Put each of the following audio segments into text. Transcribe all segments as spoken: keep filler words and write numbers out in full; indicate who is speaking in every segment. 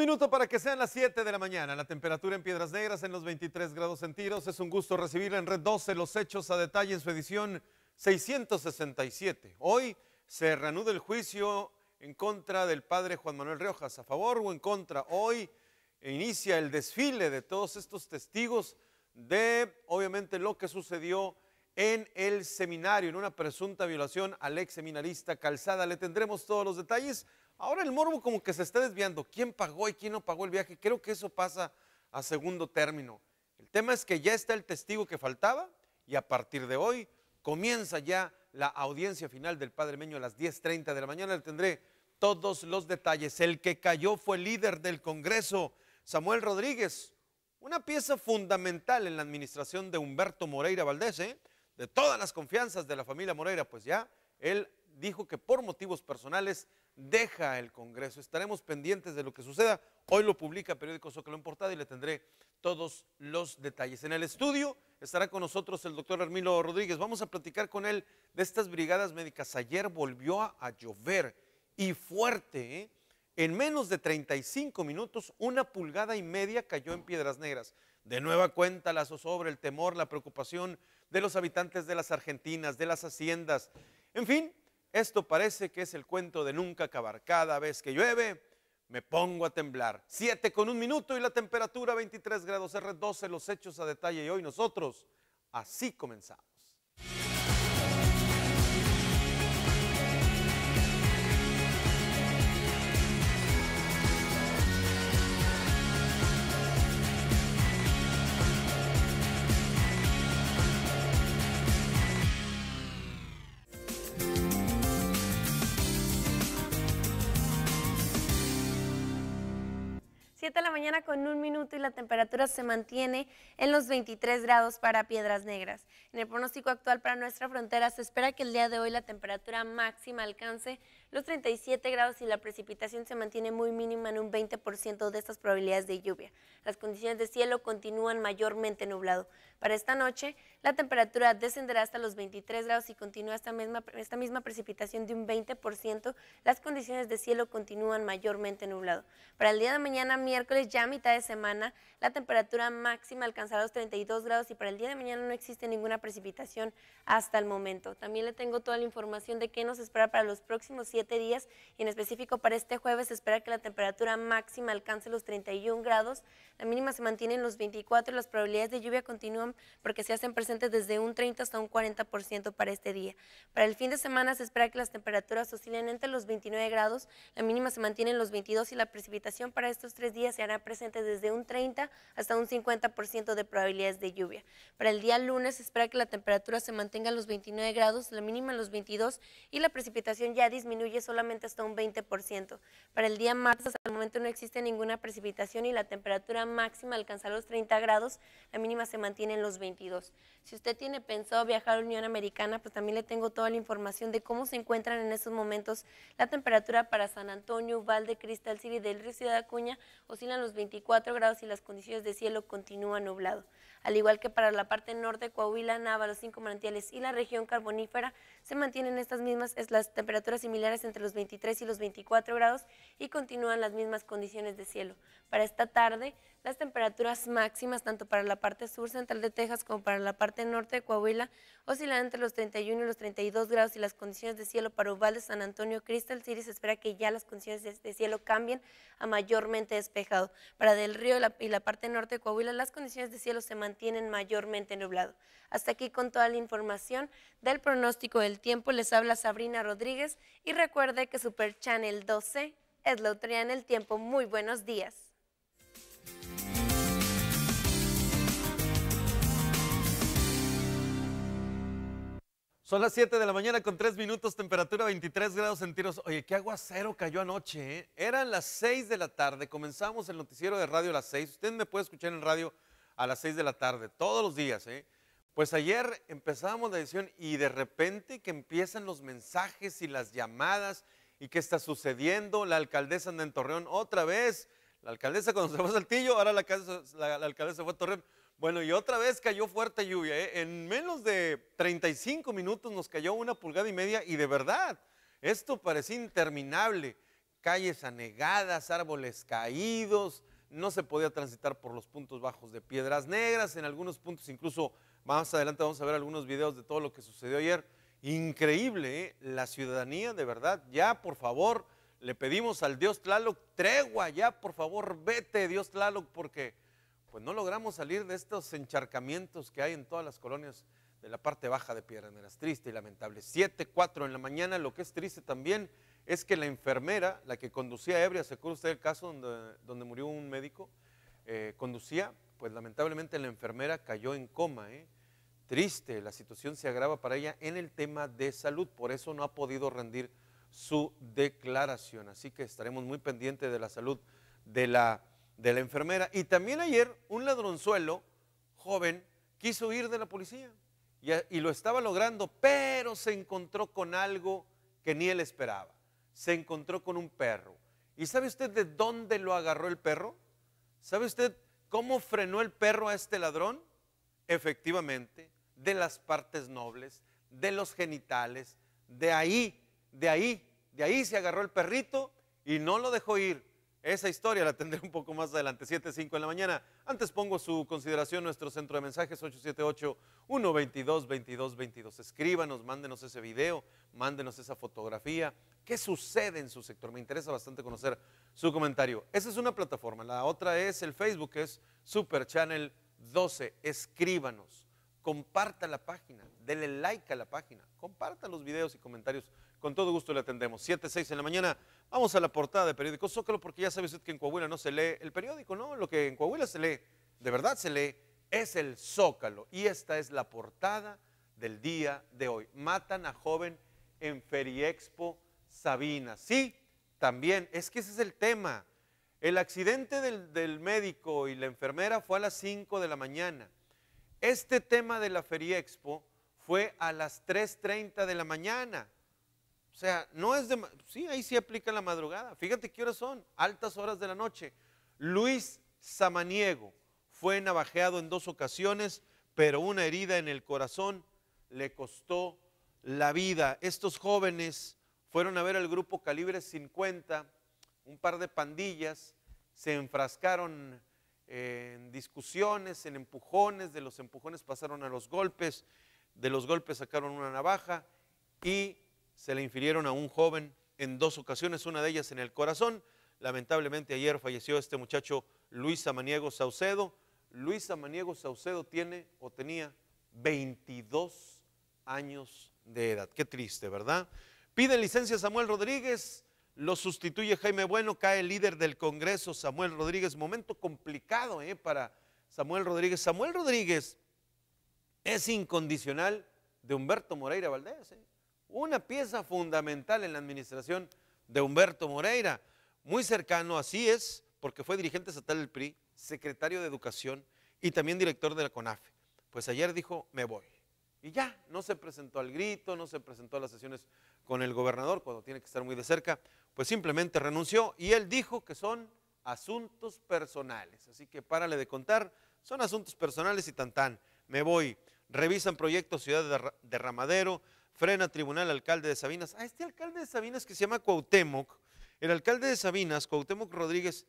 Speaker 1: minuto para que sean las siete de la mañana. La temperatura en Piedras Negras en los veintitrés grados centígrados. Es un gusto recibirla en Red doce, los hechos a detalle en su edición seiscientos sesenta y siete. Hoy se reanuda el juicio en contra del padre Juan Manuel Riojas. ¿A favor o en contra? Hoy inicia el desfile de todos estos testigos de, obviamente, lo que sucedió en el seminario, en una presunta violación al ex seminarista Calzada. Le tendremos todos los detalles. Ahora el morbo como que se está desviando. ¿Quién pagó y quién no pagó el viaje? Creo que eso pasa a segundo término. El tema es que ya está el testigo que faltaba y a partir de hoy comienza ya la audiencia final del Padre Meño a las diez treinta de la mañana. Le tendré todos los detalles. El que cayó fue el líder del Congreso, Samuel Rodríguez, una pieza fundamental en la administración de Humberto Moreira Valdés, ¿eh? De todas las confianzas de la familia Moreira, pues ya él dijo que por motivos personales deja el Congreso. Estaremos pendientes de lo que suceda. Hoy lo publica Periódico Zócalo en portada y le tendré todos los detalles. En el estudio estará con nosotros el doctor Hermilo Rodríguez. Vamos a platicar con él de estas brigadas médicas. Ayer volvió a, a llover y fuerte, ¿eh? En menos de treinta y cinco minutos, una pulgada y media cayó en Piedras Negras. De nueva cuenta la zozobra, el temor, la preocupación de los habitantes de las Argentinas, de las haciendas. En fin, esto parece que es el cuento de nunca acabar. Cada vez que llueve, me pongo a temblar. Siete con un minuto y la temperatura veintitrés grados. R doce, los hechos a detalle. Y hoy nosotros así comenzamos.
Speaker 2: siete de la mañana con un minuto y la temperatura se mantiene en los veintitrés grados para Piedras Negras. En el pronóstico actual para nuestra frontera se espera que el día de hoy la temperatura máxima alcance los treinta y siete grados y la precipitación se mantiene muy mínima en un veinte por ciento de estas probabilidades de lluvia. Las condiciones de cielo continúan mayormente nublado. Para esta noche la temperatura descenderá hasta los veintitrés grados y continúa esta misma, esta misma precipitación de un veinte por ciento. Las condiciones de cielo continúan mayormente nublado. Para el día de mañana, miércoles, ya a mitad de semana, la temperatura máxima alcanzará los treinta y dos grados y para el día de mañana no existe ninguna precipitación hasta el momento. También le tengo toda la información de qué nos espera para los próximos siete días y en específico para este jueves se espera que la temperatura máxima alcance los treinta y un grados, la mínima se mantiene en los veinticuatro y las probabilidades de lluvia continúan porque se hacen presentes desde un treinta hasta un cuarenta por ciento para este día. Para el fin de semana se espera que las temperaturas oscilen entre los veintinueve grados, la mínima se mantiene en los veintidós y la precipitación para estos tres días se hará presente desde un treinta hasta un cincuenta por ciento de probabilidades de lluvia. Para el día lunes se espera que la temperatura se mantenga en los veintinueve grados, la mínima en los veintidós y la precipitación ya disminuye solamente hasta un veinte por ciento. Para el día martes hasta el momento no existe ninguna precipitación y la temperatura máxima alcanzará los treinta grados, la mínima se mantiene en los veintidós. Si usted tiene pensado viajar a la Unión Americana, pues también le tengo toda la información de cómo se encuentran en estos momentos la temperatura para San Antonio, Uvalde, Crystal City, del Río Ciudad Acuña, oscilan los veinticuatro grados y las condiciones de cielo continúan nublado. Al igual que para la parte norte, Coahuila, Nava, los Cinco Manantiales y la región carbonífera, se mantienen estas mismas, es, las temperaturas similares entre los veintitrés y los veinticuatro grados y continúan las mismas condiciones de cielo. Para esta tarde, las temperaturas máximas, tanto para la parte sur central de Texas como para la parte norte de Coahuila, oscilan entre los treinta y uno y los treinta y dos grados y las condiciones de cielo para Uvalde, San Antonio, Crystal City, se espera que ya las condiciones de, de cielo cambien a mayormente despejado. Para Del Río y la, y la parte norte de Coahuila, las condiciones de cielo se mantienen mayormente nublado. Hasta aquí con toda la información del pronóstico del tiempo, les habla Sabrina Rodríguez y recuerde que Super Channel doce es la autoridad en el tiempo. Muy buenos días.
Speaker 1: Son las siete de la mañana con tres minutos, temperatura veintitrés grados centígrados. Oye, qué aguacero cayó anoche, ¿eh? Eran las seis de la tarde, comenzamos el noticiero de radio a las seis. Usted me puede escuchar en radio a las seis de la tarde, todos los días, ¿eh? Pues ayer empezábamos la edición y de repente que empiezan los mensajes y las llamadas y qué está sucediendo. La alcaldesa anda en Torreón otra vez. La alcaldesa cuando se fue a Saltillo, ahora la alcaldesa, la, la alcaldesa fue a Torreón. Bueno, y otra vez cayó fuerte lluvia, ¿eh? En menos de treinta y cinco minutos nos cayó una pulgada y media y de verdad, esto parecía interminable. calles anegadas, árboles caídos, no se podía transitar por los puntos bajos de Piedras Negras, en algunos puntos incluso más adelante vamos a ver algunos videos de todo lo que sucedió ayer. Increíble, ¿eh? La ciudadanía, de verdad, ya por favor, le pedimos al Dios Tlaloc tregua, ya por favor vete Dios Tlaloc, porque pues no logramos salir de estos encharcamientos que hay en todas las colonias de la parte baja de Piedras Negras. Triste y lamentable. siete, cuatro en la mañana. Lo que es triste también es que la enfermera, la que conducía ebria, ¿se acuerda usted del caso donde, donde murió un médico? Eh, conducía, pues lamentablemente la enfermera cayó en coma, ¿eh? Triste, la situación se agrava para ella en el tema de salud, por eso no ha podido rendir su declaración. Así que estaremos muy pendientes de la salud de la, de la enfermera. Y también ayer un ladronzuelo joven quiso huir de la policía y, y lo estaba logrando, pero se encontró con algo que ni él esperaba. Se encontró con un perro. ¿Y sabe usted de dónde lo agarró el perro? ¿Sabe usted cómo frenó el perro a este ladrón? Efectivamente, de las partes nobles, de los genitales, de ahí, de ahí, de ahí se agarró el perrito y no lo dejó ir. Esa historia la tendré un poco más adelante, siete, cinco en la mañana. Antes pongo a su consideración nuestro centro de mensajes ocho siete ocho, uno dos dos, dos dos dos dos. Escríbanos, mándenos ese video, mándenos esa fotografía. ¿Qué sucede en su sector? Me interesa bastante conocer su comentario. Esa es una plataforma, la otra es el Facebook, que es Super Channel doce. Escríbanos, comparta la página, denle like a la página, comparta los videos y comentarios. Con todo gusto le atendemos. siete, seis en la mañana, vamos a la portada de Periódico Zócalo, porque ya sabe usted que en Coahuila no se lee el periódico, ¿no? Lo que en Coahuila se lee, de verdad se lee, es el Zócalo. Y esta es la portada del día de hoy. Matan a joven en Feriexpo Sabinas. Sí, también, es que ese es el tema. El accidente del, del médico y la enfermera fue a las cinco de la mañana. Este tema de la Feriexpo fue a las tres treinta de la mañana. O sea, no es de... Sí, ahí sí aplica la madrugada. Fíjate qué horas son, altas horas de la noche. Luis Samaniego fue navajeado en dos ocasiones, pero una herida en el corazón le costó la vida. Estos jóvenes fueron a ver al grupo Calibre cincuenta, un par de pandillas, se enfrascaron en discusiones, en empujones, de los empujones pasaron a los golpes, de los golpes sacaron una navaja y se le infirieron a un joven en dos ocasiones, una de ellas en el corazón. Lamentablemente ayer falleció este muchacho Luis Samaniego Saucedo. Luis Samaniego Saucedo tiene o tenía veintidós años de edad. Qué triste, ¿verdad? Pide licencia Samuel Rodríguez, lo sustituye Jaime Bueno, cae el líder del Congreso, Samuel Rodríguez. Momento complicado ¿eh? para Samuel Rodríguez. Samuel Rodríguez es incondicional de Humberto Moreira Valdés, ¿eh? Una pieza fundamental en la administración de Humberto Moreira, muy cercano, así es, porque fue dirigente estatal del P R I, secretario de Educación y también director de la CONAFE. Pues ayer dijo, me voy. Y ya, no se presentó al grito, no se presentó a las sesiones con el gobernador, cuando tiene que estar muy de cerca, pues simplemente renunció y él dijo que son asuntos personales. Así que párale de contar, son asuntos personales y tan tan, me voy. Revisan proyectos Ciudad Derramadero, frena tribunal alcalde de Sabinas. A este alcalde de Sabinas que se llama Cuauhtémoc, el alcalde de Sabinas, Cuauhtémoc Rodríguez,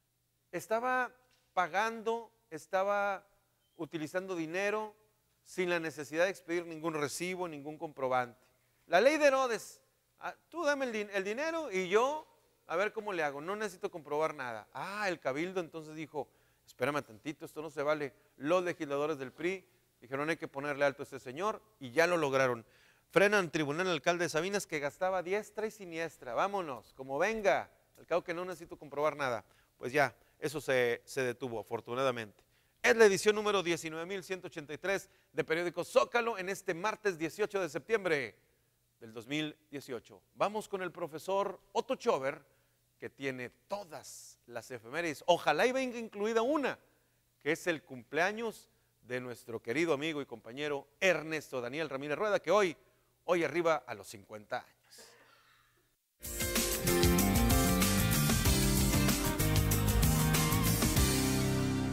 Speaker 1: estaba pagando, estaba utilizando dinero sin la necesidad de expedir ningún recibo, ningún comprobante. La ley de Herodes, ah, tú dame el, din el dinero y yo a ver cómo le hago, no necesito comprobar nada. Ah, el cabildo entonces dijo, espérame tantito, esto no se vale. Los legisladores del P R I dijeron hay que ponerle alto a este señor y ya lo lograron. Frenan tribunal alcalde de Sabinas que gastaba diestra y siniestra, vámonos, como venga, al cabo que no necesito comprobar nada. Pues ya, eso se, se detuvo afortunadamente. Es la edición número diecinueve mil ciento ochenta y tres de Periódico Zócalo en este martes dieciocho de septiembre del dos mil dieciocho. Vamos con el profesor Otto Chover, que tiene todas las efemérides. Ojalá y venga incluida una, que es el cumpleaños de nuestro querido amigo y compañero Ernesto Daniel Ramírez Rueda, que hoy Hoy arriba a los cincuenta años.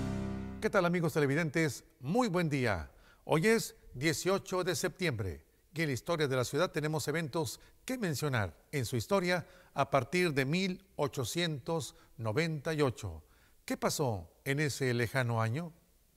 Speaker 3: ¿Qué tal amigos televidentes? Muy buen día. Hoy es dieciocho de septiembre. y en la historia de la ciudad tenemos eventos que mencionar en su historia a partir de mil ochocientos noventa y ocho. ¿Qué pasó en ese lejano año?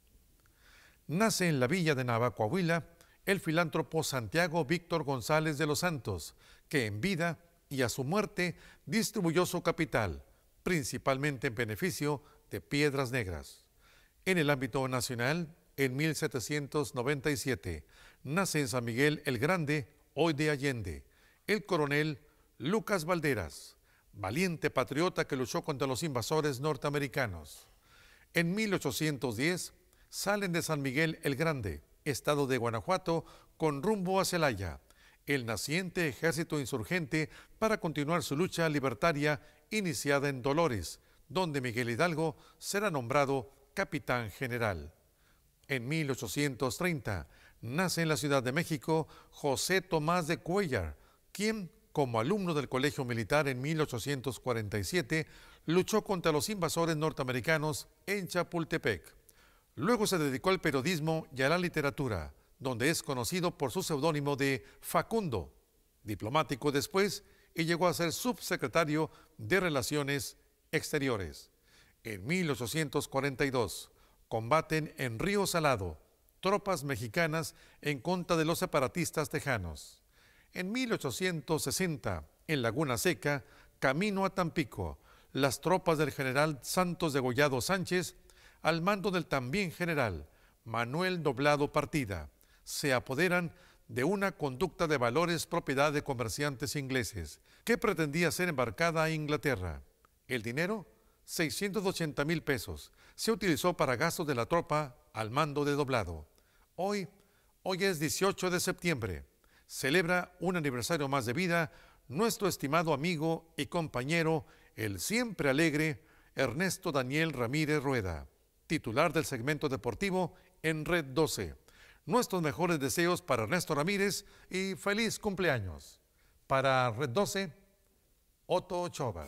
Speaker 3: Nace en la villa de Nava, Coahuila, el filántropo Santiago Víctor González de los Santos, que en vida y a su muerte distribuyó su capital, principalmente en beneficio de Piedras Negras. En el ámbito nacional, en mil setecientos noventa y siete, nace en San Miguel el Grande, hoy de Allende, el coronel Lucas Valderas, valiente patriota que luchó contra los invasores norteamericanos. En mil ochocientos diez, salen de San Miguel el Grande, estado de Guanajuato, con rumbo a Celaya, el naciente ejército insurgente para continuar su lucha libertaria iniciada en Dolores, donde Miguel Hidalgo será nombrado capitán general. En mil ochocientos treinta, nace en la Ciudad de México José Tomás de Cuéllar, quien, como alumno del Colegio Militar en mil ochocientos cuarenta y siete, luchó contra los invasores norteamericanos en Chapultepec. Luego se dedicó al periodismo y a la literatura, donde es conocido por su seudónimo de Facundo, diplomático después, y llegó a ser subsecretario de Relaciones Exteriores. En mil ochocientos cuarenta y dos, combaten en Río Salado tropas mexicanas en contra de los separatistas tejanos. En mil ochocientos sesenta, en Laguna Seca, camino a Tampico, las tropas del general Santos Degollado Sánchez, al mando del también general Manuel Doblado Partida, se apoderan de una conducta de valores propiedad de comerciantes ingleses que pretendía ser embarcada a Inglaterra. El dinero, seiscientos ochenta mil pesos, se utilizó para gastos de la tropa al mando de Doblado. Hoy, hoy es dieciocho de septiembre, celebra un aniversario más de vida nuestro estimado amigo y compañero, el siempre alegre Ernesto Daniel Ramírez Rueda, titular del segmento deportivo en Red doce. Nuestros mejores deseos para Ernesto Ramírez y feliz cumpleaños. Para Red doce, Otto Ochoa.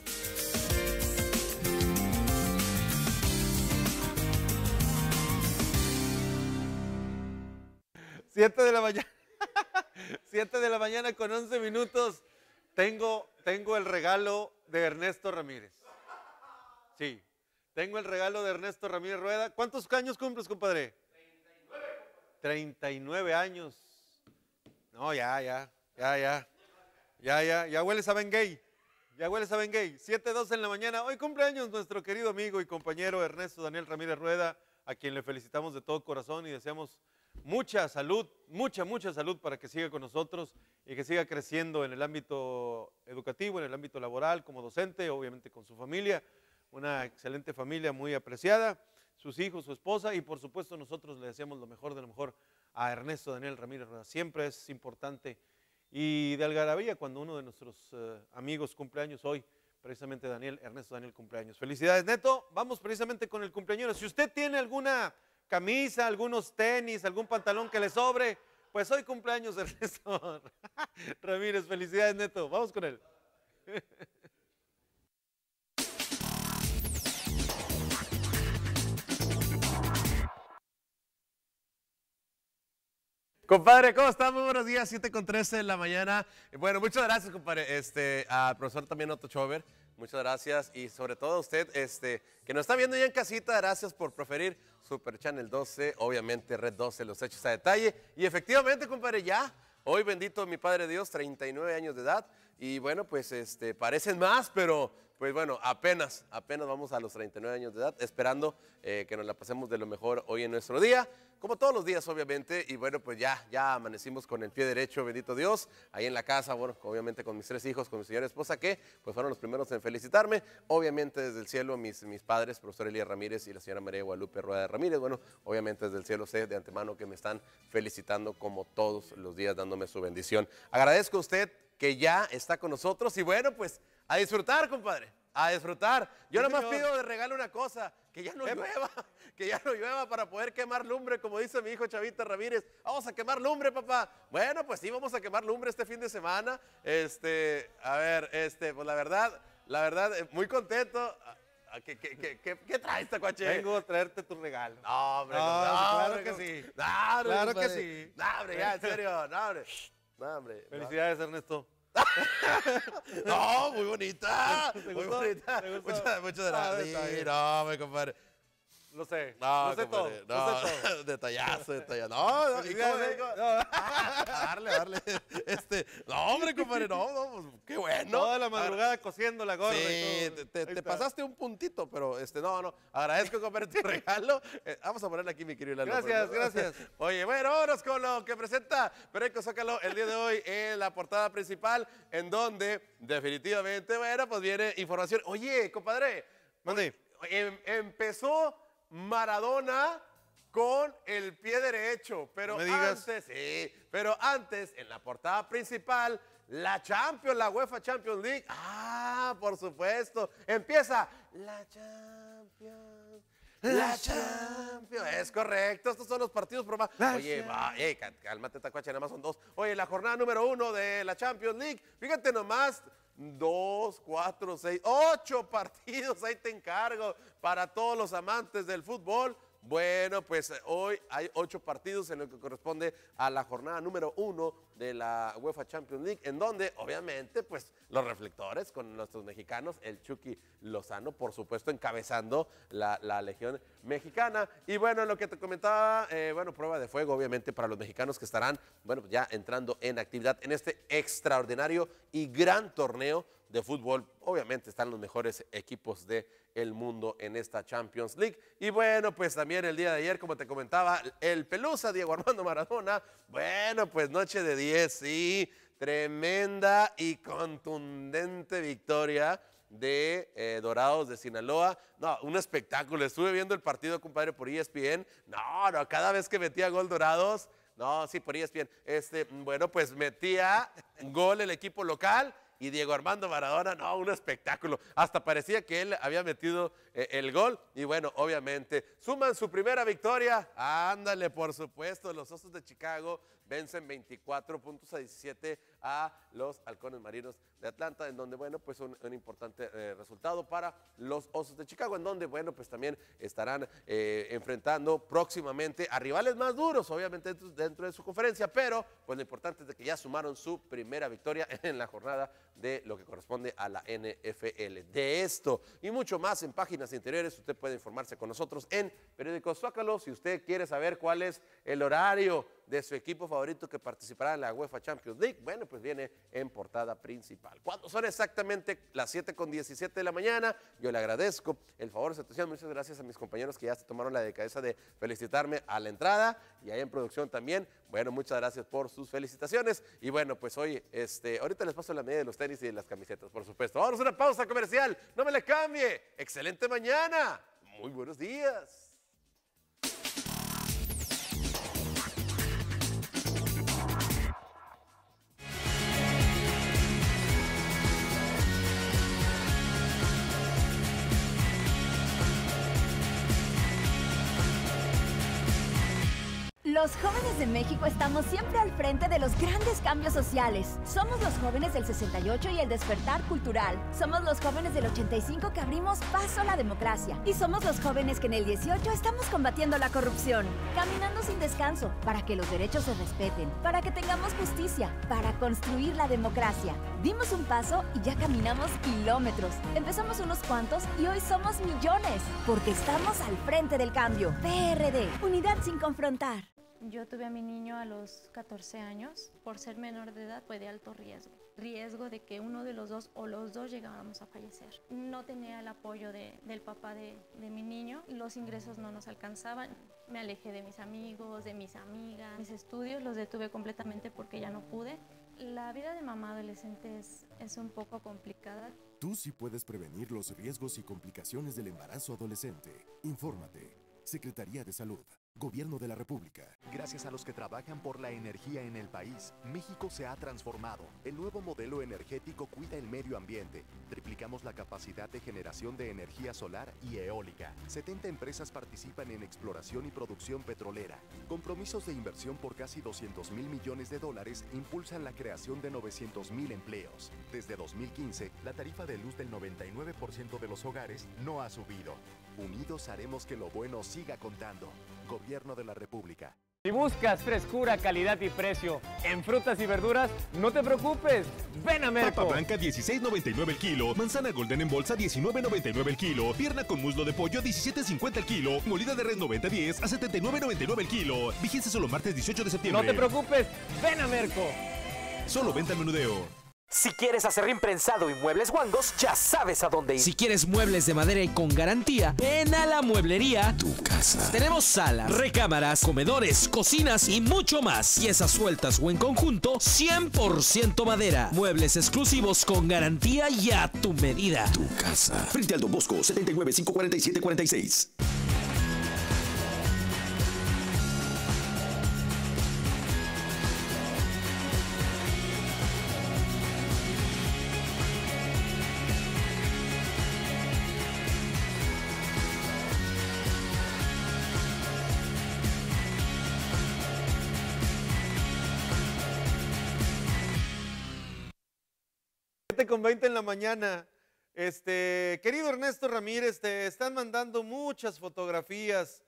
Speaker 1: Siete de la mañana, siete de la mañana con once minutos. Tengo, tengo el regalo de Ernesto Ramírez. Sí, tengo el regalo de Ernesto Ramírez Rueda. ¿Cuántos años cumples, compadre? treinta y nueve. treinta y nueve años. No, ya, ya, ya, ya. Ya, ya, ya hueles a Bengay. Ya hueles a Bengay. siete doce en la mañana. Hoy cumpleaños nuestro querido amigo y compañero Ernesto Daniel Ramírez Rueda, a quien le felicitamos de todo corazón y deseamos mucha salud, mucha, mucha salud para que siga con nosotros y que siga creciendo en el ámbito educativo, en el ámbito laboral, como docente, obviamente con su familia, una excelente familia muy apreciada, sus hijos, su esposa y por supuesto nosotros le deseamos lo mejor de lo mejor a Ernesto Daniel Ramírez Rueda. Siempre es importante y de algarabía cuando uno de nuestros uh, amigos cumpleaños hoy, precisamente Daniel, Ernesto Daniel cumpleaños. Felicidades, Neto. Vamos precisamente con el cumpleaños. Si usted tiene alguna camisa, algunos tenis, algún pantalón que le sobre, pues hoy cumpleaños de Ernesto Ramírez. Felicidades, Neto. Vamos con él.
Speaker 4: Compadre, ¿cómo estás? Muy buenos días, siete con trece de la mañana. Bueno, muchas gracias, compadre. Este, al profesor también Otto Chover, muchas gracias. Y sobre todo a usted, este, que nos está viendo ya en casita, gracias por preferir Super Channel doce, obviamente Red doce, los hechos a detalle. Y efectivamente, compadre, ya, hoy bendito mi Padre Dios, treinta y nueve años de edad. Y bueno, pues este, parecen más, pero pues bueno, apenas, apenas vamos a los treinta y nueve años de edad, esperando eh, que nos la pasemos de lo mejor hoy en nuestro día, como todos los días obviamente, y bueno, pues ya, ya amanecimos con el pie derecho, bendito Dios, ahí en la casa, bueno, obviamente con mis tres hijos, con mi señora esposa, que pues fueron los primeros en felicitarme, obviamente desde el cielo mis, mis padres, profesor Elías Ramírez y la señora María Guadalupe Rueda Ramírez, bueno, obviamente desde el cielo sé de antemano que me están felicitando como todos los días, dándome su bendición. Agradezco a usted que ya está con nosotros y bueno, pues a disfrutar, compadre, a disfrutar. Yo
Speaker 1: Sí,
Speaker 4: nada más
Speaker 1: señor.
Speaker 4: pido de regalo una cosa, que ya no
Speaker 1: Epa.
Speaker 4: llueva, que ya no llueva para poder quemar lumbre, como dice mi hijo Chavita Ramírez. Vamos a quemar lumbre, papá. Bueno, pues sí, vamos a quemar lumbre este fin de semana. Este, a ver, este, pues la verdad, la verdad, eh, muy contento. Ah, ¿Qué, qué, qué, qué, qué traes, Tacuache?
Speaker 1: Vengo a traerte tu regalo.
Speaker 4: No, hombre,
Speaker 1: No,
Speaker 4: no,
Speaker 1: sí, claro
Speaker 4: hombre,
Speaker 1: que
Speaker 4: no.
Speaker 1: sí.
Speaker 4: No, hombre,
Speaker 1: Claro que
Speaker 4: compadre.
Speaker 1: sí.
Speaker 4: No, hombre, ya, en serio, no, hombre. No, hombre.
Speaker 1: Felicidades, Ernesto.
Speaker 4: No, muy bonita.
Speaker 1: ¿Te
Speaker 4: Muy
Speaker 1: gustó?
Speaker 4: bonita.
Speaker 1: ¿Te gustó?
Speaker 4: Muchas, muchas
Speaker 1: Ah,
Speaker 4: gracias.
Speaker 1: está
Speaker 4: Sí,
Speaker 1: bien.
Speaker 4: no, me compadre.
Speaker 1: Lo sé.
Speaker 4: No,
Speaker 1: lo sé todo.
Speaker 4: compadre,
Speaker 1: Lo
Speaker 4: no,
Speaker 1: sé todo.
Speaker 4: detallazo, detallazo. No, no, ¿y cómo,
Speaker 1: Felicidades,
Speaker 4: cómo?
Speaker 1: ¿eh? No.
Speaker 4: Ah, darle, darle. Este, no, hombre, compadre, no, no, pues, qué bueno.
Speaker 1: Toda la madrugada cosiendo la gorra. y
Speaker 4: Sí,
Speaker 1: todo.
Speaker 4: te, te-
Speaker 1: Ahí
Speaker 4: te
Speaker 1: está.
Speaker 4: pasaste un puntito, pero este, no, no. Agradezco, compadre, tu regalo. Eh, vamos a ponerle aquí, mi querido Lalo.
Speaker 1: Gracias,
Speaker 4: Pero-
Speaker 1: gracias.
Speaker 4: Oye, bueno, vámonos con lo que presenta Perico Zócalo el día de hoy en la portada principal, en donde definitivamente, bueno, pues viene información. Oye, compadre,
Speaker 1: Mande.
Speaker 4: em- empezó Maradona con el pie derecho, pero
Speaker 1: No me digas.
Speaker 4: antes, sí, pero antes, en la portada principal, la Champions, la UEFA Champions League. Ah, por supuesto. Empieza la Champions. La Champions. Es correcto. Estos son los partidos programados.
Speaker 1: La
Speaker 4: Oye,
Speaker 1: Champions.
Speaker 4: va, ey, cá- cálmate, Tacuache, nada más son dos. Oye, la jornada número uno de la Champions League. Fíjate nomás. Dos, cuatro, seis, ocho partidos. Ahí te encargo para todos los amantes del fútbol. Bueno, pues eh, hoy hay ocho partidos en lo que corresponde a la jornada número uno de la UEFA Champions League, en donde obviamente pues los reflectores con nuestros mexicanos, el Chucky Lozano, por supuesto, encabezando la, la Legión Mexicana. Y bueno, lo que te comentaba, eh, bueno, prueba de fuego obviamente para los mexicanos que estarán, bueno, ya entrando en actividad en este extraordinario y gran torneo de fútbol. Obviamente están los mejores equipos del mundo en esta Champions League. Y bueno, pues también el día de ayer, como te comentaba, el Pelusa, Diego Armando Maradona, bueno, pues noche de diez, sí, tremenda y contundente victoria de eh, Dorados de Sinaloa. No, un espectáculo. Estuve viendo el partido, compadre, por E S P N. No, no, cada vez que metía gol Dorados, no, sí, por E S P N. Este, bueno, pues metía gol el equipo local. Y Diego Armando Maradona, no, un espectáculo. Hasta parecía que él había metido eh, el gol. Y bueno, obviamente, suman su primera victoria. Ándale, por supuesto, los Osos de Chicago vencen veinticuatro puntos a diecisiete a los Halcones Marinos de Atlanta, en donde, bueno, pues un, un importante eh, resultado para los Osos de Chicago, en donde, bueno, pues también estarán eh, enfrentando próximamente a rivales más duros, obviamente dentro, dentro de su conferencia, pero pues lo importante es de que ya sumaron su primera victoria en la jornada de lo que corresponde a la N F L. De esto y mucho más en páginas interiores, usted puede informarse con nosotros en Periódico Zócalo. Si usted quiere saber cuál es el horario de su equipo favorito que participará en la UEFA Champions League, bueno, pues viene en portada principal. Cuando son exactamente las siete con diecisiete de la mañana, yo le agradezco el favor de su atención. Muchas gracias a mis compañeros que ya se tomaron la delicadeza de felicitarme a la entrada y ahí en producción también. Bueno, muchas gracias por sus felicitaciones. Y bueno, pues hoy, este, ahorita les paso la medida de los tenis y de las camisetas, por supuesto. Vamos a una pausa comercial. No me le cambie. Excelente mañana. Muy buenos días.
Speaker 5: Los jóvenes de México estamos siempre al frente de los grandes cambios sociales. Somos los jóvenes del sesenta y ocho y el despertar cultural. Somos los jóvenes del ochenta y cinco que abrimos paso a la democracia. Y somos los jóvenes que en el dieciocho estamos combatiendo la corrupción. Caminando sin descanso para que los derechos se respeten, para que tengamos justicia, para construir la democracia. Dimos un paso y ya caminamos kilómetros. Empezamos unos cuantos y hoy somos millones. Porque estamos al frente del cambio. P R D, unidad sin confrontar.
Speaker 6: Yo tuve a mi niño a los catorce años. Por ser menor de edad fue de alto riesgo. Riesgo de que uno de los dos o los dos llegáramos a fallecer. No tenía el apoyo de, del papá de, de mi niño. Los ingresos no nos alcanzaban. Me alejé de mis amigos, de mis amigas. Mis estudios los detuve completamente porque ya no pude. La vida de mamá adolescente es, es un poco complicada.
Speaker 7: Tú sí puedes prevenir los riesgos y complicaciones del embarazo adolescente. Infórmate. Secretaría de Salud. Gobierno de la República.
Speaker 8: Gracias a los que trabajan por la energía en el país, México se ha transformado. El nuevo modelo energético cuida el medio ambiente. Triplicamos la capacidad de generación de energía solar y eólica. setenta empresas participan en exploración y producción petrolera. Compromisos de inversión por casi doscientos mil millones de dólares impulsan la creación de novecientos mil empleos. Desde dos mil quince, la tarifa de luz del noventa y nueve por ciento de los hogares no ha subido. Unidos haremos que lo bueno siga contando. Gobierno de la República.
Speaker 9: Si buscas frescura, calidad y precio en frutas y verduras, no te preocupes, ven a Merco.
Speaker 10: Papa blanca dieciséis noventa y nueve el kilo, manzana golden en bolsa diecinueve noventa y nueve el kilo, pierna con muslo de pollo diecisiete cincuenta el kilo, molida de res noventa diez a setenta y nueve noventa y nueve el kilo. Vigencia solo martes dieciocho de septiembre.
Speaker 9: No te preocupes, ven a Merco.
Speaker 10: Solo venta al menudeo.
Speaker 11: Si quieres acerrín prensado y muebles Wangos, ya sabes a dónde ir.
Speaker 12: Si quieres muebles de madera y con garantía, ven a la mueblería Tu Casa. Tenemos salas, recámaras, comedores, cocinas y mucho más. Piezas sueltas o en conjunto, cien por ciento madera. Muebles exclusivos con garantía y a tu medida.
Speaker 13: Tu Casa. Frente al Don Bosco, setenta y nueve, cinco cuarenta y siete, cuarenta y seis.
Speaker 1: con veinte en la mañana. Este, querido Ernesto Ramírez, te están mandando muchas fotografías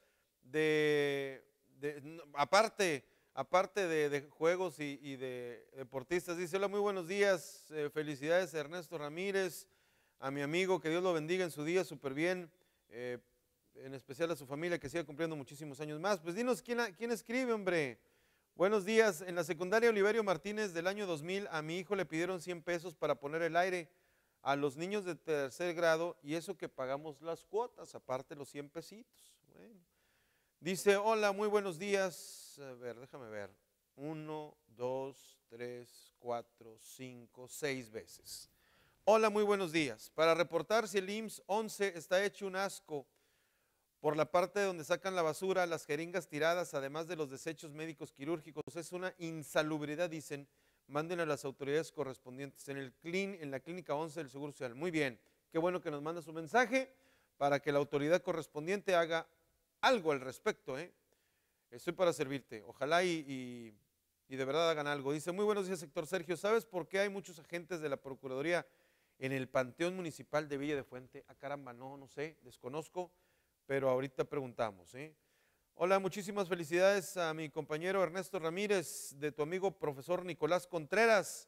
Speaker 1: de, de no, aparte, aparte de, de juegos y, y de deportistas. Dice, hola, muy buenos días, eh, felicidades a Ernesto Ramírez, a mi amigo, que Dios lo bendiga en su día, súper bien, eh, en especial a su familia, que siga cumpliendo muchísimos años más. Pues dinos, ¿quién, quién escribe, hombre? Buenos días, en la secundaria Oliverio Martínez del año dos mil a mi hijo le pidieron cien pesos para poner el aire a los niños de tercer grado y eso que pagamos las cuotas, aparte los cien pesitos. Bueno. Dice, hola, muy buenos días, a ver, déjame ver, uno, dos, tres, cuatro, cinco, seis veces. Hola, muy buenos días, para reportar si el I M S S once está hecho un asco por la parte donde sacan la basura, las jeringas tiradas, además de los desechos médicos quirúrgicos. Es una insalubridad, dicen. Manden a las autoridades correspondientes en el CLIN, en la Clínica once del Seguro Social. Muy bien, qué bueno que nos manda su mensaje para que la autoridad correspondiente haga algo al respecto. ¿eh? Estoy para servirte. Ojalá y, y, y de verdad hagan algo. Dice, muy buenos días, Héctor Sergio. ¿Sabes por qué hay muchos agentes de la Procuraduría en el Panteón Municipal de Villa de Fuente? Ah, caramba, no, no sé, desconozco. Pero ahorita preguntamos. ¿eh? Hola, muchísimas felicidades a mi compañero Ernesto Ramírez, de tu amigo profesor Nicolás Contreras.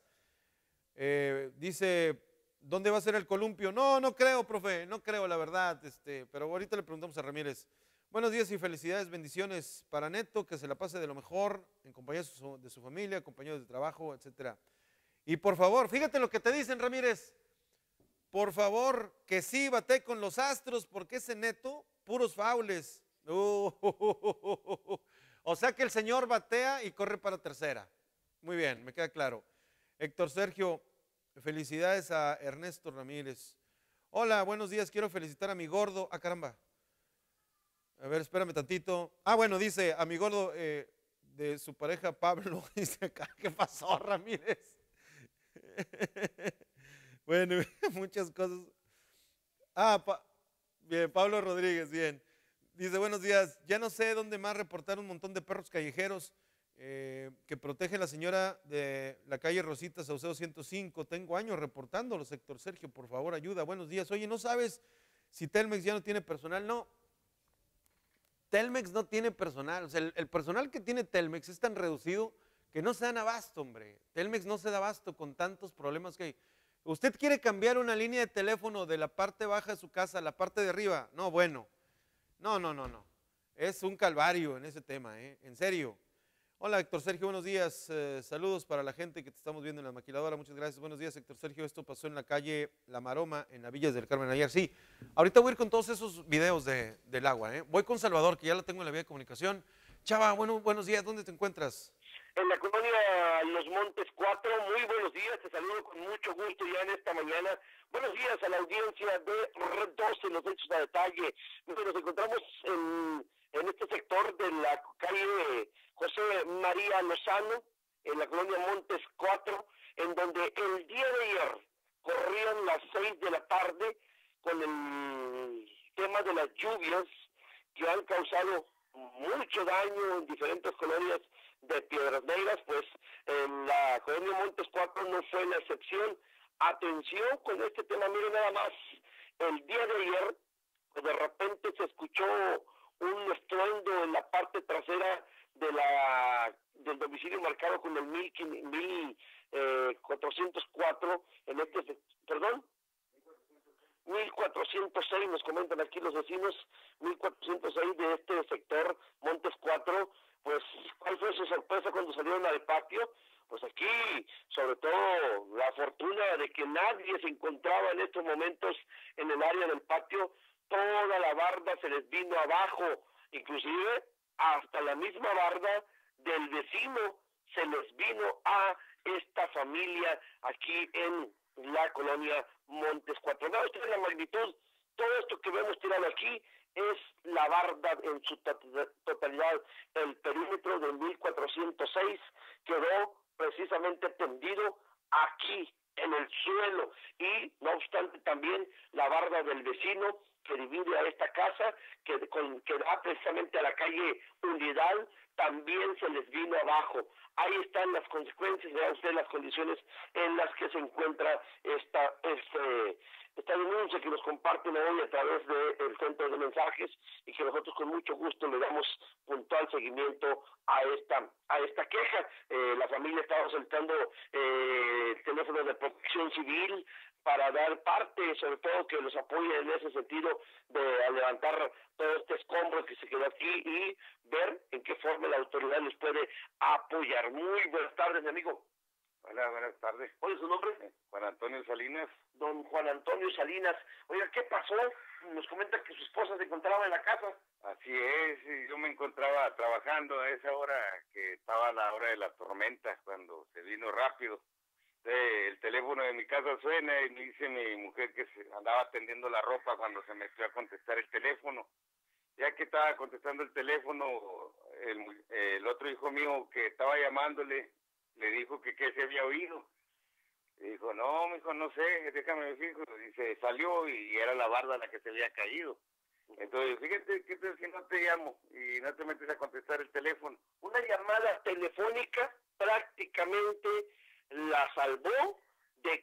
Speaker 1: Eh, dice, ¿dónde va a ser el columpio? No, no creo, profe, no creo, la verdad, este, pero ahorita le preguntamos a Ramírez. Buenos días y felicidades, bendiciones para Neto, que se la pase de lo mejor, en compañía de su, de su familia, compañeros de trabajo, etcétera. Y por favor, fíjate lo que te dicen, Ramírez, por favor, que sí bate con los Astros, porque ese Neto, puros faules. Uh, uh, uh, uh, uh. O sea que el señor batea y corre para tercera. Muy bien, me queda claro. Héctor Sergio, felicidades a Ernesto Ramírez. Hola, buenos días, quiero felicitar a mi gordo. Ah, caramba. A ver, espérame tantito. Ah, bueno, dice a mi gordo eh, de su pareja Pablo. Dice acá, ¿qué pasó, Ramírez? Bueno, muchas cosas. Ah, pa bien, Pablo Rodríguez, bien. Dice, buenos días, ya no sé dónde más reportar un montón de perros callejeros eh, que protege la señora de la calle Rosita, Saucedo ciento cinco. Tengo años reportándolos, Héctor Sergio, por favor, ayuda. Buenos días. Oye, ¿no sabes si Telmex ya no tiene personal? No, Telmex no tiene personal. O sea, el, el personal que tiene Telmex es tan reducido que no se dan abasto, hombre. Telmex no se da abasto con tantos problemas que hay. ¿Usted quiere cambiar una línea de teléfono de la parte baja de su casa a la parte de arriba? No, bueno. No, no, no, no. Es un calvario en ese tema, ¿eh? En serio. Hola, Héctor Sergio, buenos días. Eh, saludos para la gente que te estamos viendo en la maquiladora. Muchas gracias. Buenos días, Héctor Sergio. Esto pasó en la calle La Maroma, en la Villas del Carmen ayer. Sí, ahorita voy a ir con todos esos videos de, del agua, ¿eh? Voy con Salvador, que ya lo tengo en la vía de comunicación. Chava, bueno, buenos días. ¿Dónde te encuentras?
Speaker 14: En la colonia Los Montes cuatro, muy buenos días, te saludo con mucho gusto ya en esta mañana. Buenos días a la audiencia de Red doce, los hechos a detalle. Nos encontramos en, en este sector de la calle José María Lozano, en la colonia Montes cuatro, en donde el día de ayer corrían las seis de la tarde con el tema de las lluvias que han causado mucho daño en diferentes colonias de Piedras Negras, pues en la colonia Montes cuatro no fue la excepción. Atención con este tema, miren nada más, el día de ayer pues de repente se escuchó un estruendo en la parte trasera de la del domicilio marcado con el mil cuatrocientos cuatro en este, perdón, mil cuatrocientos seis, nos comentan aquí los vecinos, mil cuatrocientos seis de este sector, Montes cuatro. Pues, ¿cuál fue su sorpresa cuando salieron al patio? Pues aquí, sobre todo, la fortuna de que nadie se encontraba en estos momentos en el área del patio. Toda la barda se les vino abajo, inclusive hasta la misma barda del vecino se les vino a esta familia aquí en la colonia Montes cuatro. Vean ustedes la magnitud, todo esto que vemos tirado aquí es la barda en su totalidad. El perímetro del mil cuatrocientos seis quedó precisamente tendido aquí en el suelo, y no obstante también la barda del vecino que divide a esta casa, que, con, que da precisamente a la calle Unidad, también se les vino abajo. Ahí están las consecuencias, vean ustedes las condiciones en las que se encuentra esta, este, esta denuncia que nos comparten hoy a través del centro de mensajes, y que nosotros con mucho gusto le damos puntual seguimiento a esta a esta queja. Eh, la familia estaba solicitando eh, el teléfono de protección civil para dar parte, sobre todo que los apoye en ese sentido de levantar todo este escombro que se quedó aquí y ver en qué forma la autoridad les puede apoyar. Muy buenas tardes, mi amigo.
Speaker 15: Hola, buenas tardes.
Speaker 14: ¿Cuál es su nombre?
Speaker 15: Juan Antonio Salinas.
Speaker 14: Don Juan Antonio Salinas. Oiga, ¿qué pasó? Nos comenta que su esposa se encontraba en la casa.
Speaker 15: Así es, yo me encontraba trabajando a esa hora que estaba la hora de la tormenta, cuando se vino rápido. El teléfono de mi casa suena y me dice mi mujer que se andaba tendiendo la ropa cuando se metió a contestar el teléfono. Ya que estaba contestando el teléfono, el, el otro hijo mío que estaba llamándole, le dijo que qué se había oído. Y dijo, no, mijo, no sé, déjame me fijo. Y se salió y era la barda la que se había caído. Entonces, fíjate que si no te llamo y no te metes a contestar el teléfono.
Speaker 14: Una llamada telefónica prácticamente la salvó de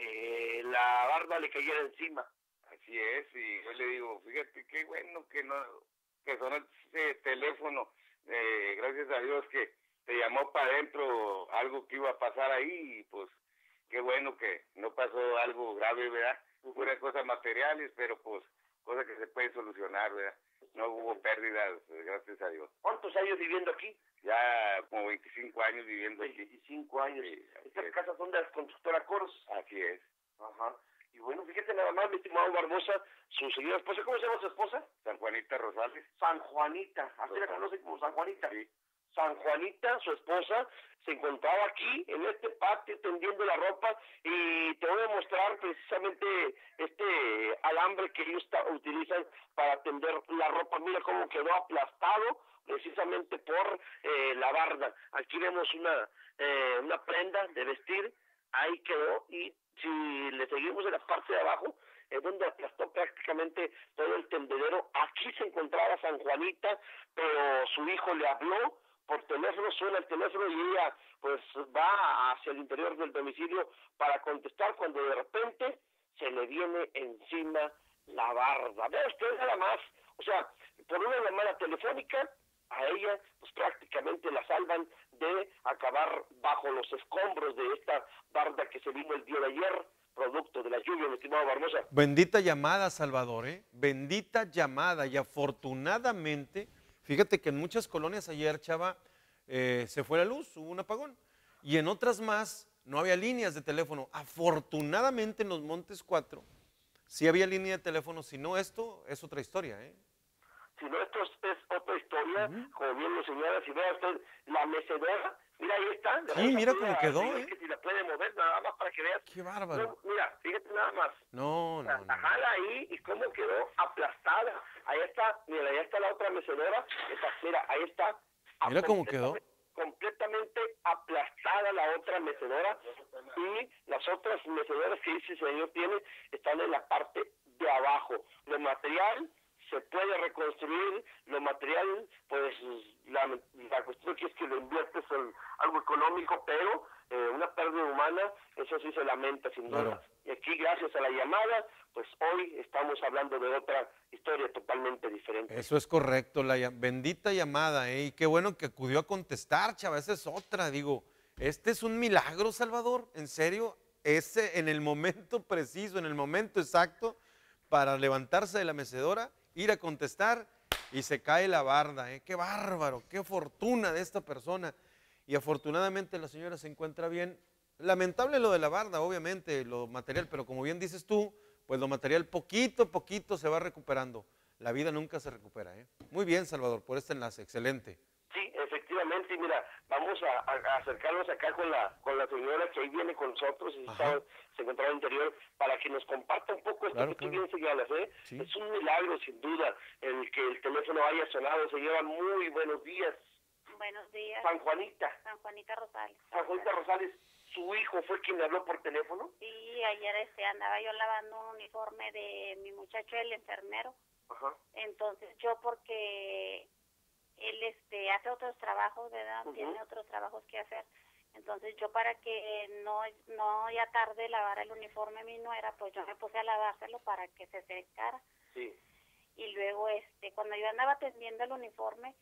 Speaker 14: que la barda le cayera encima.
Speaker 15: Así es, y yo le digo, fíjate qué bueno que no que sonó ese teléfono, eh, gracias a Dios que te llamó para adentro algo que iba a pasar ahí, y pues qué bueno que no pasó algo grave, ¿verdad? Puras cosas materiales, pero pues cosas que se pueden solucionar, ¿verdad? No hubo pérdidas, gracias a Dios.
Speaker 14: ¿Cuántos años viviendo aquí?
Speaker 15: Ya como veinticinco años viviendo aquí.
Speaker 14: veinticinco años. Sí, estas es. Casas son de la constructora Coros.
Speaker 15: Así es.
Speaker 14: Ajá. Y bueno, fíjate nada más, mi estimado Barbosa, su señora esposa, ¿cómo se llama su esposa?
Speaker 15: San Juanita Rosales.
Speaker 14: San Juanita, así la conoce como San Juanita.
Speaker 15: Sí.
Speaker 14: San Juanita, su esposa, se encontraba aquí en este patio tendiendo la ropa, y te voy a mostrar precisamente este alambre que ellos utilizan para tender la ropa. Mira cómo quedó aplastado precisamente por eh, la barda. Aquí vemos una eh, una prenda de vestir, ahí quedó, y si le seguimos en la parte de abajo es donde aplastó prácticamente todo el tendedero. Aquí se encontraba San Juanita, pero su hijo le habló por teléfono, suena el teléfono y ella pues va hacia el interior del domicilio para contestar, cuando de repente se le viene encima la barda. Vea usted nada más, o sea, por una llamada telefónica a ella pues prácticamente la salvan de acabar bajo los escombros de esta barda que se vino el día de ayer, producto de la lluvia, mi estimado Barbosa.
Speaker 1: Bendita llamada, Salvador, ¿eh? Bendita llamada, y afortunadamente, fíjate que en muchas colonias ayer, Chava, eh, se fue la luz, hubo un apagón, y en otras más no había líneas de teléfono. Afortunadamente en los Montes cuatro sí había línea de teléfono, si no esto es otra historia, ¿eh?
Speaker 14: Si no, esto es, es otra historia, uh-huh. Como bien lo señala, si vea usted la mecedora, mira, ahí está.
Speaker 1: Sí, mira cómo quedó, ¿eh?
Speaker 14: Que si la puede mover, nada más para que veas.
Speaker 1: Qué bárbaro.
Speaker 14: No, mira, fíjate nada más.
Speaker 1: No, no, no.
Speaker 14: Jala ahí y cómo quedó aplastada. Ahí está, mira, ahí está la otra mecedora. Está, mira, ahí está.
Speaker 1: Mira cómo quedó.
Speaker 14: Completamente aplastada la otra mecedora, y las otras mecedoras que dice el señor tiene están en la parte de abajo. Lo material se puede reconstruir, lo material, pues, la, la cuestión aquí es que lo inviertes en algo económico, pero eh, una pérdida humana, eso sí se lamenta sin duda.
Speaker 1: Claro.
Speaker 14: Y aquí, gracias a la llamada, pues hoy estamos hablando de otra historia totalmente diferente.
Speaker 1: Eso es correcto, la llam- bendita llamada, ¿eh? Y qué bueno que acudió a contestar, chava, esa es otra, digo, este es un milagro, Salvador, en serio, ese en el momento preciso, en el momento exacto, para levantarse de la mecedora, ir a contestar y se cae la barda, ¿eh? Qué bárbaro, qué fortuna de esta persona. Y afortunadamente la señora se encuentra bien. Lamentable lo de la barda, obviamente, lo material, pero como bien dices tú, pues lo material poquito a poquito se va recuperando. La vida nunca se recupera, ¿eh? Muy bien, Salvador, por este enlace, excelente.
Speaker 14: Sí, efectivamente, y mira, vamos a, a- a acercarnos acá con la con la señora que ahí viene con nosotros y está, se encontraba al interior para que nos comparta un poco esto
Speaker 1: Claro,
Speaker 14: que tú
Speaker 1: claro.
Speaker 14: bien señalas, ¿eh?
Speaker 1: Sí.
Speaker 14: Es un milagro, sin duda, el que el teléfono haya sonado. Señora, muy buenos días.
Speaker 16: Buenos días.
Speaker 14: San Juanita.
Speaker 16: San Juanita Rosales.
Speaker 14: San Juanita Rosales, ¿su hijo fue quien le habló por teléfono?
Speaker 16: Sí, ayer este, andaba yo lavando un uniforme de mi muchacho, el enfermero.
Speaker 14: Ajá.
Speaker 16: Entonces yo, porque él este hace otros trabajos, ¿verdad?
Speaker 14: Ujú.
Speaker 16: Tiene otros trabajos que hacer. Entonces yo, para que no no ya tarde lavara el uniforme a mi nuera, pues yo me puse a lavárselo para que se secara.
Speaker 14: Sí.
Speaker 16: Y luego este cuando yo andaba atendiendo el uniforme,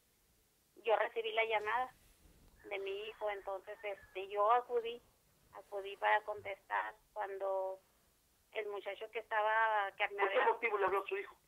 Speaker 16: yo recibí la llamada de mi hijo. Entonces este yo acudí acudí para contestar cuando el muchacho que estaba que me
Speaker 14: ¿Por qué
Speaker 16: había,
Speaker 14: motivo le habló su hijo?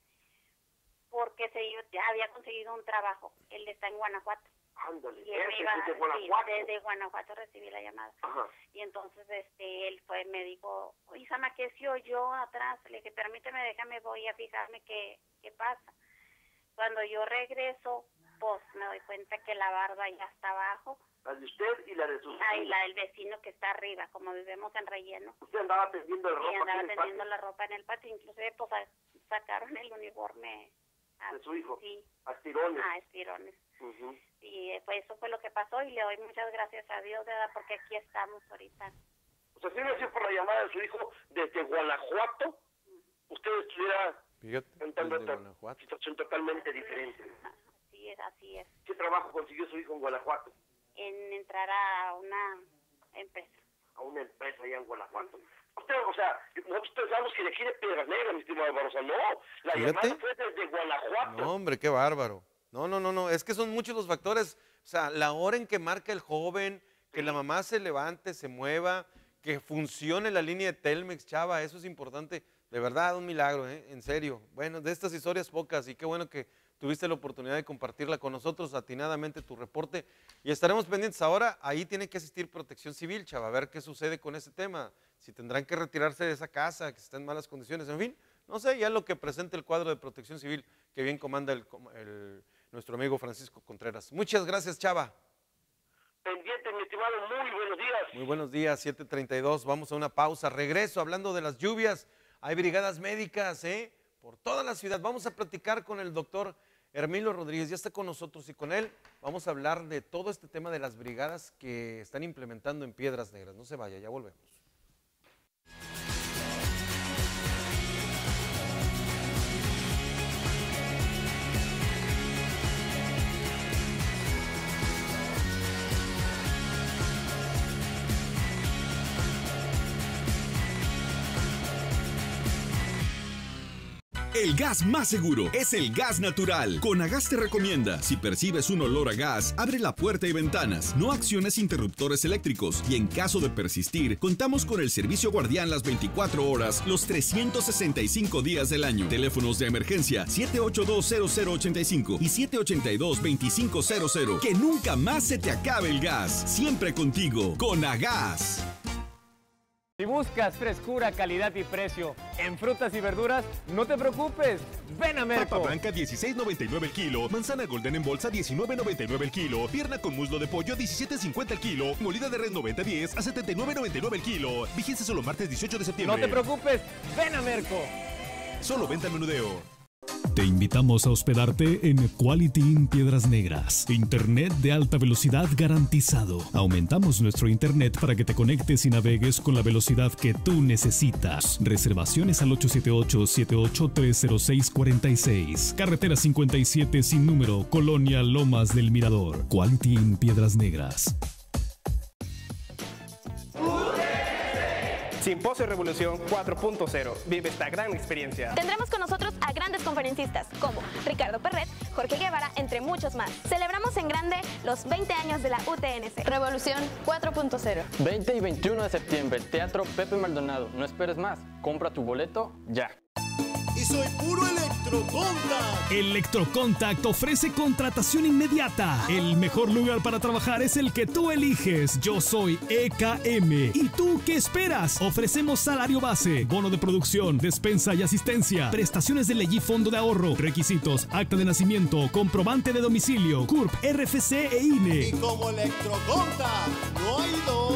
Speaker 16: porque se yo ya había conseguido un trabajo. Él está en Guanajuato.
Speaker 14: Ándale,
Speaker 16: Y él me
Speaker 14: ese
Speaker 16: iba,
Speaker 14: es de
Speaker 16: sí,
Speaker 14: Guanajuato.
Speaker 16: desde Guanajuato recibí la llamada.
Speaker 14: Ajá.
Speaker 16: Y entonces este él fue, me dijo, Isama, ¿qué se oyó atrás? Le dije, permíteme, déjame, voy a fijarme qué, qué pasa. Cuando yo regreso, pues me doy cuenta que la barda ya está abajo.
Speaker 14: La de usted y la de su
Speaker 16: Ah, y la del vecino que está arriba, como vivimos en Relleno.
Speaker 14: Usted andaba tendiendo la ropa
Speaker 16: Y
Speaker 14: aquí
Speaker 16: andaba
Speaker 14: en el
Speaker 16: tendiendo
Speaker 14: patio
Speaker 16: la ropa en el patio. Inclusive pues sa- sacaron el uniforme. a-
Speaker 14: de su hijo.
Speaker 16: Sí,
Speaker 14: A tirones.
Speaker 16: a estirones.
Speaker 14: Ujú.
Speaker 16: Y eh, pues eso fue lo que pasó y le doy muchas gracias a Dios, ¿verdad? Porque aquí estamos ahorita.
Speaker 14: O sea, si no sido por la llamada de su hijo desde Guanajuato, usted estuviera
Speaker 1: Fíjate,
Speaker 14: en tal
Speaker 1: desde
Speaker 14: otra
Speaker 1: Guanajuato.
Speaker 14: situación totalmente diferente.
Speaker 16: Así es, así es.
Speaker 14: ¿Qué trabajo consiguió su hijo en Guanajuato?
Speaker 16: En entrar a una empresa.
Speaker 14: A una empresa allá en Guanajuato. Usted, o sea, nosotros pensamos que de aquí de Piedras Negras, mi estimado Barrosa. No, la
Speaker 1: Fíjate.
Speaker 14: llamada fue desde Guanajuato.
Speaker 1: No, hombre, qué bárbaro. No, no, no, no, es que son muchos los factores. O sea, la hora en que marca el joven, que la mamá se levante, se mueva, que funcione la línea de Telmex, chava, eso es importante. De verdad, un milagro, ¿eh? En serio. Bueno, de estas historias pocas y qué bueno que tuviste la oportunidad de compartirla con nosotros, atinadamente tu reporte. Y estaremos pendientes ahora, ahí tiene que asistir Protección Civil, chava, a ver qué sucede con ese tema. Si tendrán que retirarse de esa casa, que está en malas condiciones, en fin. No sé, ya lo que presente el cuadro de Protección Civil, que bien comanda el, el- nuestro amigo Francisco Contreras. Muchas gracias, chava.
Speaker 14: Pendiente, mi estimado, muy buenos días.
Speaker 1: Muy buenos días, siete treinta y dos. Vamos a una pausa. Regreso hablando de las lluvias. Hay brigadas médicas, ¿eh? Por toda la ciudad. Vamos a platicar con el doctor Hermilo Rodríguez. Ya está con nosotros y con él vamos a hablar de todo este tema de las brigadas que están implementando en Piedras Negras. No se vaya, ya volvemos.
Speaker 17: El gas más seguro es el gas natural. Conagas te recomienda, si percibes un olor a gas, abre la puerta y ventanas, no acciones interruptores eléctricos y en caso de persistir, contamos con el servicio guardián las veinticuatro horas, los trescientos sesenta y cinco días del año. Teléfonos de emergencia siete ocho dos cero cero ocho cinco y siete ocho dos dos cinco cero cero. Que nunca más se te acabe el gas. Siempre contigo. Conagas.
Speaker 9: Si buscas frescura, calidad y precio en frutas y verduras, no te preocupes, ven a Merco.
Speaker 10: Papa blanca dieciséis noventa y nueve el kilo, manzana golden en bolsa diecinueve noventa y nueve el kilo, pierna con muslo de pollo diecisiete cincuenta el kilo, molida de res noventa diez a setenta y nueve noventa y nueve el kilo. Vigencia solo martes dieciocho de septiembre.
Speaker 9: No te preocupes, ven a Merco.
Speaker 10: Solo venta al menudeo.
Speaker 18: Te invitamos a hospedarte en Quality Inn Piedras Negras. Internet de alta velocidad garantizado. Aumentamos nuestro internet para que te conectes y navegues con la velocidad que tú necesitas. Reservaciones al ocho siete ocho, siete ocho tres cero seis cuatro seis. Carretera cincuenta y siete sin número, Colonia Lomas del Mirador. Quality Inn Piedras Negras.
Speaker 19: Simposio Revolución cuatro punto cero. Vive esta gran experiencia.
Speaker 20: Tendremos con nosotros a grandes conferencistas como Ricardo Perret, Jorge Guevara, entre muchos más. Celebramos en grande los veinte años de la U T N C. Revolución cuatro punto cero.
Speaker 21: veinte y veintiuno de septiembre, Teatro Pepe Maldonado. No esperes más. Compra tu boleto ya.
Speaker 22: Y soy puro Electrocontact.
Speaker 18: Electrocontact ofrece contratación inmediata. El mejor lugar para trabajar es el que tú eliges. Yo soy E K M. ¿Y tú qué esperas? Ofrecemos salario base, bono de producción, despensa y asistencia, prestaciones de ley y fondo de ahorro, requisitos, acta de nacimiento, comprobante de domicilio, C U R P, R F C e I N E.
Speaker 22: Y como Electrocontact no hay dos.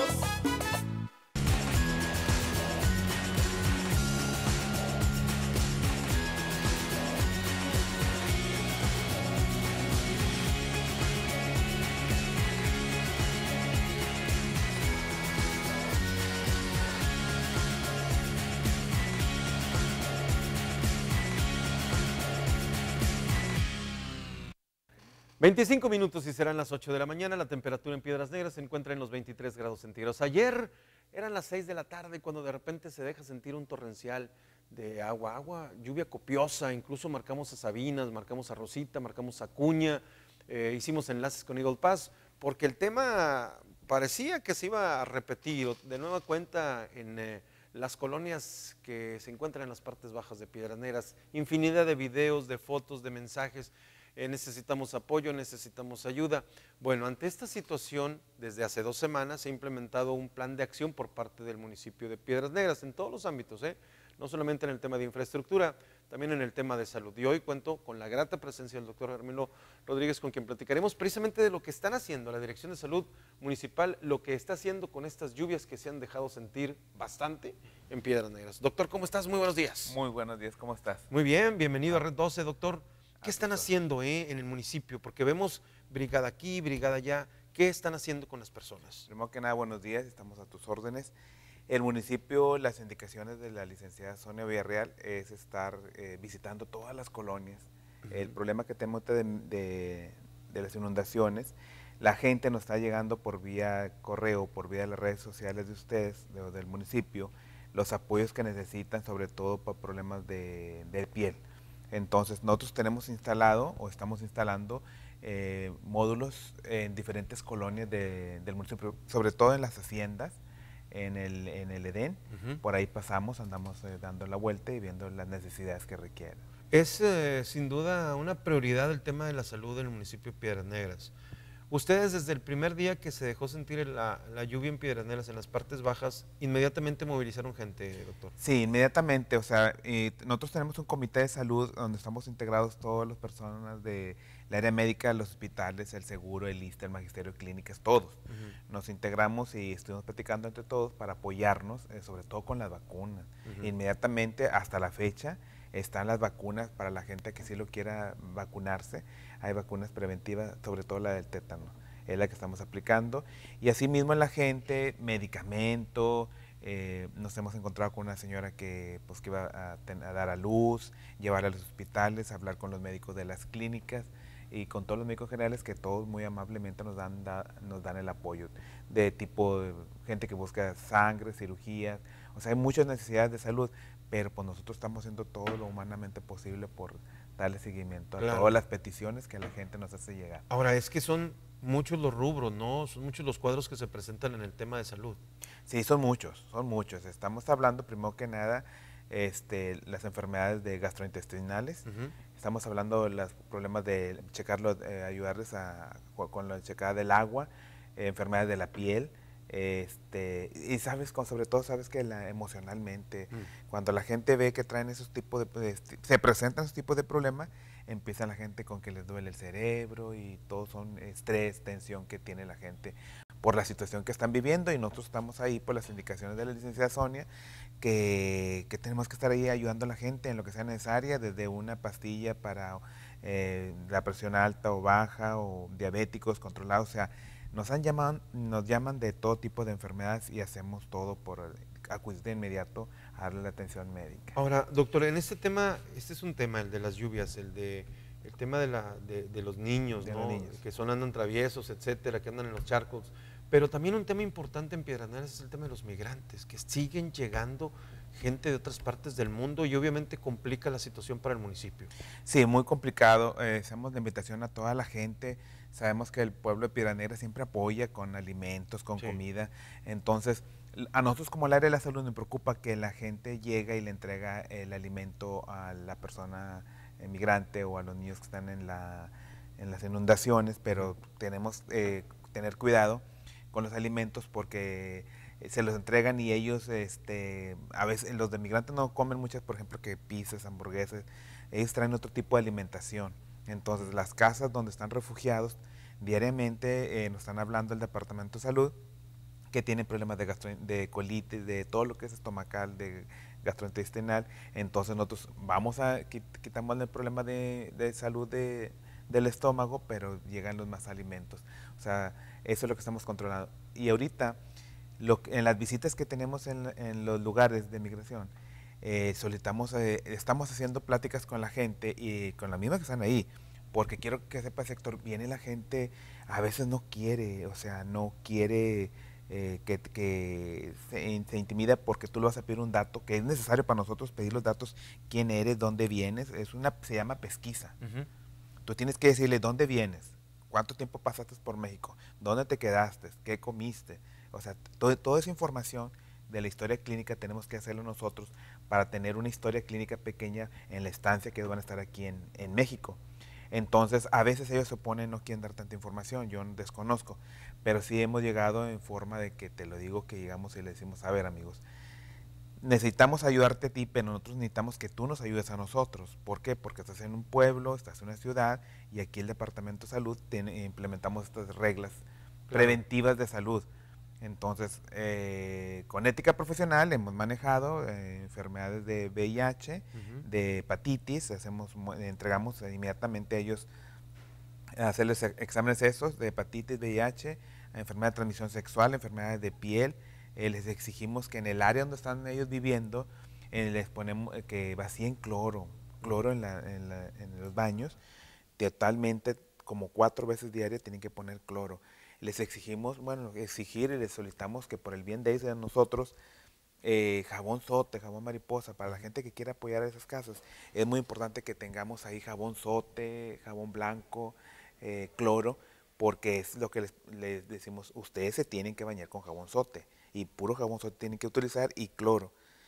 Speaker 1: veinticinco minutos y serán las ocho de la mañana. La temperatura en Piedras Negras se encuentra en los veintitrés grados centígrados. Ayer eran las seis de la tarde cuando de repente se deja sentir un torrencial de agua, agua, lluvia copiosa. Incluso marcamos a Sabinas, marcamos a Rosita, marcamos a Acuña, eh, hicimos enlaces con Eagle Pass, porque el tema parecía que se iba a repetir de nueva cuenta en eh, las colonias que se encuentran en las partes bajas de Piedras Negras. Infinidad de videos, de fotos, de mensajes. Eh, necesitamos apoyo, necesitamos ayuda. Bueno, ante esta situación, desde hace dos semanas se ha implementado un plan de acción por parte del municipio de Piedras Negras en todos los ámbitos, ¿eh? No solamente en el tema de infraestructura, también en el tema de salud. Y hoy cuento con la grata presencia del doctor Hermilo Rodríguez, con quien platicaremos precisamente de lo que están haciendo la Dirección de Salud Municipal, lo que está haciendo con estas lluvias que se han dejado sentir bastante en Piedras Negras. Doctor, ¿cómo estás? Muy buenos días.
Speaker 23: Muy buenos días, ¿cómo estás?
Speaker 1: Muy bien, bienvenido a Red doce, doctor. ¿Qué están haciendo eh, en el municipio? Porque vemos brigada aquí, brigada allá. ¿Qué están haciendo con las personas?
Speaker 23: Primero que nada, buenos días, estamos a tus órdenes. El municipio, las indicaciones de la licenciada Sonia Villarreal es estar eh, visitando todas las colonias. Uh-huh. El problema que tenemos de, de, de las inundaciones, la gente nos está llegando por vía correo, por vía de las redes sociales de ustedes, de, del municipio, los apoyos que necesitan, sobre todo por problemas de, de piel. Entonces, nosotros tenemos instalado o estamos instalando eh, módulos en diferentes colonias de, del municipio, sobre todo en las haciendas, en el, en el Edén. Uh-huh. Por ahí pasamos, andamos eh, dando la vuelta y viendo las necesidades que requieren.
Speaker 1: Es eh, sin duda una prioridad el tema de la salud en el municipio de Piedras Negras. Ustedes desde el primer día que se dejó sentir la, la lluvia en Piedras Negras, en las partes bajas, inmediatamente movilizaron gente, doctor.
Speaker 23: Sí, inmediatamente. O sea, eh, nosotros tenemos un comité de salud donde estamos integrados todas las personas del área médica, los hospitales, el seguro, el I S S S T E, el magisterio de clínicas, todos. Uh-huh. Nos integramos y estuvimos platicando entre todos para apoyarnos, eh, sobre todo con las vacunas. Uh-huh. Inmediatamente, hasta la fecha, están las vacunas para la gente que sí lo quiera vacunarse. Hay vacunas preventivas, sobre todo la del tétano, es la que estamos aplicando. Y asimismo en la gente, medicamento, eh, nos hemos encontrado con una señora que, pues, que iba a, ten, a dar a luz, llevarla a los hospitales, hablar con los médicos de las clínicas y con todos los médicos generales que todos muy amablemente nos dan, da, nos dan el apoyo, de tipo de gente que busca sangre, cirugías. O sea, hay muchas necesidades de salud, pero pues nosotros estamos haciendo todo lo humanamente posible por darle seguimiento a claro. todas las peticiones que la gente nos hace llegar.
Speaker 1: Ahora, es que son muchos los rubros, ¿no? Son muchos los cuadros que se presentan en el tema de salud.
Speaker 23: Sí, son muchos, son muchos. Estamos hablando, primero que nada, este, las enfermedades de gastrointestinales. Uh-huh. Estamos hablando de los problemas de checarlo, eh, ayudarles a, con la checada del agua, eh, enfermedades de la piel. Este, y sabes, con, sobre todo sabes que la, emocionalmente, mm. cuando la gente ve que traen esos tipos de, este, se presentan esos tipos de problemas, empieza la gente con que les duele el cerebro y todo son estrés, tensión que tiene la gente por la situación que están viviendo y nosotros estamos ahí por las indicaciones de la licenciada Sonia, que, que tenemos que estar ahí ayudando a la gente en lo que sea necesaria, desde una pastilla para eh, la presión alta o baja o diabéticos controlados, o sea, nos han llamado, nos llaman de todo tipo de enfermedades y hacemos todo por acudir de inmediato a darle la atención médica.
Speaker 1: Ahora, doctor, en este tema, este es un tema, el de las lluvias, el de el tema de, la, de, de los niños,
Speaker 23: de
Speaker 1: ¿no?
Speaker 23: los niños.
Speaker 1: Que son andan traviesos, etcétera, que andan en los charcos. Pero también un tema importante en Piedras Negras es el tema de los migrantes, que siguen llegando gente de otras partes del mundo y obviamente complica la situación para el municipio.
Speaker 23: Sí, muy complicado. Eh, hacemos la invitación a toda la gente. Sabemos que el pueblo de Piedras Negras siempre apoya con alimentos, con sí. comida. Entonces, a nosotros como el área de la salud nos preocupa que la gente llega y le entrega el alimento a la persona migrante o a los niños que están en, la, en las inundaciones, pero tenemos que eh, tener cuidado con los alimentos porque se los entregan y ellos, este, a veces los de migrantes no comen muchas, por ejemplo, que pizzas, hamburguesas, ellos traen otro tipo de alimentación. Entonces, las casas donde están refugiados, diariamente eh, nos están hablando el Departamento de Salud, que tienen problemas de, gastro, de colitis, de todo lo que es estomacal, de gastrointestinal. Entonces, nosotros vamos a, quitamos el problema de, de salud de, del estómago, pero llegan los más alimentos. O sea, eso es lo que estamos controlando. Y ahorita, lo, en las visitas que tenemos en, en los lugares de migración, eh, solicitamos, eh, estamos haciendo pláticas con la gente y con la misma que están ahí, porque quiero que sepa, sector, viene la gente, a veces no quiere, o sea, no quiere eh, que, que se, se intimida porque tú le vas a pedir un dato, que es necesario para nosotros pedir los datos, quién eres, dónde vienes, es una, se llama pesquisa. Uh-huh. Tú tienes que decirle dónde vienes, cuánto tiempo pasaste por México, dónde te quedaste, qué comiste, o sea, todo, toda esa información de la historia clínica tenemos que hacerlo nosotros para tener una historia clínica pequeña en la estancia que van a estar aquí en, en México. Entonces, a veces ellos se oponen, no quieren dar tanta información, yo desconozco, pero sí hemos llegado en forma de que te lo digo, que llegamos y le decimos, a ver amigos, necesitamos ayudarte a ti, pero nosotros necesitamos que tú nos ayudes a nosotros. ¿Por qué? Porque estás en un pueblo, estás en una ciudad y aquí el Departamento de Salud tiene, implementamos estas reglas claro. preventivas de salud. Entonces, eh, con ética profesional hemos manejado eh, enfermedades de V I H, uh-huh. de hepatitis, hacemos, entregamos inmediatamente a ellos a hacerles exámenes esos de hepatitis, V I H, enfermedad de transmisión sexual, enfermedades de piel. Eh, les exigimos que en el área donde están ellos viviendo, eh, les ponemos eh, que vacíen cloro, cloro en, la, en, la, en los baños, totalmente como cuatro veces diarias tienen que poner cloro. Les exigimos, bueno, exigir y les solicitamos que por el bien de ellos y de nosotros, eh, jabón sote, jabón mariposa, para la gente que quiera apoyar a esas casas, es muy importante que tengamos ahí jabón sote, jabón blanco, eh, cloro, porque es lo que les, les decimos, ustedes se tienen que bañar con jabón sote, y puro jabón sote tienen que utilizar, y cloro.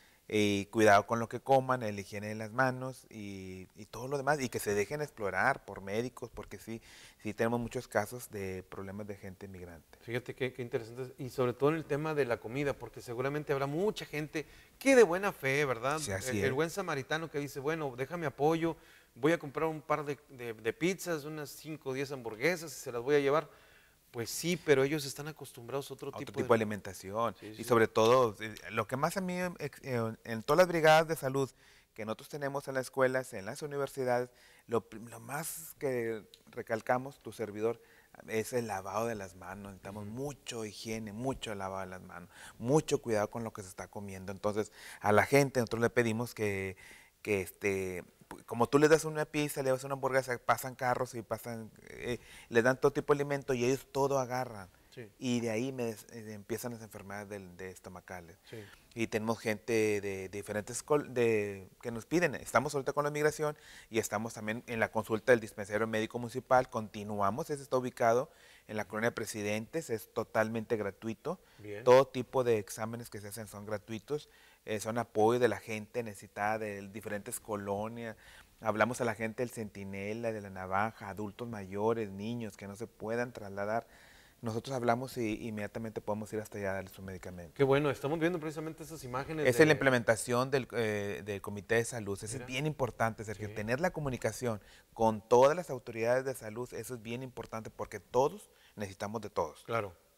Speaker 23: Y cuidado con lo que coman, la higiene de las manos y, y todo lo demás, y que se dejen explorar por médicos, porque sí, sí tenemos muchos casos de problemas de gente migrante.
Speaker 1: Fíjate qué, qué interesante, y sobre todo en el tema de la comida, porque seguramente habrá mucha gente que de buena fe, ¿verdad?
Speaker 23: Sí, así
Speaker 1: el,
Speaker 23: es.
Speaker 1: el buen samaritano que dice, bueno, déjame apoyo, voy a comprar un par de, de, de pizzas, unas cinco o diez hamburguesas y se las voy a llevar. Pues sí, pero ellos están acostumbrados a otro,
Speaker 23: a
Speaker 1: tipo,
Speaker 23: otro tipo
Speaker 1: de...
Speaker 23: de alimentación.
Speaker 1: Sí, sí.
Speaker 23: Y sobre todo, lo que más a mí, eh, en todas las brigadas de salud que nosotros tenemos en las escuelas, en las universidades, lo, lo más que recalcamos, tu servidor, es el lavado de las manos. Necesitamos uh-huh. mucho higiene, mucho lavado de las manos, mucho cuidado con lo que se está comiendo. Entonces, a la gente nosotros le pedimos que, que este... como tú les das una pizza, le das una hamburguesa, pasan carros y pasan, eh, les dan todo tipo de alimento y ellos todo agarran. Sí. Y de ahí me, eh, empiezan las enfermedades de, de estomacales. Sí. Y tenemos gente de, de diferentes de, que nos piden. Estamos ahorita con la migración y estamos también en la consulta del dispensario médico municipal. Continuamos, ese está ubicado en la colonia Presidentes, es totalmente gratuito. Bien. Todo tipo de exámenes que se hacen son gratuitos. Eh, son apoyo de la gente necesitada de diferentes colonias. Hablamos a la gente del Centinela, de la Navaja, adultos mayores, niños que no se puedan trasladar. Nosotros hablamos y inmediatamente podemos ir hasta allá a darles su medicamento.
Speaker 1: Qué bueno, estamos viendo precisamente esas imágenes.
Speaker 23: Esa
Speaker 1: de...
Speaker 23: es la implementación del, eh, del Comité de Salud. Eso Mira. es bien importante, Sergio. Sí. Tener la comunicación con todas las autoridades de salud, eso es bien importante porque todos necesitamos de todos.
Speaker 1: Claro.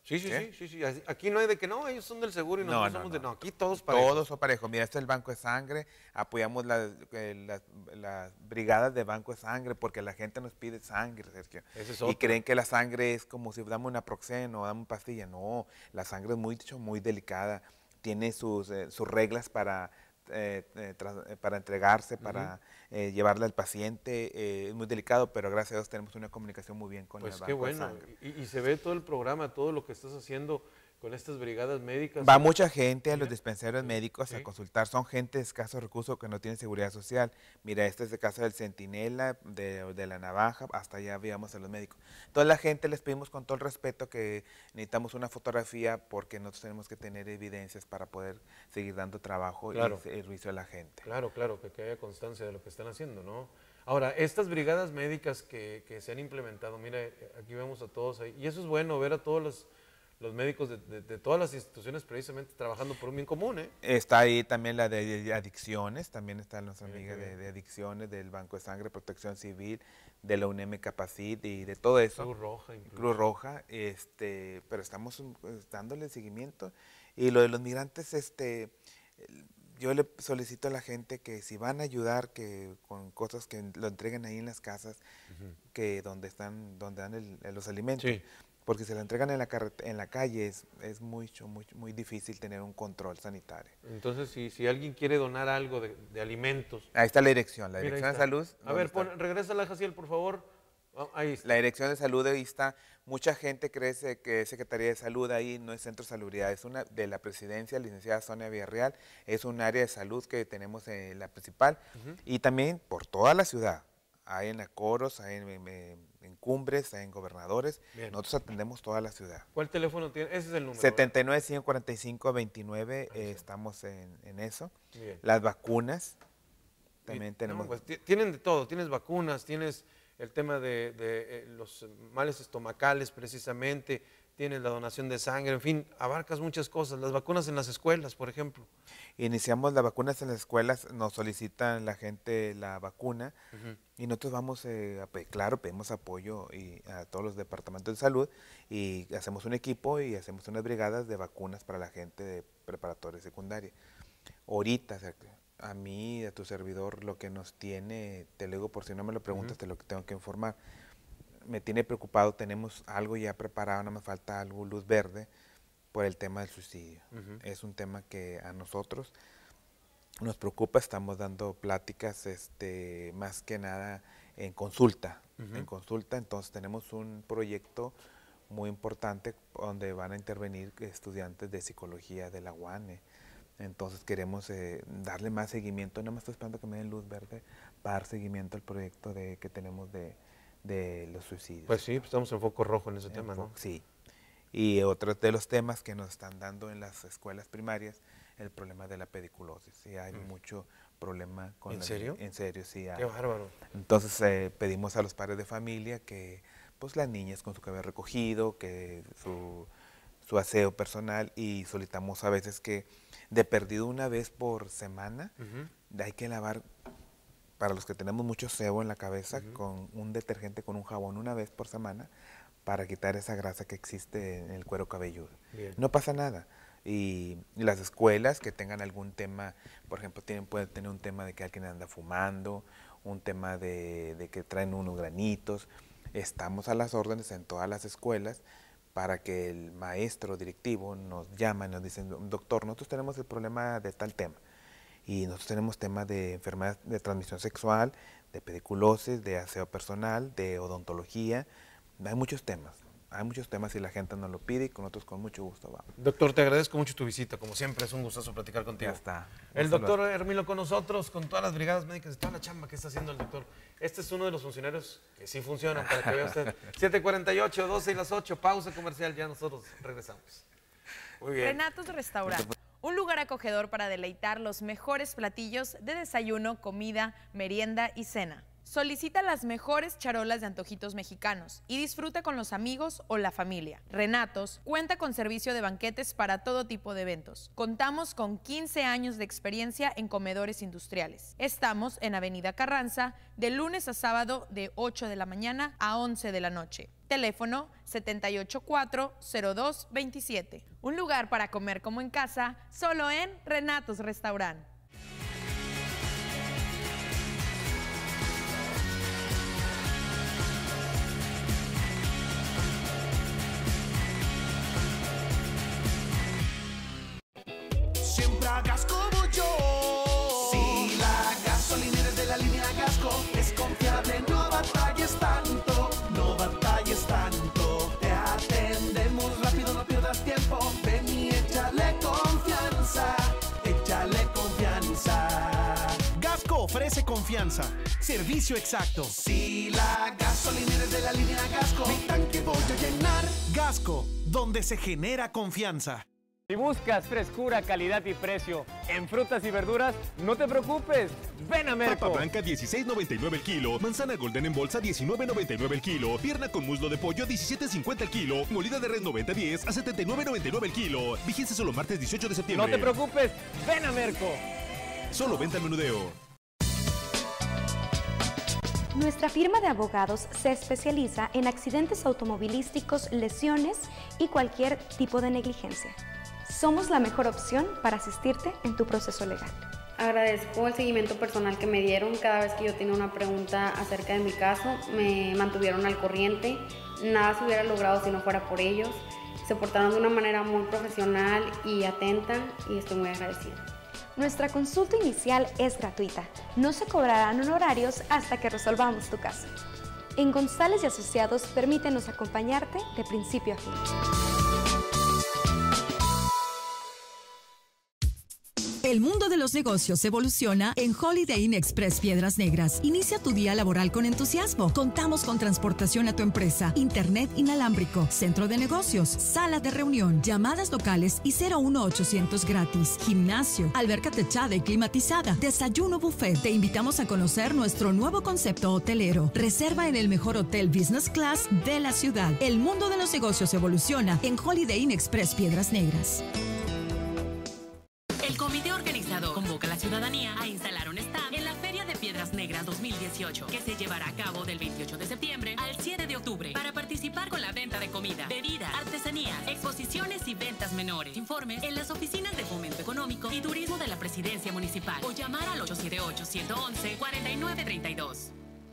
Speaker 1: Sí, sí, sí, sí, sí. Así- Aquí no hay de que no, ellos son del seguro y
Speaker 23: No,
Speaker 1: nosotros
Speaker 23: no,
Speaker 1: somos
Speaker 23: no.
Speaker 1: de no. Aquí todos parejos.
Speaker 23: Todos son parejos. Mira, este es el Banco de Sangre. Apoyamos las, eh, las, las brigadas de Banco de Sangre porque la gente nos pide sangre, Sergio.
Speaker 1: Ese es
Speaker 23: Y
Speaker 1: otro.
Speaker 23: creen que la sangre es como si damos una Proxeno o damos una pastilla. No, la sangre es muy, muy delicada. Tiene sus, eh, sus reglas para, eh, eh, tras- eh, para entregarse, para eh, llevarle al paciente. Eh, es muy delicado, pero gracias a Dios tenemos una comunicación muy bien con
Speaker 1: Pues
Speaker 23: el
Speaker 1: qué
Speaker 23: Banco de
Speaker 1: bueno.
Speaker 23: Sangre.
Speaker 1: Y, y se ve todo el programa, todo lo que estás haciendo con estas brigadas médicas.
Speaker 23: Va mucha gente a los dispensarios médicos a
Speaker 1: sí.
Speaker 23: consultar. Son gente de escasos recursos que no tienen seguridad social. Mira, este es el caso del Centinela, de, de la Navaja, hasta allá veíamos a los médicos. Toda la gente les pedimos con todo el respeto que necesitamos una fotografía porque nosotros tenemos que tener evidencias para poder seguir dando trabajo
Speaker 1: Claro.
Speaker 23: y servicio a la gente.
Speaker 1: Claro, claro, que, que haya constancia de lo que están haciendo, ¿no? Ahora, estas brigadas médicas que, que se han implementado, mira, eh, aquí vemos a todos ahí, y eso es bueno, ver a todos los, los médicos de, de- de todas las instituciones precisamente trabajando por un bien común, ¿eh?
Speaker 23: Está ahí también la de de adicciones, también está nuestra amiga
Speaker 1: qué
Speaker 23: de,
Speaker 1: bien.
Speaker 23: de adicciones, del Banco de Sangre, Protección Civil, de la UNEM Capacit y de todo eso.
Speaker 1: Cruz Roja incluso.
Speaker 23: Cruz Roja, este, pero estamos um, pues, dándole seguimiento. Y lo de los migrantes, este, el- yo le solicito a la gente que si van a ayudar que con cosas que lo entreguen ahí en las casas, que donde están, donde dan el- el- los alimentos.
Speaker 1: Sí.
Speaker 23: Porque si lo entregan en la carret- en la calle es, es mucho, muy, muy difícil tener un control sanitario.
Speaker 1: Entonces, si, si alguien quiere donar algo de, de alimentos.
Speaker 23: Ahí está la dirección, la
Speaker 1: Mira, ahí
Speaker 23: dirección de
Speaker 1: está.
Speaker 23: salud.
Speaker 1: A
Speaker 23: ¿dónde
Speaker 1: ver,
Speaker 23: está?
Speaker 1: pon, regrésala, Jaciel, por favor. Ah, ahí está.
Speaker 23: La dirección de salud ahí está. Mucha gente cree se- que es Secretaría de Salud, ahí no es Centro de Salubridad, es una de la presidencia, licenciada Sonia Villarreal, es un área de salud que tenemos en la principal y también por toda la ciudad. Hay en Acoros, hay en, en- en Cumbres, hay en Gobernadores.
Speaker 1: Bien.
Speaker 23: Nosotros atendemos toda la ciudad.
Speaker 1: ¿Cuál teléfono tiene? Ese es el número.
Speaker 23: setenta y nueve, ciento cuarenta y cinco, veintinueve, eh, estamos en, en eso.
Speaker 1: Bien.
Speaker 23: Las vacunas, también
Speaker 1: No,
Speaker 23: tenemos.
Speaker 1: pues, ti- tienen de todo, tienes vacunas, tienes el tema de, de, eh, los males estomacales precisamente, tienes la donación de sangre, en fin, abarcas muchas cosas. Las vacunas en las escuelas, por ejemplo.
Speaker 23: Iniciamos las vacunas en las escuelas, nos solicitan la gente la vacuna y nosotros vamos, eh, a pe- claro, pedimos apoyo y a todos los departamentos de salud y hacemos un equipo y hacemos unas brigadas de vacunas para la gente de preparatoria y secundaria. Ahorita, Sergio, a mí, a tu servidor, lo que nos tiene, te lo digo por si no me lo preguntas,
Speaker 1: Ujú.
Speaker 23: te lo que tengo que informar, me tiene preocupado, tenemos algo ya preparado, no me falta algo, luz verde, por el tema del suicidio.
Speaker 1: Ujú.
Speaker 23: Es un tema que a nosotros nos preocupa, estamos dando pláticas este, más que nada en consulta,
Speaker 1: Ujú.
Speaker 23: en consulta, entonces tenemos un proyecto muy importante donde van a intervenir estudiantes de psicología de la U A N E. Entonces queremos eh, darle más seguimiento, no me estoy esperando que me den luz verde para dar seguimiento al proyecto de, que tenemos de, de los suicidios.
Speaker 1: Pues sí, pues estamos en foco rojo en ese
Speaker 23: En
Speaker 1: tema, ¿no?
Speaker 23: fo- Sí. Y otro de los temas que nos están dando en las escuelas primarias, el problema de la pediculosis. Sí, hay
Speaker 1: Mm.
Speaker 23: mucho problema con
Speaker 1: ¿En
Speaker 23: la-
Speaker 1: serio?
Speaker 23: En serio, sí. hay.
Speaker 1: Qué bárbaro.
Speaker 23: Entonces eh, pedimos a los padres de familia que pues las niñas con su cabello recogido, que su, su aseo personal y solicitamos a veces que de perdido una vez por semana
Speaker 1: Ujú.
Speaker 23: hay que lavar, para los que tenemos mucho sebo en la cabeza,
Speaker 1: Ujú.
Speaker 23: con un detergente, con un jabón una vez por semana para quitar esa grasa que existe en el cuero cabelludo.
Speaker 1: Bien.
Speaker 23: No pasa nada. Y, y las escuelas que tengan algún tema, por ejemplo, tienen, pueden tener un tema de que alguien anda fumando, un tema de, de que traen unos granitos. Estamos a las órdenes en todas las escuelas para que el maestro directivo nos llama y nos dice, doctor, nosotros tenemos el problema de tal tema. Y nosotros tenemos temas de enfermedades de transmisión sexual, de pediculosis, de aseo personal, de odontología. Hay muchos temas, hay muchos temas y la gente nos lo pide y con nosotros con mucho gusto vamos.
Speaker 1: Doctor, te agradezco mucho tu visita, como siempre es un gustazo platicar contigo.
Speaker 23: Ya está.
Speaker 1: El
Speaker 23: Gusto
Speaker 1: doctor Hermilo con nosotros, con todas las brigadas médicas y toda la chamba que está haciendo el doctor. Este es uno de los funcionarios que sí funcionan, para que vea usted. siete cuarenta y ocho, doce y las ocho, pausa comercial, ya nosotros regresamos. Muy bien.
Speaker 2: Renatos Restaurant, un lugar acogedor para deleitar los mejores platillos de desayuno, comida, merienda y cena. Solicita las mejores charolas de antojitos mexicanos y disfruta con los amigos o la familia. Renatos cuenta con servicio de banquetes para todo tipo de eventos. Contamos con quince años de experiencia en comedores industriales. Estamos en Avenida Carranza de lunes a sábado de ocho de la mañana a once de la noche. Teléfono siete ocho cuatro, cero dos dos siete. Un lugar para comer como en casa, solo en Renatos Restaurant.
Speaker 3: Siempre hagas como yo. Si la gasolinera es de la línea Gasco, es confiable, no batalles tanto, no batalles tanto. Te atendemos rápido, no pierdas tiempo. Ven y échale confianza, échale confianza.
Speaker 4: Gasco ofrece confianza, servicio exacto.
Speaker 3: Si la gasolinera es de la línea Gasco, mi tanque voy a llenar.
Speaker 4: Gasco, donde se genera confianza.
Speaker 9: Si buscas frescura, calidad y precio en frutas y verduras, no te preocupes, ven a Merco.
Speaker 10: Papa blanca dieciséis noventa y nueve el kilo, manzana golden en bolsa diecinueve noventa y nueve el kilo, pierna con muslo de pollo diecisiete cincuenta el kilo, molida de res noventa diez a setenta y nueve noventa y nueve el kilo. Vigencia solo martes dieciocho de septiembre.
Speaker 9: No te preocupes, ven a Merco.
Speaker 10: Solo venta al menudeo.
Speaker 5: Nuestra firma de abogados se especializa en accidentes automovilísticos, lesiones y cualquier tipo de negligencia. Somos la mejor opción para asistirte en tu proceso legal.
Speaker 24: Agradezco el seguimiento personal que me dieron. Cada vez que yo tenía una pregunta acerca de mi caso, me mantuvieron al corriente. Nada se hubiera logrado si no fuera por ellos. Se portaron de una manera muy profesional y atenta y estoy muy agradecida.
Speaker 5: Nuestra consulta inicial es gratuita. No se cobrarán honorarios hasta que resolvamos tu caso. En González y Asociados, permítenos acompañarte de principio a fin.
Speaker 25: El mundo de los negocios evoluciona en Holiday Inn Express Piedras Negras. Inicia tu día laboral con entusiasmo. Contamos con transportación a tu empresa, internet inalámbrico, centro de negocios, sala de reunión, llamadas locales y cero uno ochocientos gratis. Gimnasio, alberca techada y climatizada, desayuno buffet. Te invitamos a conocer nuestro nuevo concepto hotelero. Reserva en el mejor hotel business class de la ciudad. El mundo de los negocios evoluciona en Holiday Inn Express Piedras Negras.
Speaker 26: El comité organizador convoca a la ciudadanía a instalar un stand en la Feria de Piedras Negras dos mil dieciocho, que se llevará a cabo del veintiocho de septiembre al siete de octubre, para participar con la venta de comida, bebidas, artesanías, exposiciones y ventas menores. Informes en las oficinas de Fomento Económico y Turismo de la Presidencia Municipal o llamar al ocho siete ocho, uno uno uno, cuatro nueve tres dos.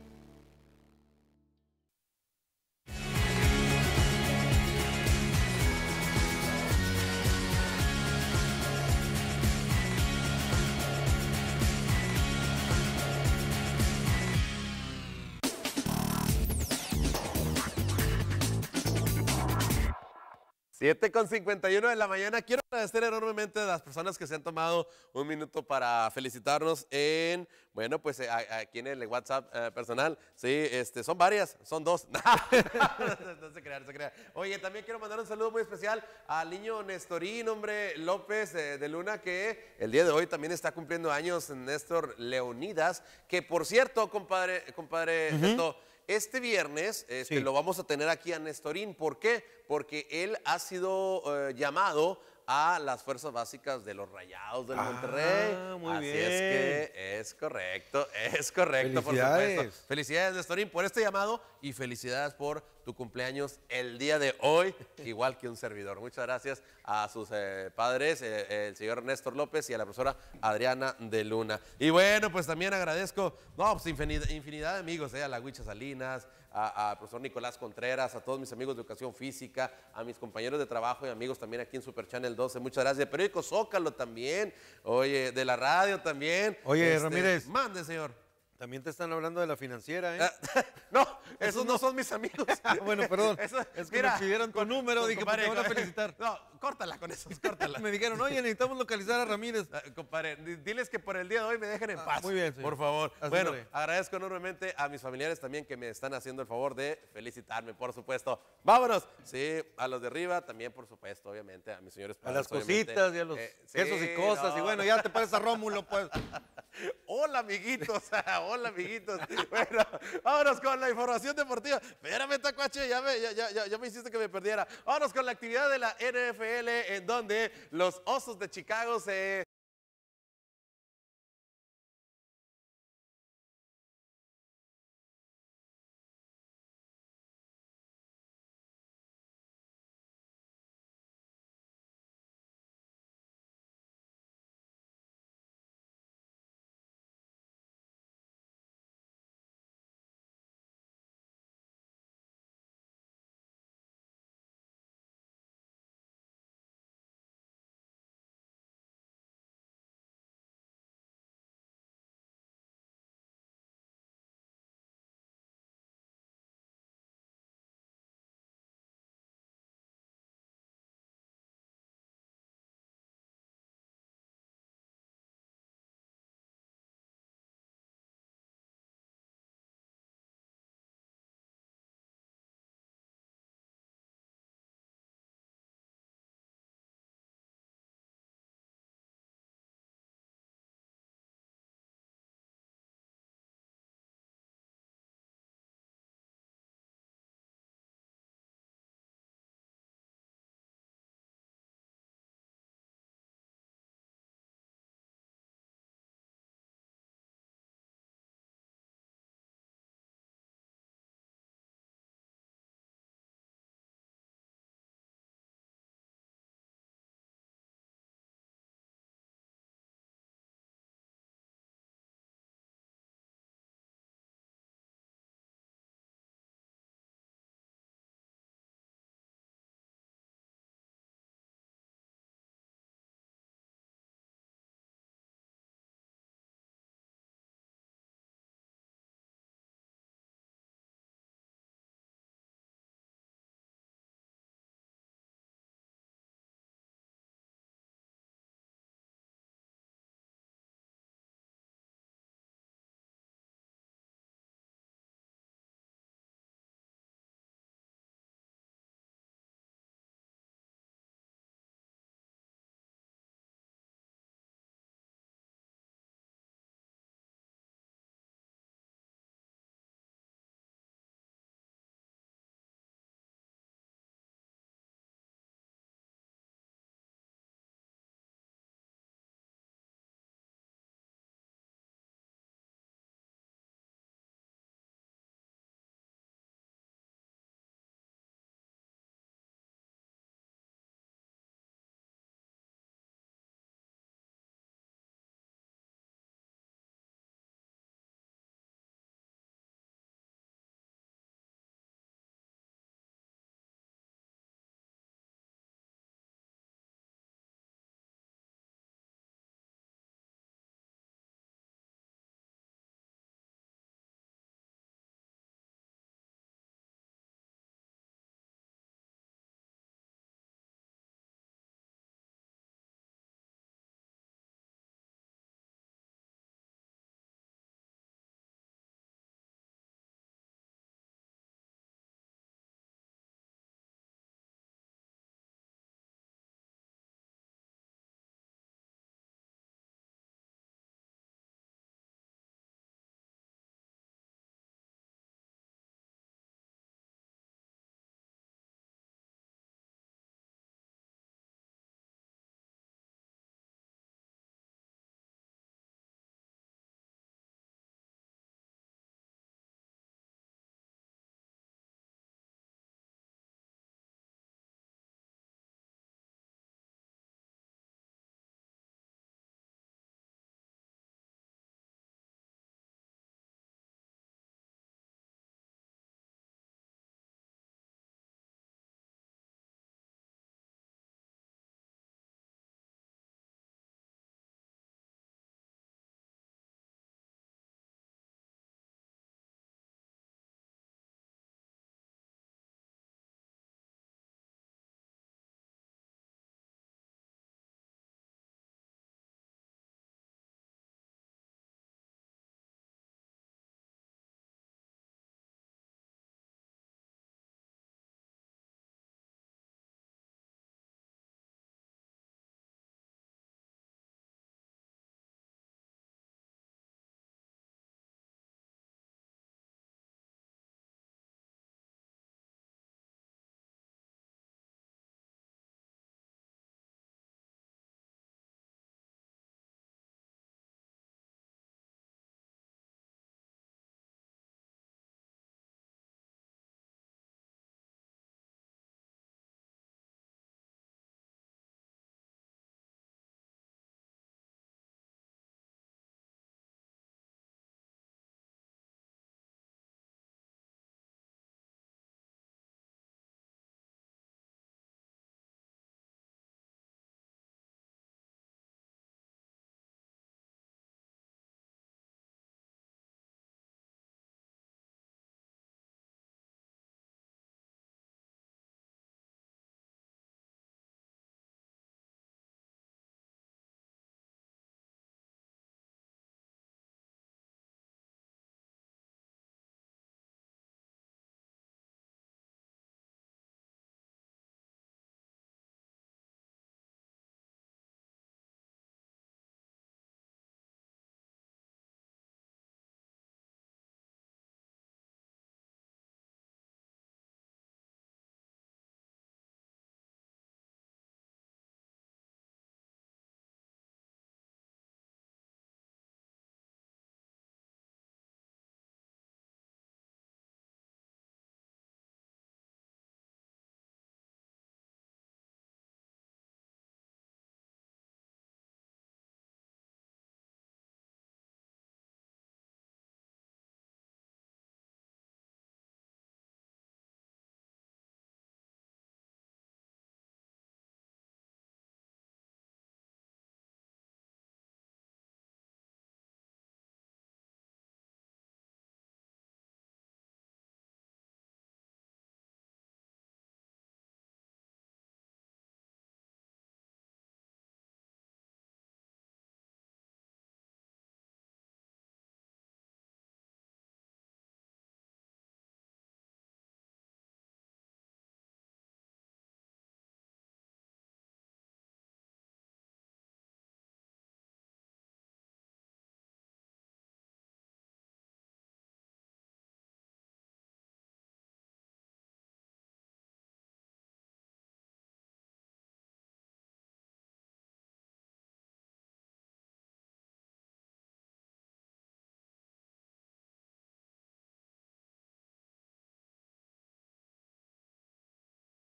Speaker 1: siete con cincuenta y uno de la mañana. Quiero agradecer enormemente a las personas que se han tomado un minuto para felicitarnos en, bueno, pues eh, aquí en el WhatsApp eh, personal. Sí, este, son varias, son dos. no se crean, no se crean. Oye, también quiero mandar un saludo muy especial al niño Nestorín, hombre, López eh, de Luna, que el día de hoy también está cumpliendo años, Néstor Leonidas, que por cierto, compadre, compadre, uh-huh. Neto, este viernes este, sí. lo vamos a tener aquí a Nestorín. ¿Por qué? Porque él ha sido eh, llamado a las fuerzas básicas de los Rayados del ah, Monterrey. Muy Así bien. es que es correcto, es correcto, felicidades. Por supuesto. Felicidades, Nestorín, por este llamado y felicidades por tu cumpleaños el día de hoy, igual que un servidor. Muchas gracias a sus eh, padres, eh, el señor Néstor López y a la profesora Adriana de Luna. Y bueno, pues también agradezco, no, pues infinidad, infinidad de amigos, eh, a la Huicha Salinas, al profesor Nicolás Contreras, a todos mis amigos de Educación Física, a mis compañeros de trabajo y amigos también aquí en Super Channel doce. Muchas gracias. De Periódico Zócalo también, oye, de la radio también. Oye, este, Ramírez. Mande, señor.
Speaker 27: También te están hablando de la financiera, ¿eh?
Speaker 1: no, esos no, no son mis amigos.
Speaker 27: bueno, perdón.
Speaker 1: Eso,
Speaker 27: es que
Speaker 1: mira,
Speaker 27: me pidieron tu número,
Speaker 1: con,
Speaker 27: dije,
Speaker 1: compadre,
Speaker 27: pues te van a felicitar.
Speaker 1: No, córtala con esos, córtala.
Speaker 27: me dijeron, oye, necesitamos localizar a Ramírez.
Speaker 1: Ah, compadre, diles que por el día de hoy me dejen en paz.
Speaker 27: Ah, muy bien, señor.
Speaker 1: Por favor.
Speaker 27: Así
Speaker 1: bueno,
Speaker 27: haré.
Speaker 1: agradezco enormemente a mis familiares también que me están haciendo el favor de felicitarme, por supuesto. Vámonos. Sí, a los de arriba también, por supuesto, obviamente, a mis señores padres.
Speaker 27: A las cositas y a los eh, quesos sí, y cosas. No. Y bueno, ya te pareces a Rómulo, pues.
Speaker 1: Hola, amiguitos. Hola, amiguitos. Bueno, vámonos con la información deportiva. Espérame, Tacuache, ya me, ya, ya, ya me hiciste que me perdiera. Vámonos con la actividad de la N F L, en donde los Osos de Chicago se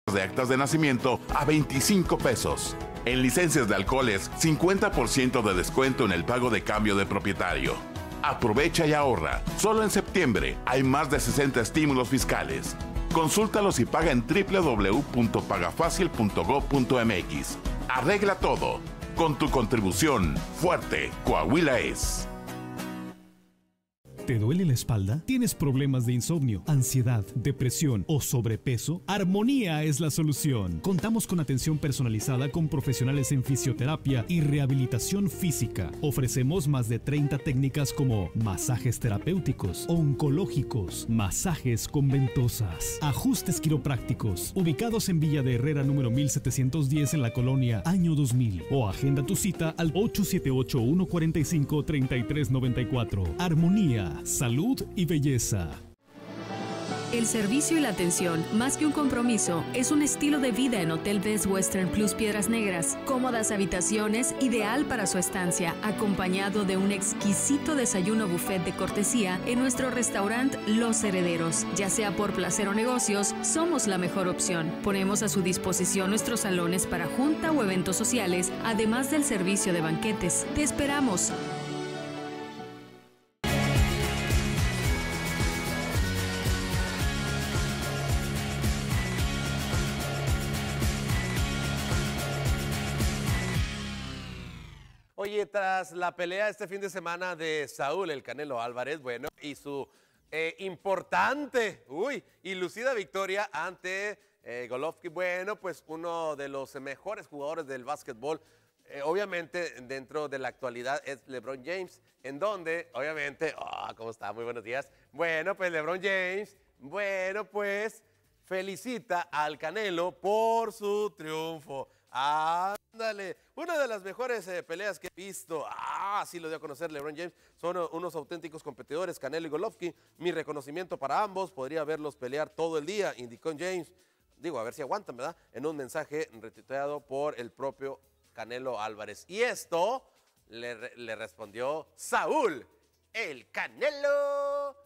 Speaker 6: de actas de nacimiento a veinticinco pesos. En licencias de alcoholes, cincuenta por ciento de descuento en el pago de cambio de propietario. Aprovecha y ahorra. Solo en septiembre hay más de sesenta estímulos fiscales. Consúltalos y paga en doble u doble u doble u punto pagafacil punto gob punto m x. Arregla todo. Con tu contribución, fuerte, Coahuila es.
Speaker 18: ¿Te duele la espalda? ¿Tienes problemas de insomnio, ansiedad, depresión o sobrepeso? Armonía es la solución. Contamos con atención personalizada con profesionales en fisioterapia y rehabilitación física. Ofrecemos más de treinta técnicas como masajes terapéuticos, oncológicos, masajes con ventosas, ajustes quiroprácticos, ubicados en Villa de Herrera número mil setecientos diez en la colonia Año dos mil. O agenda tu cita al ocho siete ocho, uno cuatro cinco, tres tres nueve cuatro. Armonía, salud y belleza.
Speaker 7: El servicio y la atención, más que un compromiso, es un estilo de vida en Hotel Best Western Plus Piedras Negras. Cómodas habitaciones, ideal para su estancia, acompañado de un exquisito desayuno buffet de cortesía en nuestro restaurante Los Herederos. Ya sea por placer o negocios, somos la mejor opción. Ponemos a su disposición nuestros salones para junta o eventos sociales, además del servicio de banquetes. ¡Te esperamos!
Speaker 8: Oye, tras la pelea este fin de semana de Saúl El Canelo Álvarez, bueno, y su eh, importante, uy, y lucida victoria ante eh, Golovkin, bueno, pues uno de los mejores jugadores del básquetbol, eh, obviamente dentro de la actualidad es LeBron James, en donde, obviamente, oh, ¿cómo está? Muy buenos días. Bueno, pues LeBron James, bueno, pues felicita al Canelo por su triunfo. Ándale, una de las mejores eh, peleas que he visto, ah, sí lo dio a conocer LeBron James, son uh, unos auténticos competidores, Canelo y Golovkin, mi reconocimiento para ambos, podría verlos pelear todo el día, indicó James, digo, a ver si aguantan, ¿verdad? En un mensaje retuiteado por el propio Canelo Álvarez. Y esto le, le respondió Saúl, el Canelo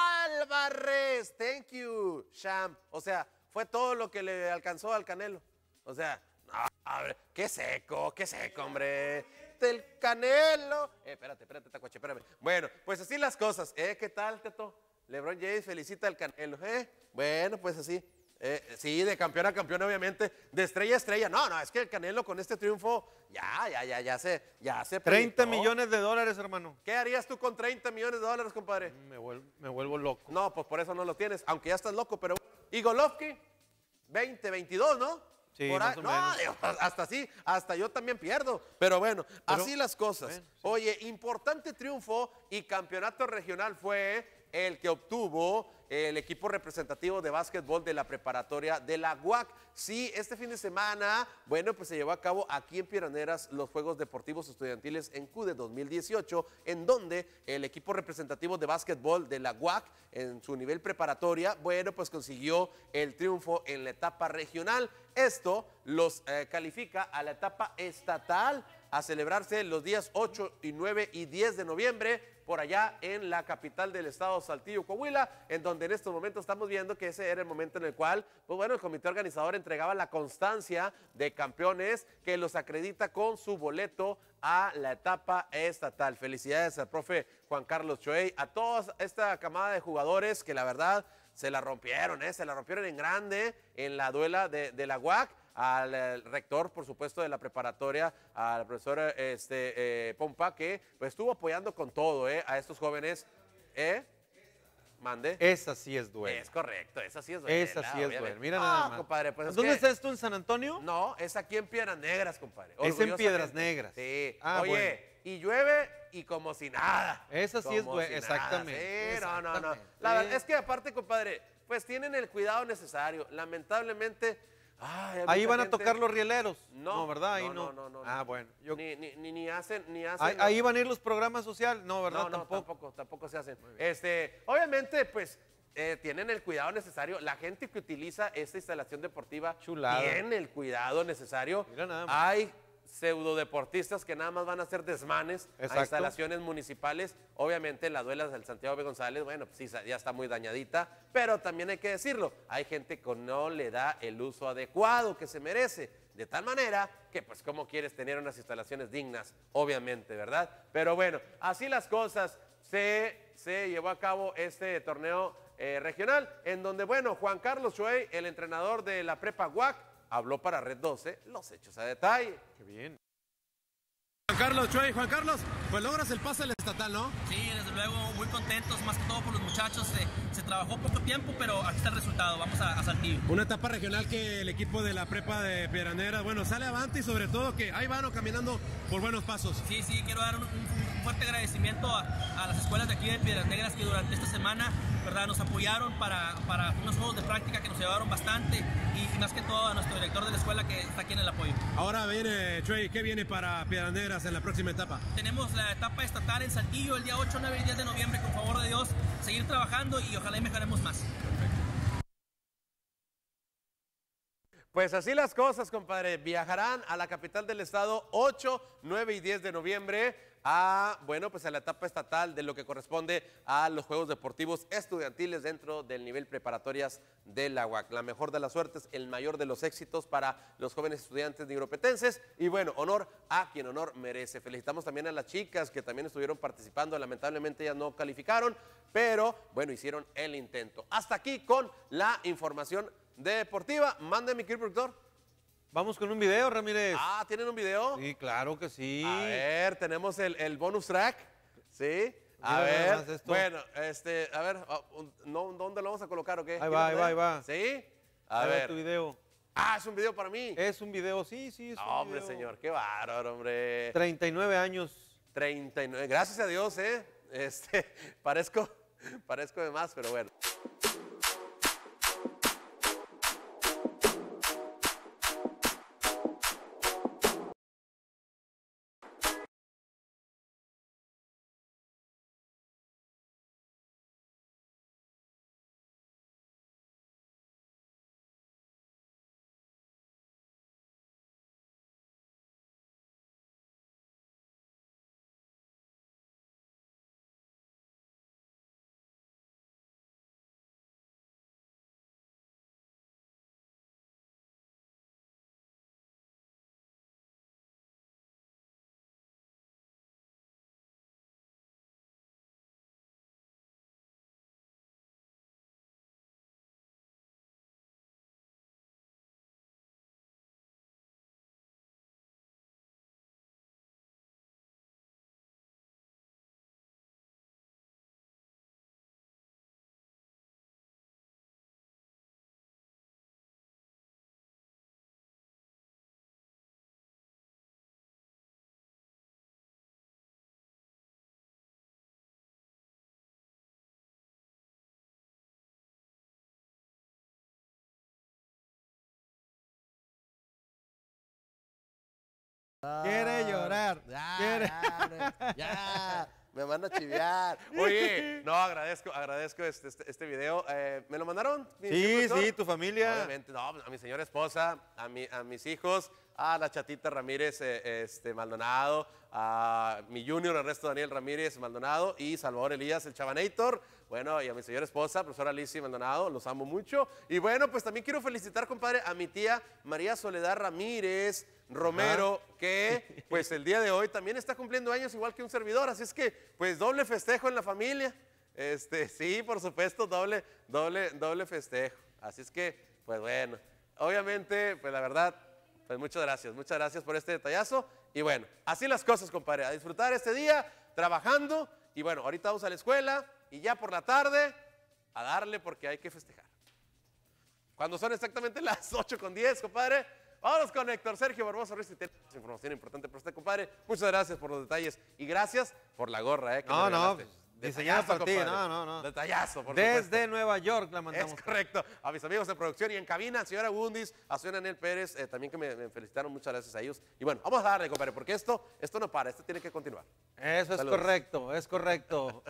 Speaker 8: Álvarez, thank you, Sham, o sea, fue todo lo que le alcanzó al Canelo, o sea, a ver, qué seco, qué seco, hombre. Del Canelo. Eh, espérate, espérate, Tacuache, espérame. Bueno, pues así las cosas. ¿Eh? ¿Qué tal, Teto? LeBron James felicita al Canelo. ¿Eh? Bueno, pues así. Eh, sí, de campeón a campeón, obviamente. De estrella a estrella. No, no, es que el Canelo con este triunfo, ya, ya, ya, ya se, ya se
Speaker 1: treinta millones de dólares, hermano.
Speaker 8: ¿Qué harías tú con treinta millones de dólares, compadre?
Speaker 1: Me vuelvo, me vuelvo loco.
Speaker 8: No, pues por eso no lo tienes, aunque ya estás loco, pero... ¿Y Golovkin? veinte, veintidós, ¿no?
Speaker 1: Sí,
Speaker 8: Por
Speaker 1: más
Speaker 8: ahí,
Speaker 1: o
Speaker 8: no,
Speaker 1: menos.
Speaker 8: digo, hasta así, hasta yo también pierdo. Pero bueno,
Speaker 1: Pero,
Speaker 8: así las cosas.
Speaker 1: bueno, sí.
Speaker 8: Oye, importante triunfo y campeonato regional fue el que obtuvo el equipo representativo de básquetbol de la preparatoria de la U A C. Sí, este fin de semana, bueno, pues se llevó a cabo aquí en Piedras los Juegos Deportivos Estudiantiles en CUDE dos mil dieciocho, en donde el equipo representativo de básquetbol de la U A C, en su nivel preparatoria, bueno, pues consiguió el triunfo en la etapa regional. Esto los eh, califica a la etapa estatal a celebrarse los días ocho y nueve y diez de noviembre por allá en la capital del estado, Saltillo, Coahuila, en donde en estos momentos estamos viendo que ese era el momento en el cual, pues bueno, el comité organizador entregaba la constancia de campeones que los acredita con su boleto a la etapa estatal. Felicidades al profe Juan Carlos Choey, a toda esta camada de jugadores que la verdad se la rompieron, ¿eh? Se la rompieron en grande en la duela de, de la U A C. Al eh, rector, por supuesto, de la preparatoria, al profesor este, eh, Pompa, que pues, estuvo apoyando con todo eh, a estos jóvenes. ¿Eh? Mande.
Speaker 1: Esa sí es duela.
Speaker 8: Es correcto, esa sí es duela.
Speaker 1: Esa sí es duela. Mira
Speaker 8: ah,
Speaker 1: nada más.
Speaker 8: Compadre, pues es
Speaker 1: ¿Dónde
Speaker 8: que...
Speaker 1: está esto, en San Antonio?
Speaker 8: No, es aquí en Piedras Negras, compadre.
Speaker 1: Es en Piedras Negras.
Speaker 8: Sí.
Speaker 1: Ah,
Speaker 8: Oye,
Speaker 1: bueno.
Speaker 8: y llueve y como si nada.
Speaker 1: Esa sí es
Speaker 8: Como
Speaker 1: duela,
Speaker 8: si
Speaker 1: exactamente.
Speaker 8: nada. Sí, no, no, no.
Speaker 1: Exactamente.
Speaker 8: La verdad es que aparte, compadre, pues tienen el cuidado necesario. Lamentablemente... Ay,
Speaker 1: Ahí van
Speaker 8: gente...
Speaker 1: a tocar los rieleros.
Speaker 8: No,
Speaker 1: no ¿verdad? Ahí
Speaker 8: no,
Speaker 1: no.
Speaker 8: no, no, no,
Speaker 1: ah,
Speaker 8: no.
Speaker 1: bueno. Yo...
Speaker 8: Ni, ni, ni, ni hacen, ni hacen.
Speaker 1: Ahí, ahí van a ir los programas sociales. No, ¿verdad?
Speaker 8: No, no,
Speaker 1: tampoco.
Speaker 8: tampoco, tampoco se hacen. Este, obviamente, pues, eh, tienen el cuidado necesario. La gente que utiliza esta instalación deportiva
Speaker 1: Chulada.
Speaker 8: tiene el cuidado necesario.
Speaker 1: Mira nada más.
Speaker 8: Hay pseudodeportistas que nada más van a hacer desmanes
Speaker 1: Exacto.
Speaker 8: a instalaciones municipales. Obviamente la duela del Santiago B. González, bueno, pues sí, ya está muy dañadita, pero también hay que decirlo, hay gente que no le da el uso adecuado que se merece, de tal manera que pues cómo quieres tener unas instalaciones dignas, obviamente, ¿verdad? Pero bueno, así las cosas, se, se llevó a cabo este torneo eh, regional, en donde, bueno, Juan Carlos Chuey, el entrenador de la Prepa U A C, habló para Red doce los hechos a detalle.
Speaker 1: Qué bien.
Speaker 11: Juan Carlos Chuey, Juan Carlos, pues logras el pase al estatal, ¿no?
Speaker 12: Sí, desde luego, muy contentos, más que todo por los muchachos. Se, se trabajó poco tiempo, pero aquí está el resultado. Vamos a, a Saltillo.
Speaker 11: Una etapa regional que el equipo de la Prepa de Piedras Negras, bueno, sale avante y sobre todo que ahí van caminando por buenos pasos.
Speaker 12: Sí, sí, quiero dar un, un, un fuerte agradecimiento a, a las escuelas de aquí de Piedras Negras que durante esta semana, ¿verdad?, nos apoyaron para, para unos juegos de práctica que nos llevaron bastante y, y más que todo a nuestro director de la escuela que está aquí en el apoyo.
Speaker 11: Ahora viene, Chuey, ¿qué viene para Piedras Negras en la próxima etapa?
Speaker 12: Tenemos la etapa estatal en Saltillo el día ocho, nueve y diez de noviembre, con favor de Dios, seguir trabajando y ojalá y mejoremos más.
Speaker 8: Pues así las cosas, compadre. Viajarán a la capital del estado ocho, nueve y diez de noviembre a, bueno, pues a la etapa estatal de lo que corresponde a los Juegos Deportivos Estudiantiles dentro del nivel preparatorias de la U A C. La mejor de las suertes, el mayor de los éxitos para los jóvenes estudiantes nigropetenses y, bueno, honor a quien honor merece. Felicitamos también a las chicas que también estuvieron participando. Lamentablemente ellas no calificaron, pero, bueno, hicieron el intento. Hasta aquí con la información deportiva. Mande, mi querido productor.
Speaker 1: Vamos con un video, Ramírez.
Speaker 8: Ah, ¿tienen un video?
Speaker 1: Sí, claro que sí.
Speaker 8: A ver, tenemos el, el bonus track. Sí. A
Speaker 1: Mira
Speaker 8: ver, bueno, este, a ver, no, ¿dónde lo vamos a colocar o qué?
Speaker 1: Ahí va, ahí va, ahí va.
Speaker 8: ¿Sí? A
Speaker 1: Ahí va
Speaker 8: ver.
Speaker 1: tu video.
Speaker 8: Ah, ¿es un video para mí?
Speaker 1: Es un video, sí, sí, es
Speaker 8: no,
Speaker 1: un
Speaker 8: hombre,
Speaker 1: video.
Speaker 8: señor, qué bárbaro, hombre.
Speaker 1: treinta y nueve años.
Speaker 8: treinta y nueve, gracias a Dios, ¿eh? Este, parezco, parezco de más, pero bueno.
Speaker 1: Quiere llorar.
Speaker 8: Ya,
Speaker 1: Quiere.
Speaker 8: ya, ya, me van a chiviar. Oye, no, agradezco, agradezco este, este, este video. Eh, ¿Me lo mandaron?
Speaker 1: Sí, sí, tu familia.
Speaker 8: Obviamente, no, a mi señora esposa, a, mi, a mis hijos, a la chatita Ramírez eh, este, Maldonado, a mi junior Ernesto Daniel Ramírez Maldonado y Salvador Elías, el Chavanator. Bueno, y a mi señora esposa, profesora Alicia Maldonado, los amo mucho. Y bueno, pues también quiero felicitar, compadre, a mi tía María Soledad Ramírez Romero, ajá, que pues el día de hoy también está cumpliendo años igual que un servidor, así es que pues doble festejo en la familia. Este, sí, por supuesto, doble, doble, doble festejo. Así es que, pues bueno, obviamente, pues la verdad, pues muchas gracias, muchas gracias por este detallazo. Y bueno, así las cosas, compadre, a disfrutar este día, trabajando. Y bueno, ahorita vamos a la escuela y ya por la tarde a darle porque hay que festejar. Cuando son exactamente las ocho con diez, compadre, vámonos con Héctor Sergio Barbosa Ruiz y tiene información importante para usted, compadre. Muchas gracias por los detalles y gracias por la gorra, ¿eh? Que
Speaker 1: no, no, pues, diseñada para ti, no, no, no.
Speaker 8: Detallazo, por
Speaker 1: Desde
Speaker 8: supuesto.
Speaker 1: Nueva York la mandamos.
Speaker 8: Es correcto. A mis amigos de producción y en cabina, señora Wundis, a señora Anel Pérez, eh, también que me, me felicitaron, muchas gracias a ellos. Y bueno, vamos a darle, compadre, porque esto, esto no para, esto tiene que continuar.
Speaker 1: Eso es
Speaker 8: Saludos.
Speaker 1: correcto, es correcto.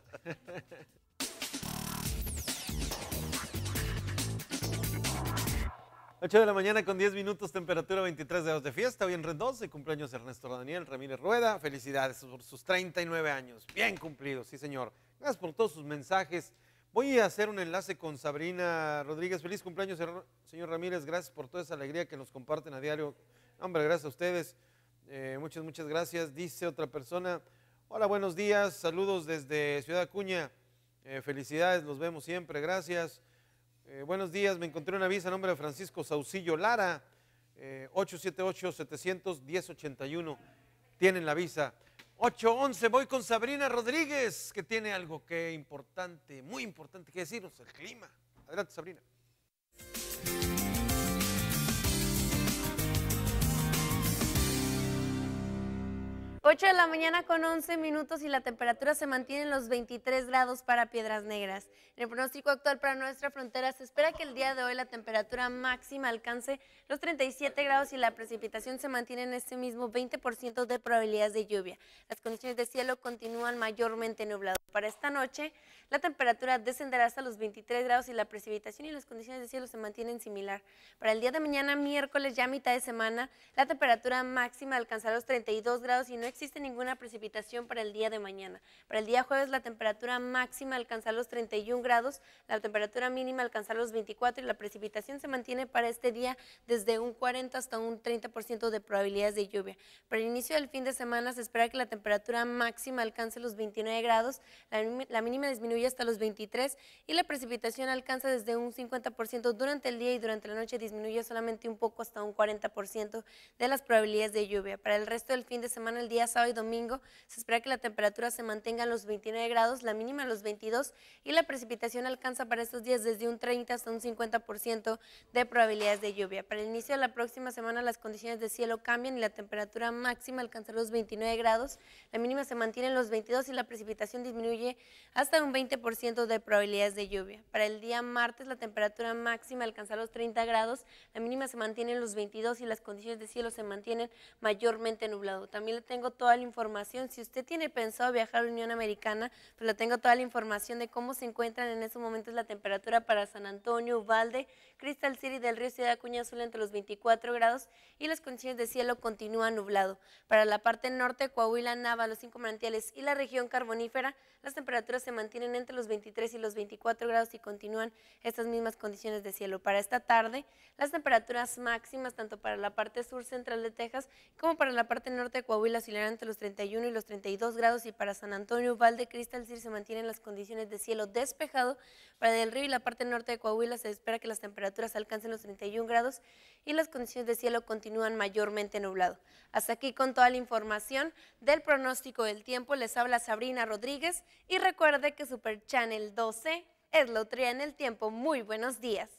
Speaker 1: ocho de la mañana con diez minutos, temperatura veintitrés grados de fiesta. Hoy en Red doce, cumpleaños Ernesto Daniel Ramírez Rueda. Felicidades por sus treinta y nueve años. Bien cumplidos, sí señor. Gracias por todos sus mensajes. Voy a hacer un enlace con Sabrina Rodríguez. Feliz cumpleaños, señor Ramírez. Gracias por toda esa alegría que nos comparten a diario. Hombre, gracias a ustedes. Eh, muchas, muchas gracias. Dice otra persona, hola, buenos días. Saludos desde Ciudad Acuña. Eh, felicidades, los vemos siempre. Gracias. Eh, buenos días, me encontré una visa a nombre de Francisco Saucillo Lara, eh, ocho siete ocho, siete cero cero, uno cero ocho uno, tienen la visa. ocho once, voy con Sabrina Rodríguez, que tiene algo que importante, muy importante que decirnos, el clima. Adelante, Sabrina.
Speaker 13: ocho de la mañana con once minutos y la temperatura se mantiene en los veintitrés grados para Piedras Negras. En el pronóstico actual para nuestra frontera se espera que el día de hoy la temperatura máxima alcance los treinta y siete grados y la precipitación se mantiene en este mismo veinte por ciento de probabilidades de lluvia. Las condiciones de cielo continúan mayormente nubladas. Para esta noche la temperatura descenderá hasta los veintitrés grados y la precipitación y las condiciones de cielo se mantienen similar. Para el día de mañana, miércoles, ya mitad de semana, la temperatura máxima alcanzará los treinta y dos grados y no existe ninguna precipitación para el día de mañana. Para el día jueves la temperatura máxima alcanzará los treinta y un grados, la temperatura mínima alcanzará los veinticuatro y la precipitación se mantiene para este día desde un cuarenta hasta un treinta por ciento de probabilidades de lluvia. Para el inicio del fin de semana se espera que la temperatura máxima alcance los veintinueve grados, la, la mínima disminuye hasta los veintitrés y la precipitación alcanza desde un cincuenta por ciento durante el día y durante la noche disminuye solamente un poco hasta un cuarenta por ciento de las probabilidades de lluvia. Para el resto del fin de semana, el día sábado y domingo, se espera que la temperatura se mantenga en los veintinueve grados, la mínima en los veintidós y la precipitación alcanza para estos días desde un treinta hasta un cincuenta por ciento de probabilidades de lluvia. Para el inicio de la próxima semana las condiciones de cielo cambian y la temperatura máxima alcanzará los veintinueve grados, la mínima se mantiene en los veintidós y la precipitación disminuye hasta un veinte por ciento de probabilidades de lluvia. Para el día martes la temperatura máxima alcanzará los treinta grados, la mínima se mantiene en los veintidós y las condiciones de cielo se mantienen mayormente nublado. También le tengo toda la información, si usted tiene pensado viajar a la Unión Americana, pues le tengo toda la información de cómo se encuentran en estos momentos la temperatura para San Antonio, Uvalde, Crystal City del Río, Ciudad Acuña Azul entre los veinticuatro grados y las condiciones de cielo continúan nublado. Para la parte norte, Coahuila, Nava, los cinco manantiales y la región carbonífera, las temperaturas se mantienen entre los veintitrés y los veinticuatro grados y continúan estas mismas condiciones de cielo. Para esta tarde, las temperaturas máximas tanto para la parte sur central de Texas como para la parte norte de Coahuila oscilarán entre los treinta y uno y los treinta y dos grados y para San Antonio, Uvalde, Crystal City se mantienen las condiciones de cielo despejado. Para Del Río y la parte norte de Coahuila se espera que las temperaturas alcancen los treinta y un grados y las condiciones de cielo continúan mayormente nublado. Hasta aquí con toda la información del pronóstico del tiempo. Les habla Sabrina Rodríguez y recuerde que Super Channel doce es Lotería en el Tiempo. Muy buenos días.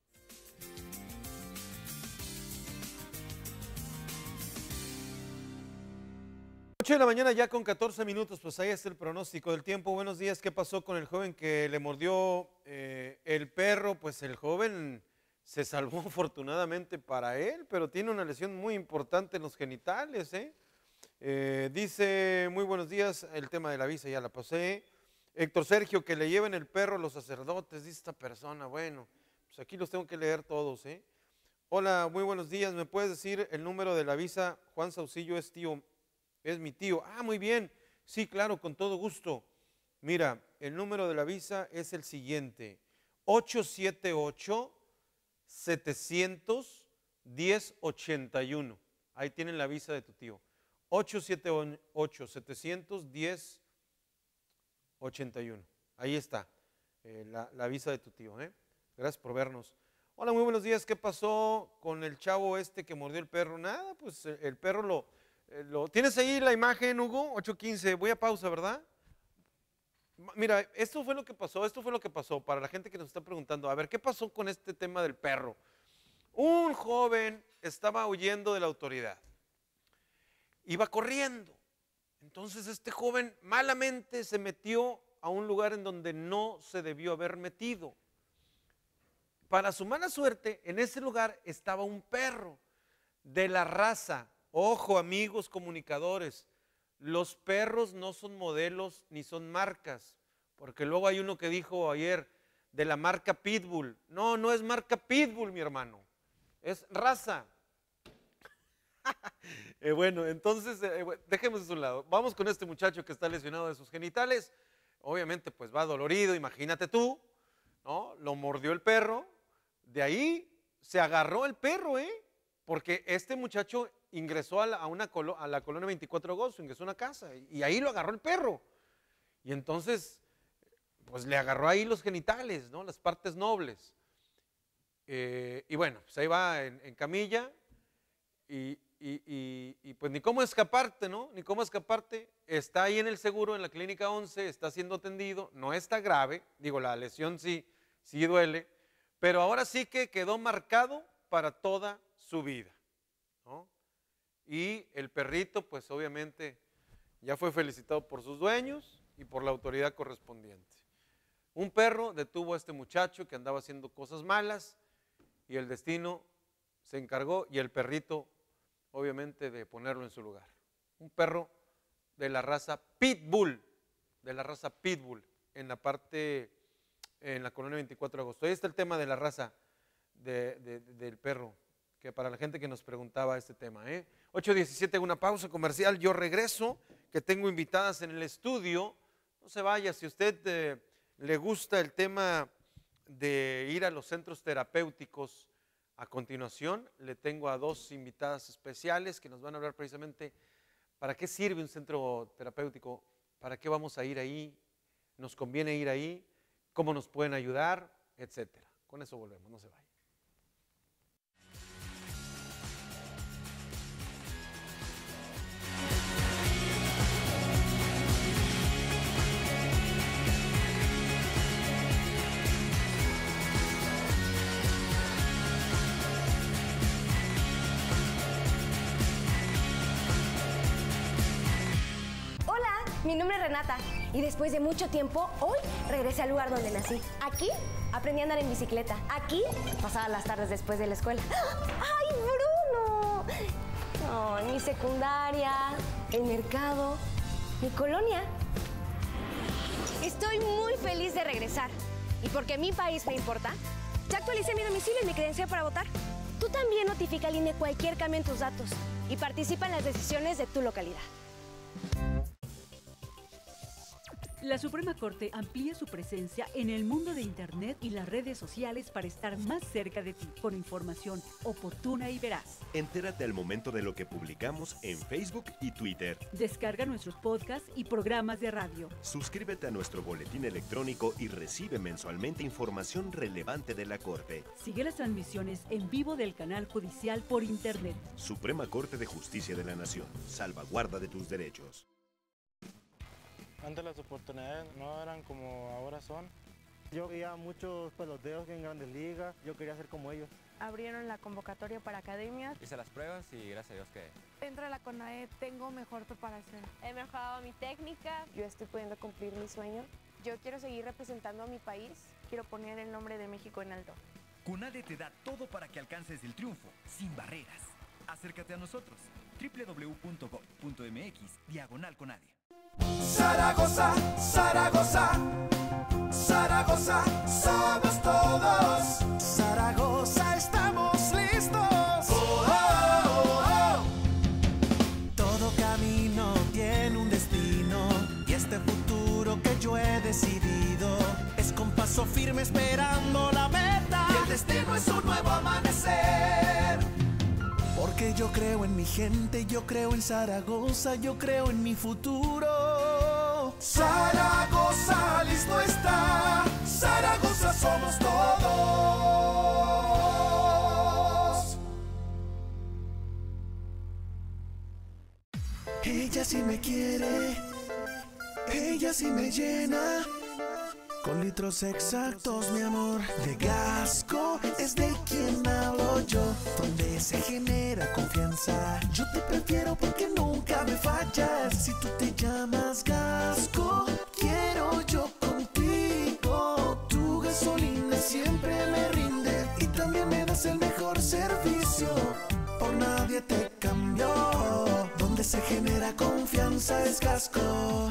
Speaker 1: ocho de la mañana ya con catorce minutos, pues ahí está el pronóstico del tiempo. Buenos días, ¿qué pasó con el joven que le mordió eh, el perro? Pues el joven se salvó afortunadamente para él, pero tiene una lesión muy importante en los genitales, ¿eh? Eh, dice, muy buenos días, el tema de la visa ya la pasé. Héctor Sergio, que le lleven el perro a los sacerdotes, dice esta persona. Bueno, pues aquí los tengo que leer todos, ¿eh? Hola, muy buenos días, ¿me puedes decir el número de la visa? Juan Saucillo es tío, es mi tío. Ah, muy bien, sí, claro, con todo gusto. Mira, el número de la visa es el siguiente, ocho siete ocho, siete cero cero, uno cero ocho uno. Ahí tienen la visa de tu tío. ocho siete ocho, siete cero cero, uno cero ocho uno. Ahí está, eh, la, la visa de tu tío. ¿eh? Gracias por vernos. Hola, muy buenos días. ¿Qué pasó con el chavo este que mordió el perro? Nada, pues el, el perro lo, eh, lo... ¿Tienes ahí la imagen, Hugo? ocho quince. Voy a pausa, ¿verdad? Mira, esto fue lo que pasó, esto fue lo que pasó. Para la gente que nos está preguntando, a ver, ¿qué pasó con este tema del perro? Un joven estaba huyendo de la autoridad. Iba corriendo. Entonces este joven malamente se metió a un lugar en donde no se debió haber metido. Para su mala suerte, en ese lugar estaba un perro de la raza. Ojo, amigos comunicadores, los perros no son modelos ni son marcas, porque luego hay uno que dijo ayer de la marca Pitbull. No, no es marca Pitbull, mi hermano. es raza. eh, bueno, entonces, eh, dejemos eso a un lado. Vamos con este muchacho que está lesionado de sus genitales. Obviamente, pues va dolorido, imagínate tú, ¿no? Lo mordió el perro. De ahí se agarró el perro, ¿eh? Porque este muchacho ingresó a la, a una colo, a la colonia veinticuatro de agosto, ingresó a una casa y, y ahí lo agarró el perro. Y entonces, pues le agarró ahí los genitales, ¿no? Las partes nobles. Eh, y bueno, pues ahí va en, en camilla y, y, y, y pues ni cómo escaparte, ¿no? Ni cómo escaparte. Está ahí en el seguro, en la clínica once, está siendo atendido, no está grave, digo, la lesión sí, sí duele, pero ahora sí que quedó marcado para toda su vida, ¿no? Y el perrito, pues obviamente ya fue felicitado por sus dueños y por la autoridad correspondiente. Un perro detuvo a este muchacho que andaba haciendo cosas malas y el destino se encargó y el perrito, obviamente, de ponerlo en su lugar. Un perro de la raza Pitbull, de la raza Pitbull, en la parte, en la colonia veinticuatro de agosto. Ahí está el tema de la raza de, de, de, del perro, que para la gente que nos preguntaba este tema. ¿eh? ocho diecisiete, una pausa comercial, yo regreso, que tengo invitadas en el estudio. No se vaya, si usted eh, le gusta el tema de ir a los centros terapéuticos, a continuación le tengo a dos invitadas especiales que nos van a hablar precisamente para qué sirve un centro terapéutico, para qué vamos a ir ahí, nos conviene ir ahí, cómo nos pueden ayudar, etcétera. Con eso volvemos, no se vaya.
Speaker 14: Mi nombre es Renata y después de mucho tiempo, hoy regresé al lugar donde nací. Aquí aprendí a andar en bicicleta. Aquí pasaba las tardes después de la escuela. ¡Ay, Bruno! Oh, mi secundaria, el mercado, mi colonia. Estoy muy feliz de regresar. Y porque mi país me importa, ya actualicé mi domicilio y mi credencial para votar. Tú también notifica al I N E cualquier cambio en tus datos y participa en las decisiones de tu localidad.
Speaker 15: La Suprema Corte amplía su presencia en el mundo de Internet y las redes sociales para estar más cerca de ti, con información oportuna y veraz.
Speaker 16: Entérate al momento de lo que publicamos en Facebook y Twitter.
Speaker 15: Descarga nuestros podcasts y programas de radio.
Speaker 16: Suscríbete a nuestro boletín electrónico y recibe mensualmente información relevante de la Corte.
Speaker 15: Sigue las transmisiones en vivo del canal judicial por Internet.
Speaker 16: Suprema Corte de Justicia de la Nación. Salvaguarda de tus derechos.
Speaker 17: Antes las oportunidades no eran como ahora son. Yo veía muchos peloteros en grandes ligas, yo quería ser como ellos.
Speaker 19: Abrieron la convocatoria para academias.
Speaker 20: Hice las pruebas y gracias a Dios que...
Speaker 19: Dentro de la CONADE tengo mejor preparación.
Speaker 21: He mejorado mi técnica.
Speaker 19: Yo estoy pudiendo cumplir mi sueño. Yo quiero seguir representando a mi país. Quiero poner el nombre de México en alto.
Speaker 28: CONADE te da todo para que alcances el triunfo, sin barreras. Acércate a nosotros. doble u doble u doble u punto gob punto m x diagonal CONADE.
Speaker 3: Zaragoza, Zaragoza, Zaragoza, somos todos. Zaragoza, estamos listos. Oh, oh, oh. Todo camino tiene un destino y este futuro que yo he decidido es con paso firme esperando la meta. Y el destino es un nuevo amanecer. Porque yo creo en mi gente, yo creo en Zaragoza, yo creo en mi futuro. Zaragoza, listo está. Zaragoza somos todos. Ella sí me quiere, ella sí me llena. Con litros exactos, mi amor, de Gasco es de quien hablo yo. Donde se genera confianza, yo te prefiero porque nunca me fallas. Si tú te llamas Gasco, quiero yo contigo. Tu gasolina siempre me rinde y también me das el mejor servicio. Por nadie te cambio. Donde se genera confianza es Gasco.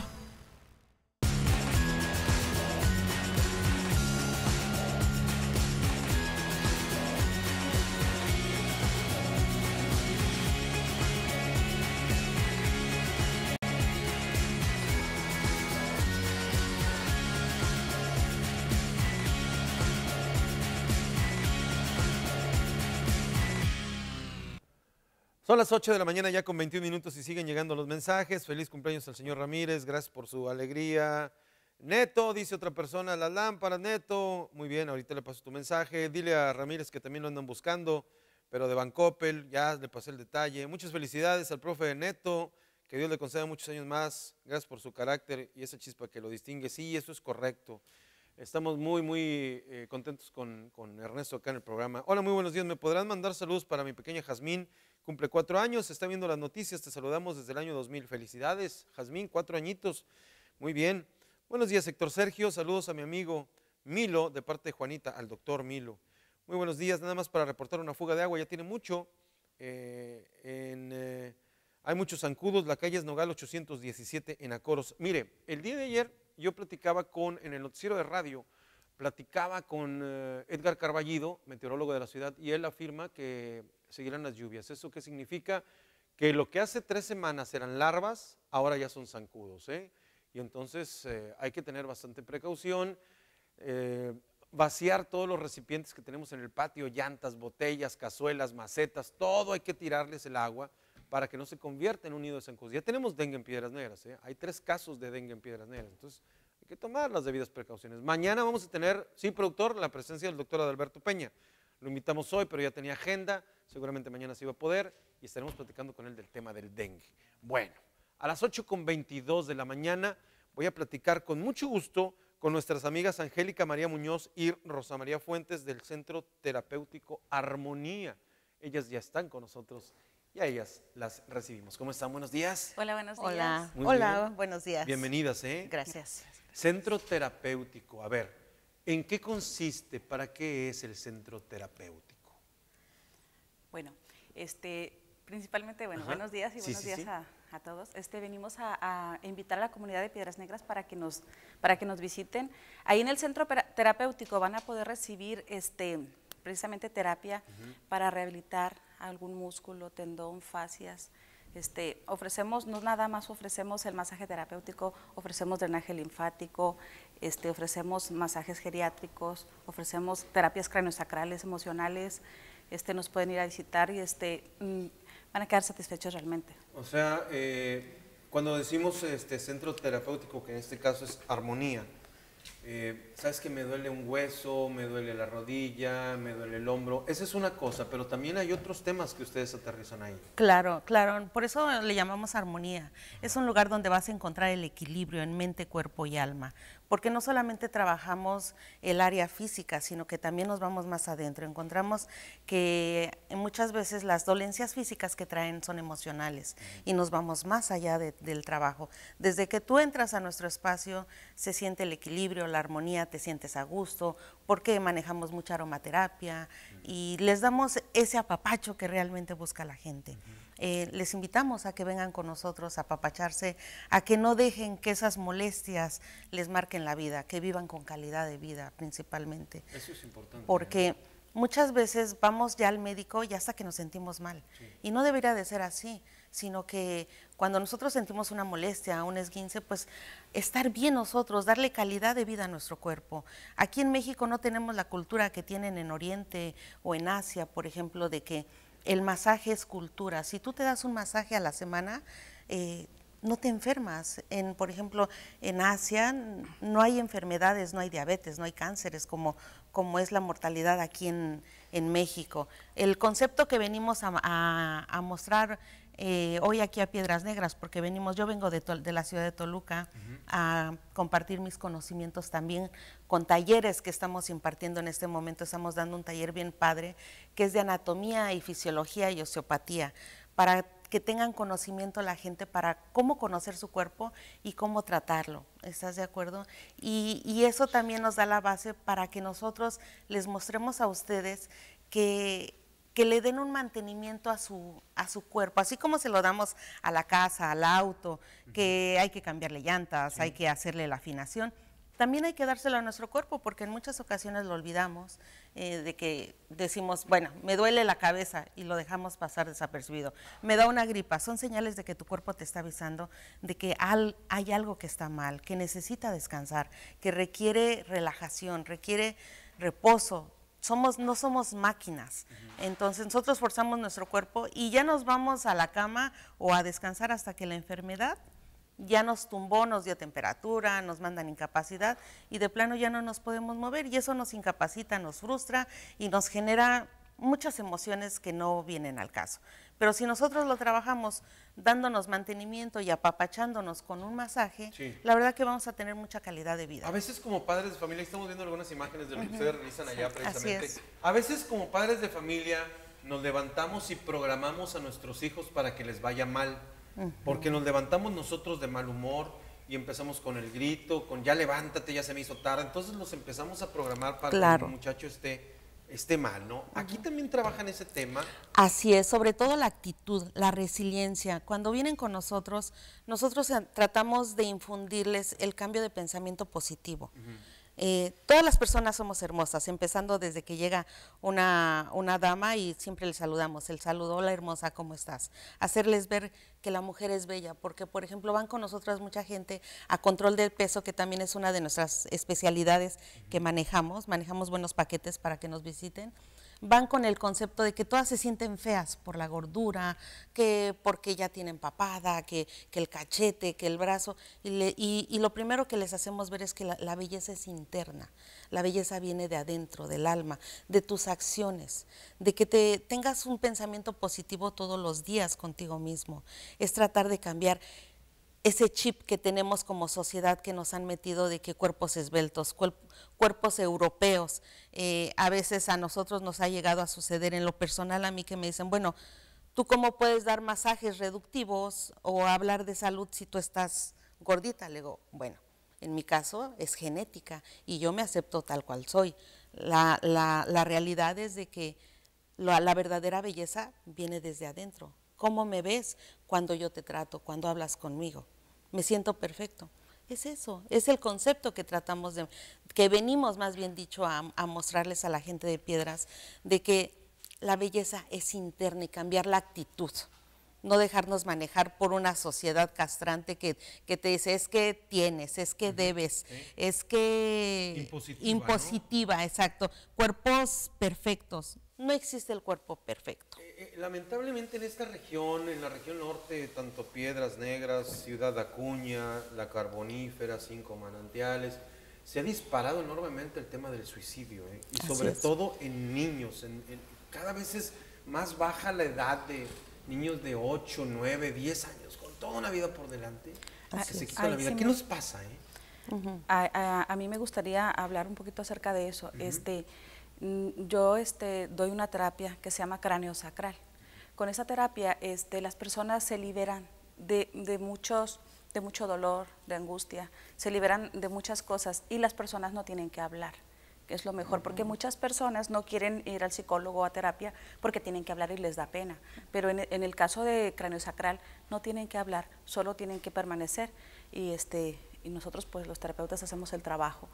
Speaker 1: Son las ocho de la mañana ya con veintiún minutos y siguen llegando los mensajes. Feliz cumpleaños al señor Ramírez, gracias por su alegría. Neto, dice otra persona, las lámparas, Neto. Muy bien, ahorita le paso tu mensaje. Dile a Ramírez que también lo andan buscando, pero de Bancoppel, ya le pasé el detalle. Muchas felicidades al profe Neto, que Dios le conceda muchos años más. Gracias por su carácter y esa chispa que lo distingue. Sí, eso es correcto. Estamos muy, muy eh, contentos con, con Ernesto acá en el programa. Hola, muy buenos días. ¿Me podrán mandar saludos para mi pequeña Jazmín? Cumple cuatro años, está viendo las noticias, te saludamos desde el año dos mil. Felicidades, Jazmín, cuatro añitos. Muy bien. Buenos días, Héctor Sergio. Saludos a mi amigo Milo, de parte de Juanita, al doctor Milo. Muy buenos días, nada más para reportar una fuga de agua, ya tiene mucho. Eh, en, eh, hay muchos zancudos, la calle es Nogal ochocientos diecisiete en Acoros. Mire, el día de ayer yo platicaba con, en el noticiero de radio, platicaba con eh, Edgar Carballido, meteorólogo de la ciudad, y él afirma que seguirán las lluvias. ¿Eso qué significa? Que lo que hace tres semanas eran larvas, ahora ya son zancudos, ¿eh? Y entonces eh, hay que tener bastante precaución, eh, vaciar todos los recipientes que tenemos en el patio, llantas, botellas, cazuelas, macetas, todo hay que tirarles el agua para que no se convierta en un nido de zancudos. Ya tenemos dengue en Piedras Negras, ¿eh? Hay tres casos de dengue en Piedras Negras, entonces hay que tomar las debidas precauciones. Mañana vamos a tener, sí, productor, la presencia del doctor Adalberto Peña. Lo invitamos hoy, pero ya tenía agenda, seguramente mañana sí va a poder y estaremos platicando con él del tema del dengue. Bueno, a las ocho con veintidós de la mañana voy a platicar con mucho gusto con nuestras amigas Angélica María Muñoz y Rosa María Fuentes del Centro Terapéutico Armonía. Ellas ya están con nosotros y a ellas las recibimos. ¿Cómo están? Buenos días.
Speaker 2: Hola, buenos días.
Speaker 4: Hola,
Speaker 1: Muy
Speaker 4: hola,
Speaker 1: bien.
Speaker 4: buenos días.
Speaker 1: Bienvenidas, ¿eh?
Speaker 4: Gracias.
Speaker 1: Centro Terapéutico, a ver, ¿en qué consiste? ¿Para qué es el Centro Terapéutico?
Speaker 2: Bueno, este, principalmente, bueno,
Speaker 1: Ajá.
Speaker 2: buenos días y
Speaker 1: Sí,
Speaker 2: buenos
Speaker 1: sí,
Speaker 2: días
Speaker 1: sí.
Speaker 2: A, a todos. Este, venimos a, a invitar a la comunidad de Piedras Negras para que nos, para que nos visiten. Ahí en el Centro Pera- Terapéutico van a poder recibir este, precisamente terapia
Speaker 5: Ujú.
Speaker 2: para rehabilitar algún músculo, tendón, fascias. Este, ofrecemos, no nada más ofrecemos el masaje terapéutico, ofrecemos drenaje linfático, este, ofrecemos masajes geriátricos, ofrecemos terapias craniosacrales, emocionales. Este, nos pueden ir a visitar y este, mm, van a quedar satisfechos realmente.
Speaker 1: O sea, eh, cuando decimos este centro terapéutico, que en este caso es Armonía, eh, sabes que me duele un hueso, me duele la rodilla, me duele el hombro, esa es una cosa, pero también hay otros temas que ustedes aterrizan ahí.
Speaker 4: Claro, claro, por eso le llamamos armonía. Es un lugar donde vas a encontrar el equilibrio en mente, cuerpo y alma, porque no solamente trabajamos el área física, sino que también nos vamos más adentro. Encontramos que muchas veces las dolencias físicas que traen son emocionales y nos vamos más allá de- del trabajo. Desde que tú entras a nuestro espacio, se siente el equilibrio, la armonía, te sientes a gusto, porque manejamos mucha aromaterapia y les damos ese apapacho que realmente busca la gente. Eh, les invitamos a que vengan con nosotros a apapacharse, a que no dejen que esas molestias les marquen la vida, que vivan con calidad de vida principalmente.
Speaker 1: Eso es importante.
Speaker 4: Porque muchas veces vamos ya al médico y hasta que nos sentimos mal. Y no debería de ser así, sino que cuando nosotros sentimos una molestia, un esguince, pues estar bien nosotros, darle calidad de vida a nuestro cuerpo. Aquí en México no tenemos la cultura que tienen en Oriente o en Asia, por ejemplo, de que el masaje es cultura. Si tú te das un masaje a la semana, eh, no te enfermas. En, por ejemplo, en Asia no hay enfermedades, no hay diabetes, no hay cánceres, como, como es la mortalidad aquí en, en México. El concepto que venimos a, a- a mostrar eh, hoy aquí a Piedras Negras, porque venimos, yo vengo de, Tol- de la ciudad de Toluca a compartir mis conocimientos también con talleres que estamos impartiendo en este momento. Estamos dando un taller bien padre que es de anatomía y fisiología y osteopatía, para que tengan conocimiento la gente para cómo conocer su cuerpo y cómo tratarlo. ¿Estás de acuerdo? Y, y eso también nos da la base para que nosotros les mostremos a ustedes que, que le den un mantenimiento a su, a su cuerpo, así como se lo damos a la casa, al auto, que hay que cambiarle llantas, hay que hacerle la afinación. También hay que dárselo a nuestro cuerpo, porque en muchas ocasiones lo olvidamos, eh, de que decimos, bueno, me duele la cabeza y lo dejamos pasar desapercibido. Me da una gripa, son señales de que tu cuerpo te está avisando de que al- hay algo que está mal, que necesita descansar, que requiere relajación, requiere reposo. somos, no somos máquinas. Entonces nosotros forzamos nuestro cuerpo y ya nos vamos a la cama o a descansar hasta que la enfermedad ya nos tumbó, nos dio temperatura, nos mandan incapacidad y de plano ya no nos podemos mover y eso nos incapacita, nos frustra y nos genera muchas emociones que no vienen al caso. Pero si nosotros lo trabajamos dándonos mantenimiento y apapachándonos con un masaje,
Speaker 1: sí,
Speaker 4: la verdad que vamos a tener mucha calidad de vida.
Speaker 1: A veces como padres de familia, estamos viendo algunas imágenes de lo que
Speaker 4: Ujú.
Speaker 1: ustedes realizan allá
Speaker 4: Sí,
Speaker 1: precisamente.
Speaker 4: así es.
Speaker 1: A veces como padres de familia nos levantamos y programamos a nuestros hijos para que les vaya mal,
Speaker 4: Ujú.
Speaker 1: porque nos levantamos nosotros de mal humor y empezamos con el grito, con ya levántate, ya se me hizo tarde, entonces los empezamos a programar para
Speaker 4: Claro.
Speaker 1: que el muchacho esté, esté mal, ¿no? Aquí también trabajan ese tema.
Speaker 4: Así es, sobre todo la actitud, la resiliencia. Cuando vienen con nosotros, nosotros eh, tratamos de infundirles el cambio de pensamiento positivo. Eh, todas las personas somos hermosas, empezando desde que llega una, una dama y siempre le saludamos, el saludo, hola hermosa, ¿cómo estás? Hacerles ver que la mujer es bella, porque por ejemplo van con nosotras mucha gente a control del peso, que también es una de nuestras especialidades que manejamos, manejamos buenos paquetes para que nos visiten. Van con el concepto de que todas se sienten feas por la gordura, que porque ya tienen papada, que, que el cachete, que el brazo, y, le, y, y lo primero que les hacemos ver es que la, la belleza es interna, la belleza viene de adentro, del alma, de tus acciones, de que te tengas un pensamiento positivo todos los días contigo mismo, es tratar de cambiar ese chip que tenemos como sociedad que nos han metido de que cuerpos esbeltos, cuerp cuerpos europeos, eh, a veces a nosotros nos ha llegado a suceder en lo personal a mí que me dicen, bueno, ¿tú cómo puedes dar masajes reductivos o hablar de salud si tú estás gordita? Le digo, bueno, en mi caso es genética y yo me acepto tal cual soy. La, la, la realidad es de que la, la verdadera belleza viene desde adentro. ¿Cómo me ves cuando yo te trato, cuando hablas conmigo? Me siento perfecto. Es eso, es el concepto que tratamos de, que venimos más bien dicho a, a mostrarles a la gente de Piedras, de que la belleza es interna y cambiar la actitud. No dejarnos manejar por una sociedad castrante que, que te dice, es que tienes, es que debes, sí, es que
Speaker 1: impositiva,
Speaker 4: impositiva, ¿no? Exacto. Cuerpos perfectos. No existe el cuerpo perfecto.
Speaker 1: Eh, eh, lamentablemente en esta región, en la región norte, tanto Piedras Negras, Ciudad Acuña, La Carbonífera, Cinco Manantiales, se ha disparado enormemente el tema del suicidio, ¿eh? Y sobre todo en niños. En, en, cada vez es más baja la edad de niños de ocho, nueve, diez años, con toda una vida por delante, que se quitan la vida.
Speaker 2: Sí,
Speaker 1: ¿Qué
Speaker 2: me...
Speaker 1: nos pasa? Eh?
Speaker 2: Uh-huh. a, a, a mí me gustaría hablar un poquito acerca de eso. Uh-huh. este, yo este, doy una terapia que se llama craneosacral. Con esa terapia este, las personas se liberan de, de, muchos, de mucho dolor, de angustia, se liberan de muchas cosas y las personas no tienen que hablar, que es lo mejor, uh-huh, porque muchas personas no quieren ir al psicólogo o a terapia porque tienen que hablar y les da pena, pero en, en el caso de craneosacral no tienen que hablar, solo tienen que permanecer y, este, y nosotros pues los terapeutas hacemos el trabajo.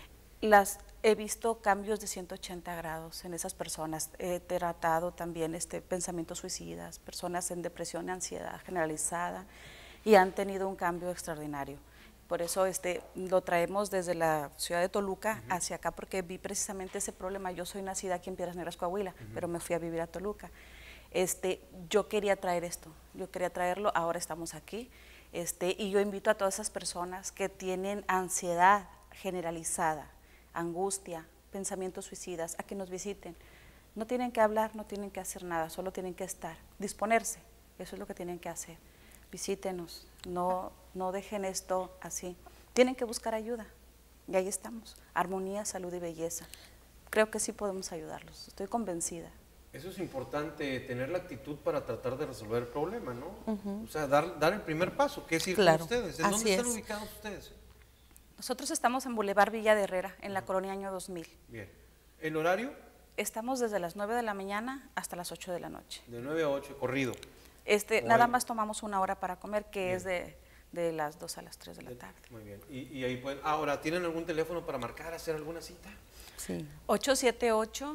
Speaker 2: Las, he visto cambios de ciento ochenta grados en esas personas, he tratado también este, pensamientos suicidas, personas en depresión y ansiedad generalizada y han tenido un cambio extraordinario. Por eso este, lo traemos desde la ciudad de Toluca uh-huh. hacia acá, porque vi precisamente ese problema. Yo soy nacida aquí en Piedras Negras, Coahuila, uh-huh. pero me fui a vivir a Toluca. Este, yo quería traer esto, yo quería traerlo, ahora estamos aquí. Este, y yo invito a todas esas personas que tienen ansiedad generalizada, angustia, pensamientos suicidas, a que nos visiten. No tienen que hablar, no tienen que hacer nada, solo tienen que estar, disponerse, eso es lo que tienen que hacer. Visítenos, no, no dejen esto así. Tienen que buscar ayuda y ahí estamos, armonía, salud y belleza. Creo que sí podemos ayudarlos, estoy convencida.
Speaker 1: Eso es importante, tener la actitud para tratar de resolver el problema, ¿no?
Speaker 2: Uh-huh.
Speaker 1: O sea, dar, dar el primer paso, que es ir
Speaker 2: claro.
Speaker 1: con ustedes. ¿En
Speaker 2: Así
Speaker 1: dónde están
Speaker 2: es.
Speaker 1: ubicados ustedes?
Speaker 2: Nosotros estamos en Boulevard Villa de Herrera, en la colonia Año dos mil.
Speaker 1: Bien. ¿El horario?
Speaker 2: Estamos desde las nueve de la mañana hasta las ocho de la noche.
Speaker 1: De nueve a ocho, corrido.
Speaker 2: Este, nada más tomamos una hora para comer, que bien. es de, de las dos a las tres de la tarde.
Speaker 1: Muy bien. Y, y ahí pueden, ahora, ¿tienen algún teléfono para marcar, hacer alguna cita?
Speaker 2: Sí. ocho siete ocho,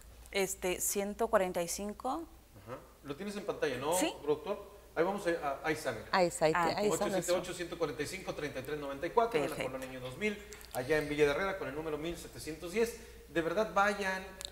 Speaker 2: este, ciento cuarenta y cinco.
Speaker 1: Ajá. Lo tienes en pantalla, ¿no,
Speaker 2: sí.
Speaker 1: productor? Ahí vamos, a, ahí sale.
Speaker 4: Ahí está, ahí,
Speaker 2: ah,
Speaker 4: ahí
Speaker 1: ocho siete ocho, ciento cuarenta y cinco, treinta y tres noventa y cuatro, en la colonia Año dos mil, allá en Villa de Herrera, con el número mil setecientos diez. De verdad, vayan,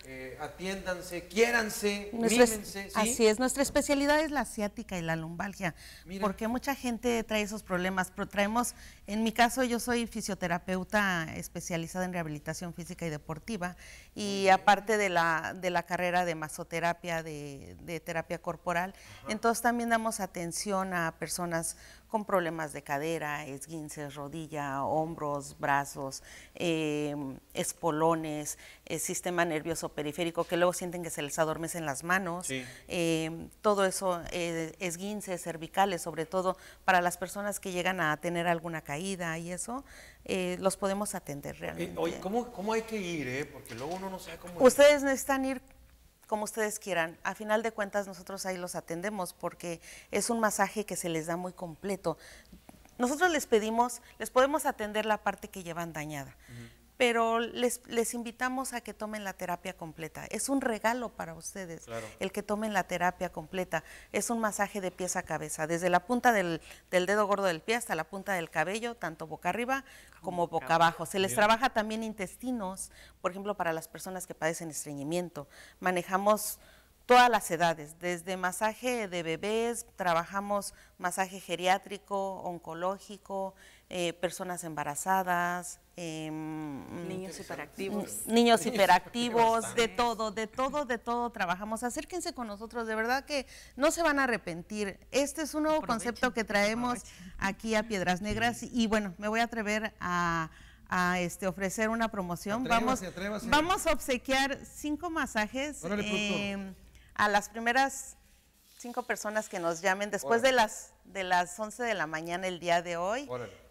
Speaker 1: eh, atiéndanse, quiéranse,
Speaker 4: Nuestra,
Speaker 1: mímense, ¿sí?
Speaker 4: Así es, nuestra especialidad es la ciática y la lumbalgia,
Speaker 1: Mira.
Speaker 4: porque mucha gente trae esos problemas, pero traemos, en mi caso yo soy fisioterapeuta especializada en rehabilitación física y deportiva, y aparte de la, de la carrera de masoterapia, de, de terapia corporal, Ajá. entonces también damos atención a personas con problemas de cadera, esguinces, rodilla, hombros, brazos, eh, espolones, el sistema nervioso periférico, que luego sienten que se les adormecen las manos, sí. eh, todo eso, eh, esguinces, cervicales, sobre todo para las personas que llegan a tener alguna caída y eso, eh, los podemos atender realmente.
Speaker 1: Eh, oye, ¿cómo, ¿cómo hay que ir? Eh? Porque luego uno no sabe cómo
Speaker 4: Ustedes necesitan ir como ustedes quieran. A final de cuentas nosotros ahí los atendemos porque es un masaje que se les da muy completo. Nosotros les pedimos, les podemos atender la parte que llevan dañada, uh-huh. pero les, les invitamos a que tomen la terapia completa. Es un regalo para ustedes, claro. el que tomen la terapia completa. Es un masaje de pies a cabeza, desde la punta del, del dedo gordo del pie hasta la punta del cabello, tanto boca arriba como boca abajo. Se les trabaja también intestinos, por ejemplo, para las personas que padecen estreñimiento. Manejamos todas las edades, desde masaje de bebés, trabajamos masaje geriátrico, oncológico, eh, personas embarazadas, eh,
Speaker 2: niños hiperactivos.
Speaker 4: Niños hiperactivos, de todo, de todo, de todo trabajamos. Acérquense con nosotros, de verdad que no se van a arrepentir. Este es un nuevo aprovechen, concepto que traemos aprovechen. aquí a Piedras Negras y bueno, me voy a atrever a... a este, ofrecer una promoción.
Speaker 1: Atrévase,
Speaker 4: vamos,
Speaker 1: atrévase.
Speaker 4: vamos a obsequiar cinco masajes eh, a las primeras cinco personas que nos llamen después de las, de las once de la mañana el día de hoy.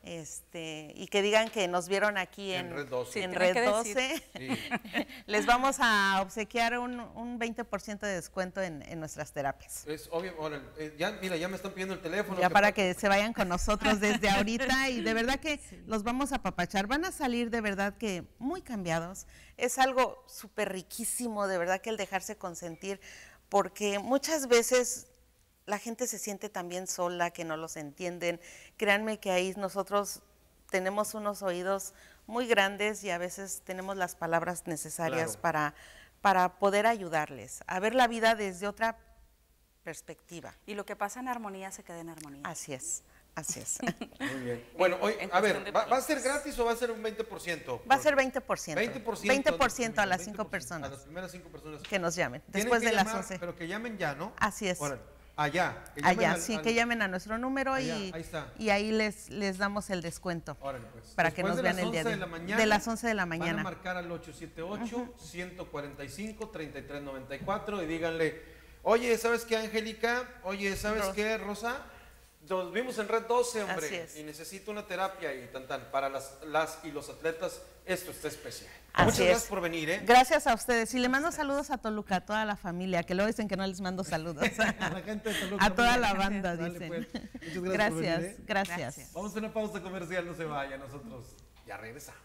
Speaker 4: Este, y que digan que nos vieron aquí en, en Red doce. En Red doce. Sí. Les vamos a obsequiar un, un veinte por ciento de descuento en, en nuestras terapias.
Speaker 1: Es obvio, ahora, eh, ya, mira, ya me están pidiendo el teléfono.
Speaker 4: Ya que para que se vayan con nosotros desde ahorita y de verdad que sí. los vamos a apapachar. Van a salir de verdad que muy cambiados. Es algo súper riquísimo, de verdad que el dejarse consentir, porque muchas veces la gente se siente también sola, que no los entienden. Créanme que ahí nosotros tenemos unos oídos muy grandes y a veces tenemos las palabras necesarias claro. para, para poder ayudarles a ver la vida desde otra perspectiva.
Speaker 2: Y lo que pasa en armonía se queda en armonía.
Speaker 4: Así es. Así es.
Speaker 1: Muy bien. Bueno, hoy, a ver, ¿va, ¿va a ser gratis o va a ser un veinte por ciento?
Speaker 4: Va a ser veinte por ciento.
Speaker 1: veinte por ciento.
Speaker 4: veinte por ciento a las cinco personas.
Speaker 1: A las primeras cinco personas.
Speaker 4: Que nos llamen, después de
Speaker 1: llamar,
Speaker 4: las once.
Speaker 1: Pero que llamen ya, ¿no?
Speaker 4: Así es.
Speaker 1: Ahora, allá.
Speaker 4: Que allá, al, sí, al, que llamen a nuestro número allá, y,
Speaker 1: ahí está.
Speaker 4: y ahí les, les damos el descuento.
Speaker 1: Órale, pues.
Speaker 4: Para que nos vean el día de, de, la mañana, de las once de la mañana.
Speaker 1: Van a marcar al ocho siete ocho, uno cuatro cinco, tres tres nueve cuatro y díganle, oye, ¿sabes qué, Angélica? Oye, ¿sabes Rosa. qué, Rosa? Nos vimos en Red doce, hombre, y necesito una terapia y tan tan. Para las, las y los atletas, esto está especial.
Speaker 4: Así
Speaker 1: Muchas
Speaker 4: es.
Speaker 1: gracias por venir, ¿eh?
Speaker 4: Gracias a ustedes. Y le mando saludos a Toluca, a toda la familia, que luego dicen que no les mando saludos.
Speaker 1: A la gente de Toluca.
Speaker 4: A toda la banda,
Speaker 1: Dale,
Speaker 4: dicen.
Speaker 1: Pues. Muchas gracias,
Speaker 4: gracias,
Speaker 1: por venir, ¿eh?
Speaker 4: gracias, gracias.
Speaker 1: Vamos a una pausa comercial, no se vaya, nosotros ya regresamos.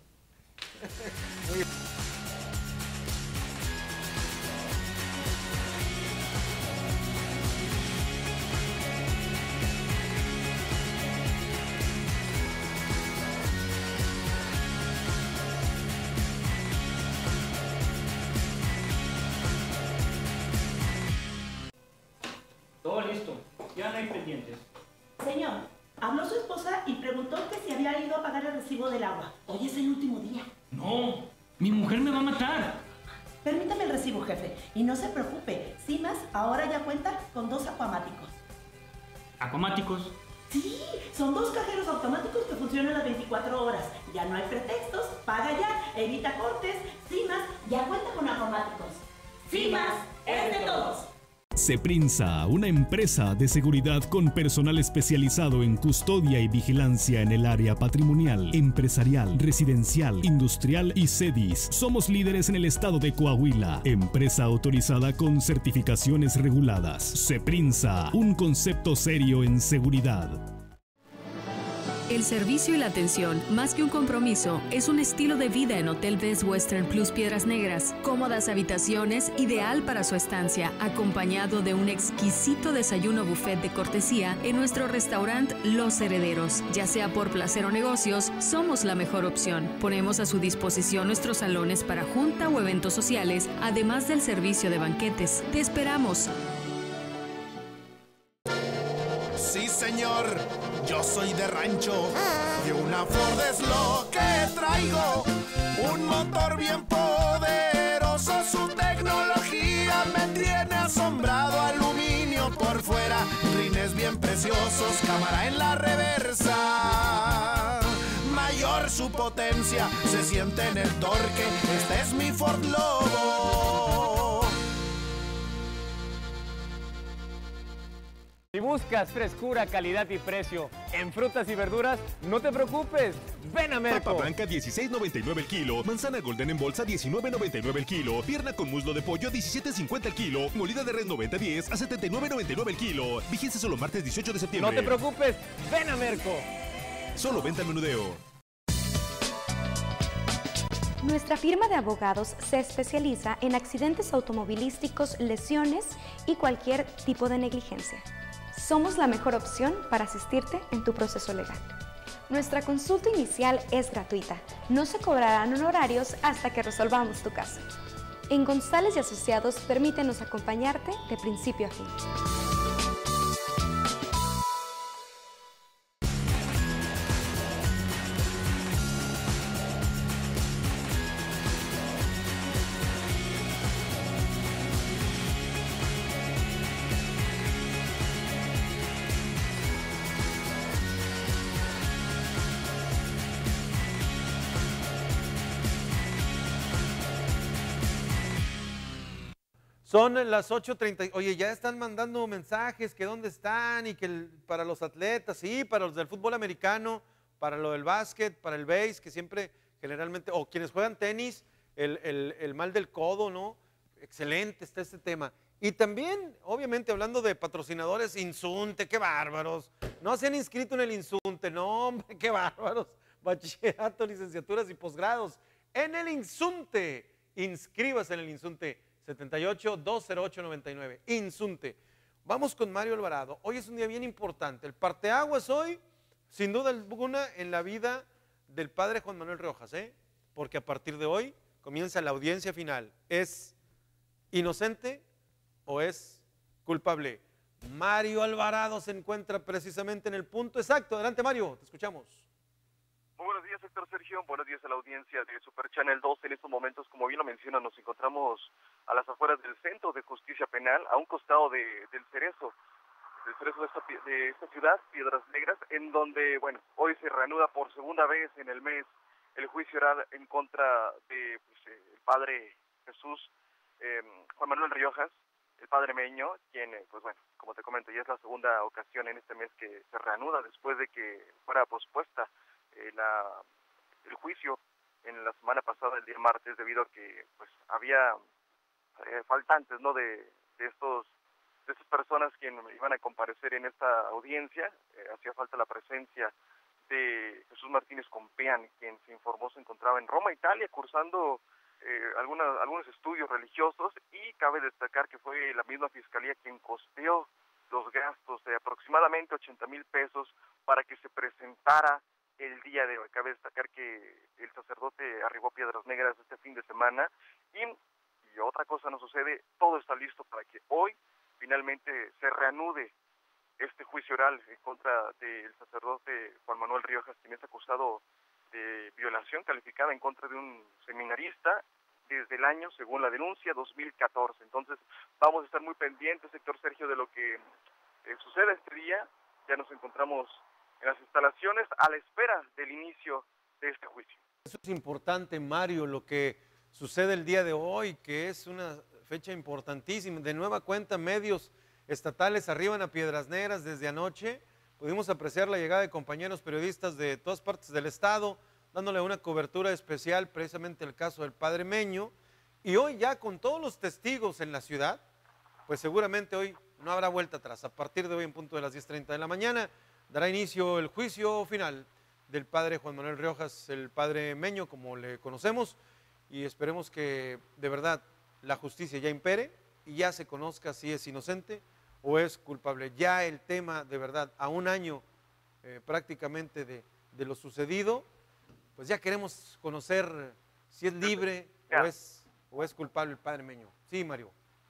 Speaker 1: Muy bien.
Speaker 5: Todo listo, ya no hay pendientes.
Speaker 9: Señor, habló su esposa y preguntó que si había ido a pagar el recibo del agua. Hoy es el último día.
Speaker 5: No, mi mujer me va a matar.
Speaker 9: Permítame el recibo, jefe. Y no se preocupe, Simas ahora ya cuenta con dos acuamáticos.
Speaker 5: ¿Acuamáticos?
Speaker 9: Sí, son dos cajeros automáticos que funcionan las veinticuatro horas. Ya no hay pretextos, paga ya, evita cortes. Simas ya cuenta con acuamáticos. Simas es de todos.
Speaker 18: Ceprinsa, una empresa de seguridad con personal especializado en custodia y vigilancia en el área patrimonial, empresarial, residencial, industrial y CEDIS. Somos líderes en el estado de Coahuila. Empresa autorizada con certificaciones reguladas. Ceprinsa, un concepto serio en seguridad.
Speaker 7: El servicio y la atención, más que un compromiso, es un estilo de vida en Hotel Best Western Plus Piedras Negras. Cómodas habitaciones, ideal para su estancia, acompañado de un exquisito desayuno buffet de cortesía en nuestro restaurante Los Herederos. Ya sea por placer o negocios, somos la mejor opción. Ponemos a su disposición nuestros salones para junta o eventos sociales, además del servicio de banquetes. Te esperamos.
Speaker 3: Sí, señor, yo soy de rancho y una Ford es lo que traigo. Un motor bien poderoso, su tecnología me tiene asombrado. Aluminio por fuera, rines bien preciosos, cámara en la reversa. Mayor su potencia, se siente en el torque, este es mi Ford Lobo.
Speaker 6: Si buscas frescura, calidad y precio en frutas y verduras, no te preocupes, ven a Merco.
Speaker 10: Papa blanca dieciséis noventa y nueve el kilo, manzana golden en bolsa diecinueve noventa y nueve el kilo, pierna con muslo de pollo diecisiete cincuenta el kilo, molida de res noventa diez a setenta y nueve noventa y nueve el kilo. Vigencia solo martes dieciocho de septiembre.
Speaker 6: No te preocupes, ven a Merco.
Speaker 10: Solo venta al menudeo.
Speaker 22: Nuestra firma de abogados se especializa en accidentes automovilísticos, lesiones y cualquier tipo de negligencia. Somos la mejor opción para asistirte en tu proceso legal. Nuestra consulta inicial es gratuita. No se cobrarán honorarios hasta que resolvamos tu caso. En González y Asociados, permítenos acompañarte de principio a fin.
Speaker 1: Son las ocho treinta. Oye, ya están mandando mensajes que dónde están y que el, para los atletas, sí, para los del fútbol americano, para lo del básquet, para el béis, que siempre generalmente, o quienes juegan tenis, el, el, el mal del codo, ¿no? Excelente está este tema. Y también, obviamente, hablando de patrocinadores, Insunte, qué bárbaros. No se han inscrito en el Insunte, no, hombre, qué bárbaros. Bachillerato, licenciaturas y posgrados. En el Insunte, inscríbase en el Insunte. setenta y ocho, dos cero ocho, noventa y nueve. Insunte. Vamos con Mario Alvarado. Hoy es un día bien importante. El parteaguas hoy, sin duda alguna, en la vida del padre Juan Manuel Riojas, ¿eh? Porque a partir de hoy comienza la audiencia final. ¿Es inocente o es culpable? Mario Alvarado se encuentra precisamente en el punto exacto. Adelante, Mario, te escuchamos.
Speaker 23: Muy buenos días, Héctor Sergio. Buenos días a la audiencia de Super Channel dos. En estos momentos, como bien lo menciona, nos encontramos a las afueras del Centro de Justicia Penal, a un costado de, del Cerezo, del Cerezo de esta, de esta ciudad, Piedras Negras, en donde, bueno, hoy se reanuda por segunda vez en el mes el juicio oral en contra de pues, eh, el padre Jesús, eh, Juan Manuel Riojas, el padre Meño, quien, eh, pues bueno, como te comento, ya es la segunda ocasión en este mes que se reanuda después de que fuera pospuesta eh, la, el juicio en la semana pasada, el día martes, debido a que pues había eh, faltantes, ¿no?, de, de estos de estas personas quienes iban a comparecer en esta audiencia. Eh, hacía falta la presencia de Jesús Martínez Compeán, quien se informó se encontraba en Roma, Italia, cursando eh, alguna, algunos estudios religiosos, y cabe destacar que fue la misma fiscalía quien costeó los gastos de aproximadamente ochenta mil pesos para que se presentara el día de hoy. Cabe destacar que el sacerdote arribó a Piedras Negras este fin de semana y, y otra cosa no sucede, todo está listo para que hoy finalmente se reanude este juicio oral en contra del sacerdote Juan Manuel Riojas, quien es acusado de violación calificada en contra de un seminarista desde el año, según la denuncia, dos mil catorce. Entonces vamos a estar muy pendientes, sector Sergio, de lo que eh, suceda este día. Ya nos encontramos en las instalaciones a la espera del inicio de este juicio.
Speaker 1: Eso es importante, Mario, lo que sucede el día de hoy, que es una fecha importantísima. De nueva cuenta, medios estatales arriban a Piedras Negras desde anoche. Pudimos apreciar la llegada de compañeros periodistas de todas partes del estado, dándole una cobertura especial precisamente al caso del padre Meño. Y hoy ya con todos los testigos en la ciudad, pues seguramente hoy no habrá vuelta atrás. A partir de hoy en punto de las diez treinta de la mañana, dará inicio el juicio final del padre Juan Manuel Riojas, el padre Meño, como le conocemos, y esperemos que de verdad la justicia ya impere y ya se conozca si es inocente o es culpable. Ya el tema, de verdad, a un año eh, prácticamente de, de lo sucedido, pues ya queremos conocer si es libre o es, o es culpable el padre Meño. Sí, Mario.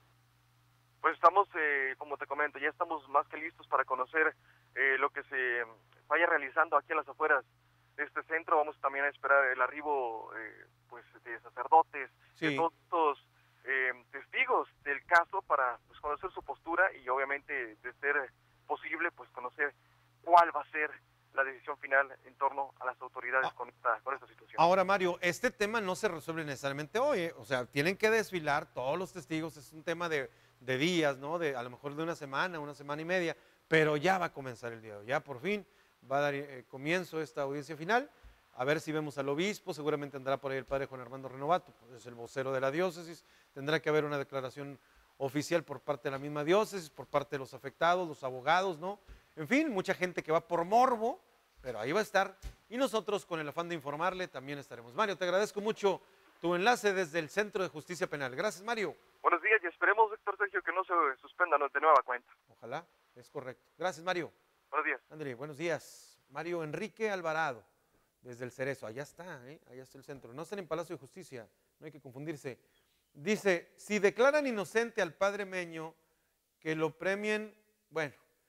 Speaker 23: Pues estamos, eh, como te comento, ya estamos más que listos para conocer eh, lo que se vaya realizando aquí en las afueras de este centro. Vamos también a esperar el arribo eh, pues de sacerdotes,
Speaker 1: sí.
Speaker 23: de todos estos eh, testigos del caso para pues, conocer su postura y obviamente, de ser posible, pues conocer cuál va a ser la decisión final en torno a las autoridades con esta, con esta situación.
Speaker 1: Ahora, Mario, este tema no se resuelve necesariamente hoy, ¿eh? O sea, tienen que desfilar todos los testigos, es un tema de, de días, ¿no? De, a lo mejor de una semana, una semana y media, pero ya va a comenzar el día de hoy, ya por fin va a dar eh, comienzo esta audiencia final. A ver si vemos al obispo, seguramente andará por ahí el padre Juan Armando Renovato, pues es el vocero de la diócesis, tendrá que haber una declaración oficial por parte de la misma diócesis, por parte de los afectados, los abogados, ¿no? En fin, mucha gente que va por morbo, pero ahí va a estar, y nosotros con el afán de informarle también estaremos. Mario, te agradezco mucho tu enlace desde el Centro de Justicia Penal. Gracias, Mario.
Speaker 23: Buenos días y esperemos, Héctor Sergio, que no se suspenda de nueva cuenta.
Speaker 1: Ojalá, es correcto. Gracias, Mario.
Speaker 23: Buenos días.
Speaker 1: André, buenos días. Mario Enrique Alvarado, desde el Cerezo. Allá está, ¿eh? Allá está el centro. No están en Palacio de Justicia, no hay que confundirse. Dice, si declaran inocente al padre Meño, que lo premien, bueno,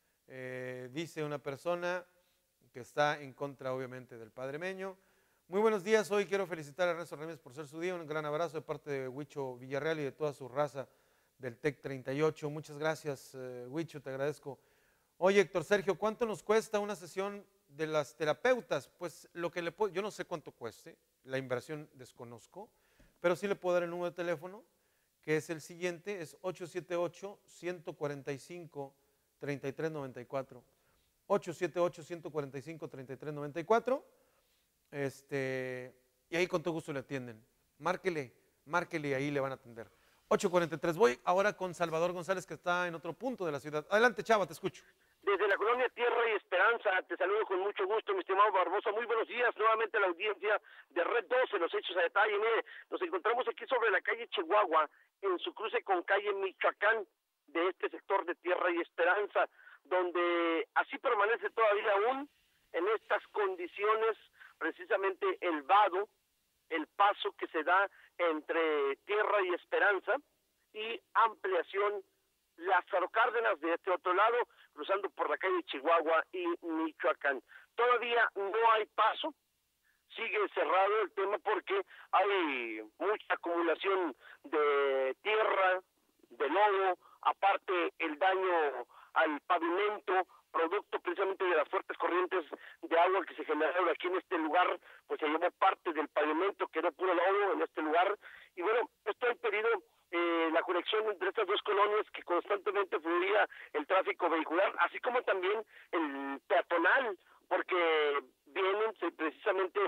Speaker 1: eh, dice una persona que está en contra, obviamente, del padre Meño. Muy buenos días, hoy quiero felicitar a Ernesto Ramírez por ser su día, un gran abrazo de parte de Huicho Villarreal y de toda su raza del TEC treinta y ocho. Muchas gracias, eh, Huicho, te agradezco. Oye, Héctor Sergio, ¿cuánto nos cuesta una sesión de las terapeutas? Pues lo que le puedo, yo no sé cuánto cueste, la inversión desconozco, pero sí le puedo dar el número de teléfono, que es el siguiente, es ocho siete ocho, uno cuatro cinco, tres tres nueve cuatro. ocho siete ocho, uno cuatro cinco, tres tres nueve cuatro. Este, y ahí con todo gusto le atienden. Márquele, márquele y ahí le van a atender. ocho cuarenta y tres. Voy ahora con Salvador González, que está en otro punto de la ciudad. Adelante, Chava, te escucho.
Speaker 8: Desde la colonia Tierra y Esperanza, te saludo con mucho gusto, mi estimado Barbosa. Muy buenos días nuevamente a la audiencia de Red doce, los hechos a detalle. Mire, nos encontramos aquí sobre la calle Chihuahua, en su cruce con calle Michoacán, de este sector de Tierra y Esperanza, donde así permanece todavía aún en estas condiciones precisamente el vado, el paso que se da entre Tierra y Esperanza y ampliación Lázaro Cárdenas de este otro lado, cruzando por la calle Chihuahua y Michoacán. Todavía no hay paso, sigue cerrado el tema porque hay mucha acumulación de tierra, de lodo, aparte el daño al pavimento, producto precisamente de las fuertes corrientes de agua que se generaron aquí en este lugar, pues se llevó parte del pavimento, quedó puro lodo en este lugar, y bueno, esto ha impedido eh, la conexión entre estas dos colonias, que constantemente fluía el tráfico vehicular, así como también el peatonal, porque vienen precisamente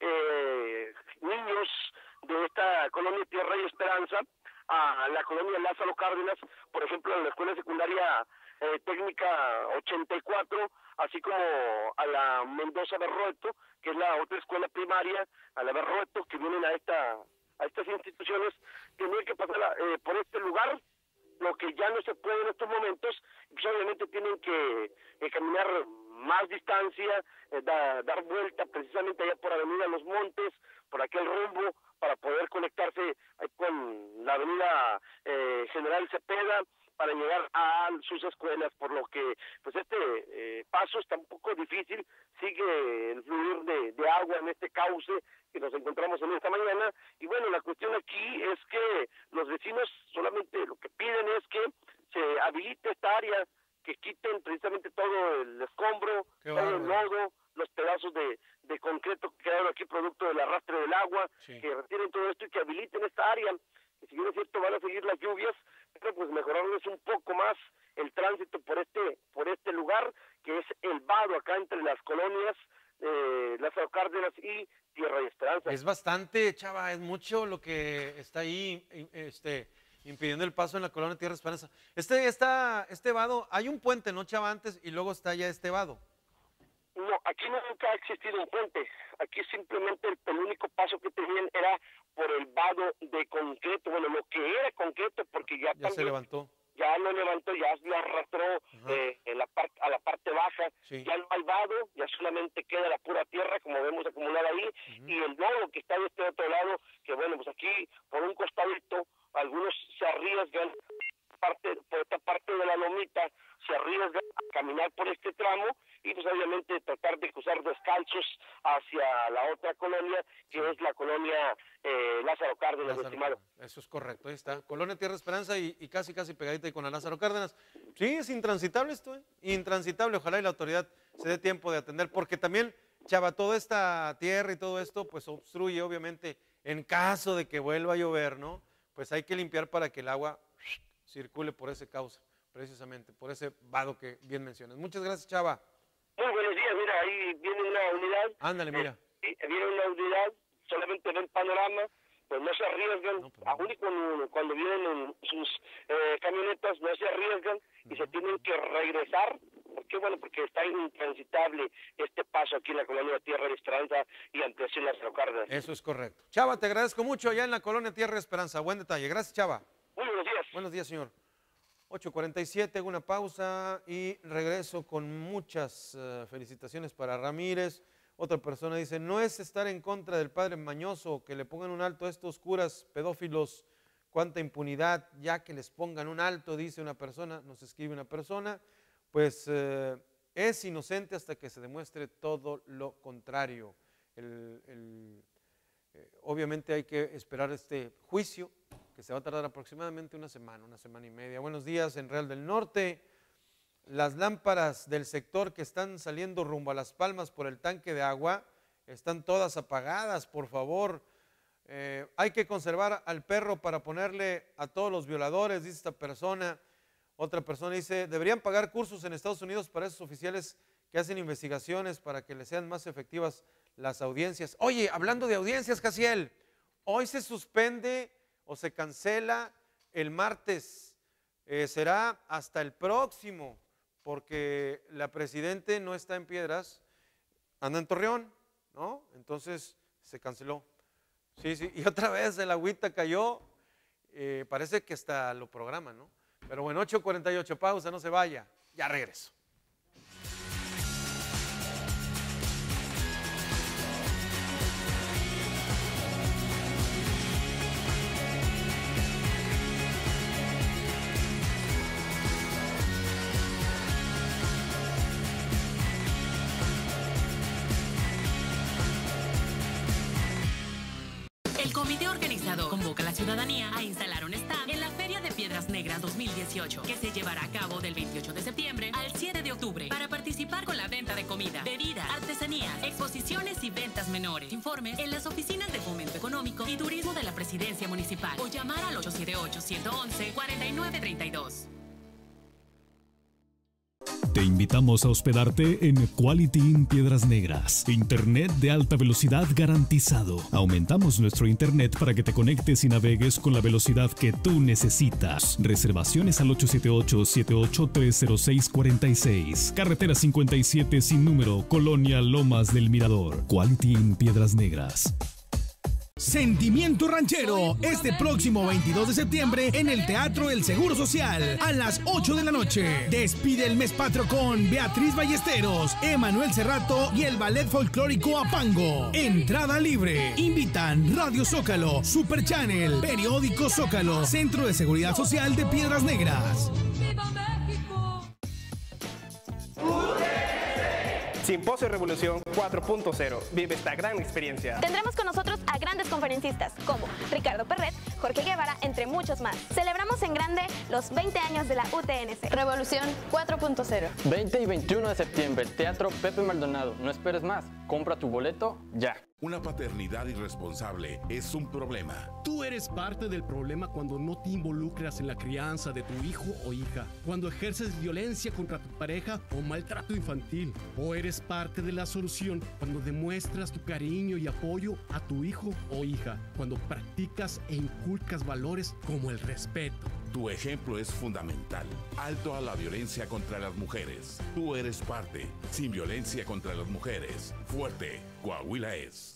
Speaker 8: eh, niños de esta colonia Tierra y Esperanza a la colonia Lázaro Cárdenas, por ejemplo, en la escuela secundaria eh, técnica ochenta y cuatro, así como a la Mendoza Berrueto, que es la otra escuela primaria, a la Berrueto, que vienen a esta a estas instituciones, tienen que pasar eh, por este lugar, lo que ya no se puede en estos momentos, pues obviamente tienen que eh, caminar más distancia, eh, da, dar vuelta precisamente allá por Avenida Los Montes, por aquel rumbo, para poder conectarse con la Avenida eh, General Cepeda, para llegar a sus escuelas, por lo que pues este eh, paso está un poco difícil, sigue el fluir de, de agua en este cauce que nos encontramos en esta mañana, y bueno, la cuestión aquí es que los vecinos solamente lo que piden es que se habilite esta área, que quiten precisamente todo el escombro,
Speaker 1: Qué
Speaker 8: todo el
Speaker 1: bárbaro.
Speaker 8: lodo, los pedazos de, de concreto que quedaron aquí producto del arrastre del agua,
Speaker 1: Sí.
Speaker 8: que retiren todo esto y que habiliten esta área, que si bien es cierto van a seguir las lluvias, pero pues mejorarles un poco más el tránsito por este por este lugar, que es el vado acá entre las colonias eh, Lázaro Cárdenas y Tierra y Esperanza.
Speaker 1: Es bastante, Chava, es mucho lo que está ahí este, impidiendo el paso en la colonia Tierra Esperanza. Este, esta, este vado, hay un puente, ¿no, Chava, antes? Y luego está ya este vado.
Speaker 8: aquí nunca ha existido un puente. Aquí simplemente el, el único paso que tenían era por el vado de concreto, bueno, lo que era concreto, porque ya,
Speaker 1: ya se levantó.
Speaker 8: Ya lo levantó, ya lo arrastró eh, en la parte a la parte baja,
Speaker 1: sí.
Speaker 8: Ya no hay vado, ya solamente queda la pura tierra, como vemos acumulada ahí, uh-huh. Y el lodo que está de este otro lado, que bueno, pues aquí por un costadito, algunos se arriesgan, parte, por esta parte de la lomita, se arriesgan a caminar por este tramo, y pues obviamente tratar de cruzar descalzos hacia la otra colonia, que sí. Es la colonia eh, Lázaro Cárdenas,
Speaker 1: Lázaro,
Speaker 8: estimado.
Speaker 1: Eso es correcto, ahí está. Colonia Tierra Esperanza y, y casi casi pegadita ahí con la Lázaro Cárdenas. Sí, es intransitable esto, ¿eh? Intransitable. Ojalá y la autoridad se dé tiempo de atender, porque también, Chava, toda esta tierra y todo esto, pues obstruye, obviamente, en caso de que vuelva a llover, ¿no? Pues hay que limpiar para que el agua circule por ese cauce, precisamente, por ese vado que bien mencionas. Muchas gracias, Chava.
Speaker 8: Muy buenos días, mira, ahí viene una unidad.
Speaker 1: Ándale, mira.
Speaker 8: Sí, viene una unidad, solamente ven panorama, pues no se arriesgan, no, pues no. Aún y cuando, cuando vienen en sus eh, camionetas, no se arriesgan y se tienen que regresar. ¿Por qué? Bueno, porque está intransitable este paso aquí en la colonia Tierra de Esperanza y ampliación Lázaro Cárdenas.
Speaker 1: Eso es correcto. Chava, te agradezco mucho allá en la colonia Tierra de Esperanza. Buen detalle. Gracias, Chava.
Speaker 8: Muy buenos días.
Speaker 1: Buenos días, señor. ocho cuarenta y siete, hago una pausa y regreso con muchas uh, felicitaciones para Ramírez. Otra persona dice, no es estar en contra del padre mañoso, que le pongan un alto a estos curas pedófilos, cuánta impunidad, ya que les pongan un alto, dice una persona, nos escribe una persona, pues uh, es inocente hasta que se demuestre todo lo contrario. El, el, eh, obviamente hay que esperar este juicio, que se va a tardar aproximadamente una semana, una semana y media. Buenos días, en Real del Norte. Las lámparas del sector que están saliendo rumbo a Las Palmas por el tanque de agua están todas apagadas, por favor. Eh, hay que conservar al perro para ponerle a todos los violadores, dice esta persona. Otra persona dice, deberían pagar cursos en Estados Unidos para esos oficiales que hacen investigaciones para que les sean más efectivas las audiencias. Oye, hablando de audiencias, Casiel, hoy se suspende o se cancela el martes, eh, será hasta el próximo, porque la presidente no está en Piedras, anda en Torreón, ¿no? Entonces se canceló. Sí, sí, y otra vez el agüita cayó, eh, parece que hasta lo programan, ¿no? Pero bueno, ocho cuarenta y ocho, pausa, no se vaya, ya regreso.
Speaker 11: El comité organizador convoca a la ciudadanía a instalar un stand en la Feria de Piedras Negras dos mil dieciocho, que se llevará a cabo del veintiocho de septiembre al siete de octubre, para participar con la venta de comida, bebida, artesanías, exposiciones y ventas menores. Informes en las oficinas de Fomento Económico y Turismo de la Presidencia Municipal o llamar al ocho siete ocho, uno uno uno, cuatro nueve tres dos.
Speaker 18: Te invitamos a hospedarte en Quality Inn Piedras Negras. Internet de alta velocidad garantizado. Aumentamos nuestro internet para que te conectes y navegues con la velocidad que tú necesitas. Reservaciones al ocho siete ocho, siete ocho tres cero seis cuatro seis. Carretera cincuenta y siete sin número, Colonia Lomas del Mirador. Quality Inn Piedras Negras.
Speaker 12: Sentimiento Ranchero, este próximo veintidós de septiembre en el Teatro El Seguro Social, a las ocho de la noche. Despide el mes patrio con Beatriz Ballesteros, Emanuel Cerrato y el Ballet Folclórico Apango. Entrada libre. Invitan Radio Zócalo, Super Channel, Periódico Zócalo, Centro de Seguridad Social de Piedras Negras.
Speaker 13: Simposio Revolución cuatro punto cero. Vive esta gran experiencia.
Speaker 14: Tendremos con nosotros a grandes conferencistas como Ricardo Perret, Jorge Guevara, entre muchos más. Celebramos en grande los veinte años de la U T N C. Revolución cuatro punto cero.
Speaker 24: veinte y veintiuno de septiembre, Teatro Pepe Maldonado. No esperes más. Compra tu boleto ya.
Speaker 25: Una paternidad irresponsable es un problema.
Speaker 26: Tú eres parte del problema cuando no te involucras en la crianza de tu hijo o hija, cuando ejerces violencia contra tu pareja o maltrato infantil, o eres parte de la solución cuando demuestras tu cariño y apoyo a tu hijo o hija, cuando practicas e inculcas valores como el respeto,
Speaker 25: Tu ejemplo es fundamental. Alto a la violencia contra las mujeres. Tú eres parte. Sin violencia contra las mujeres. Fuerte. Coahuila es.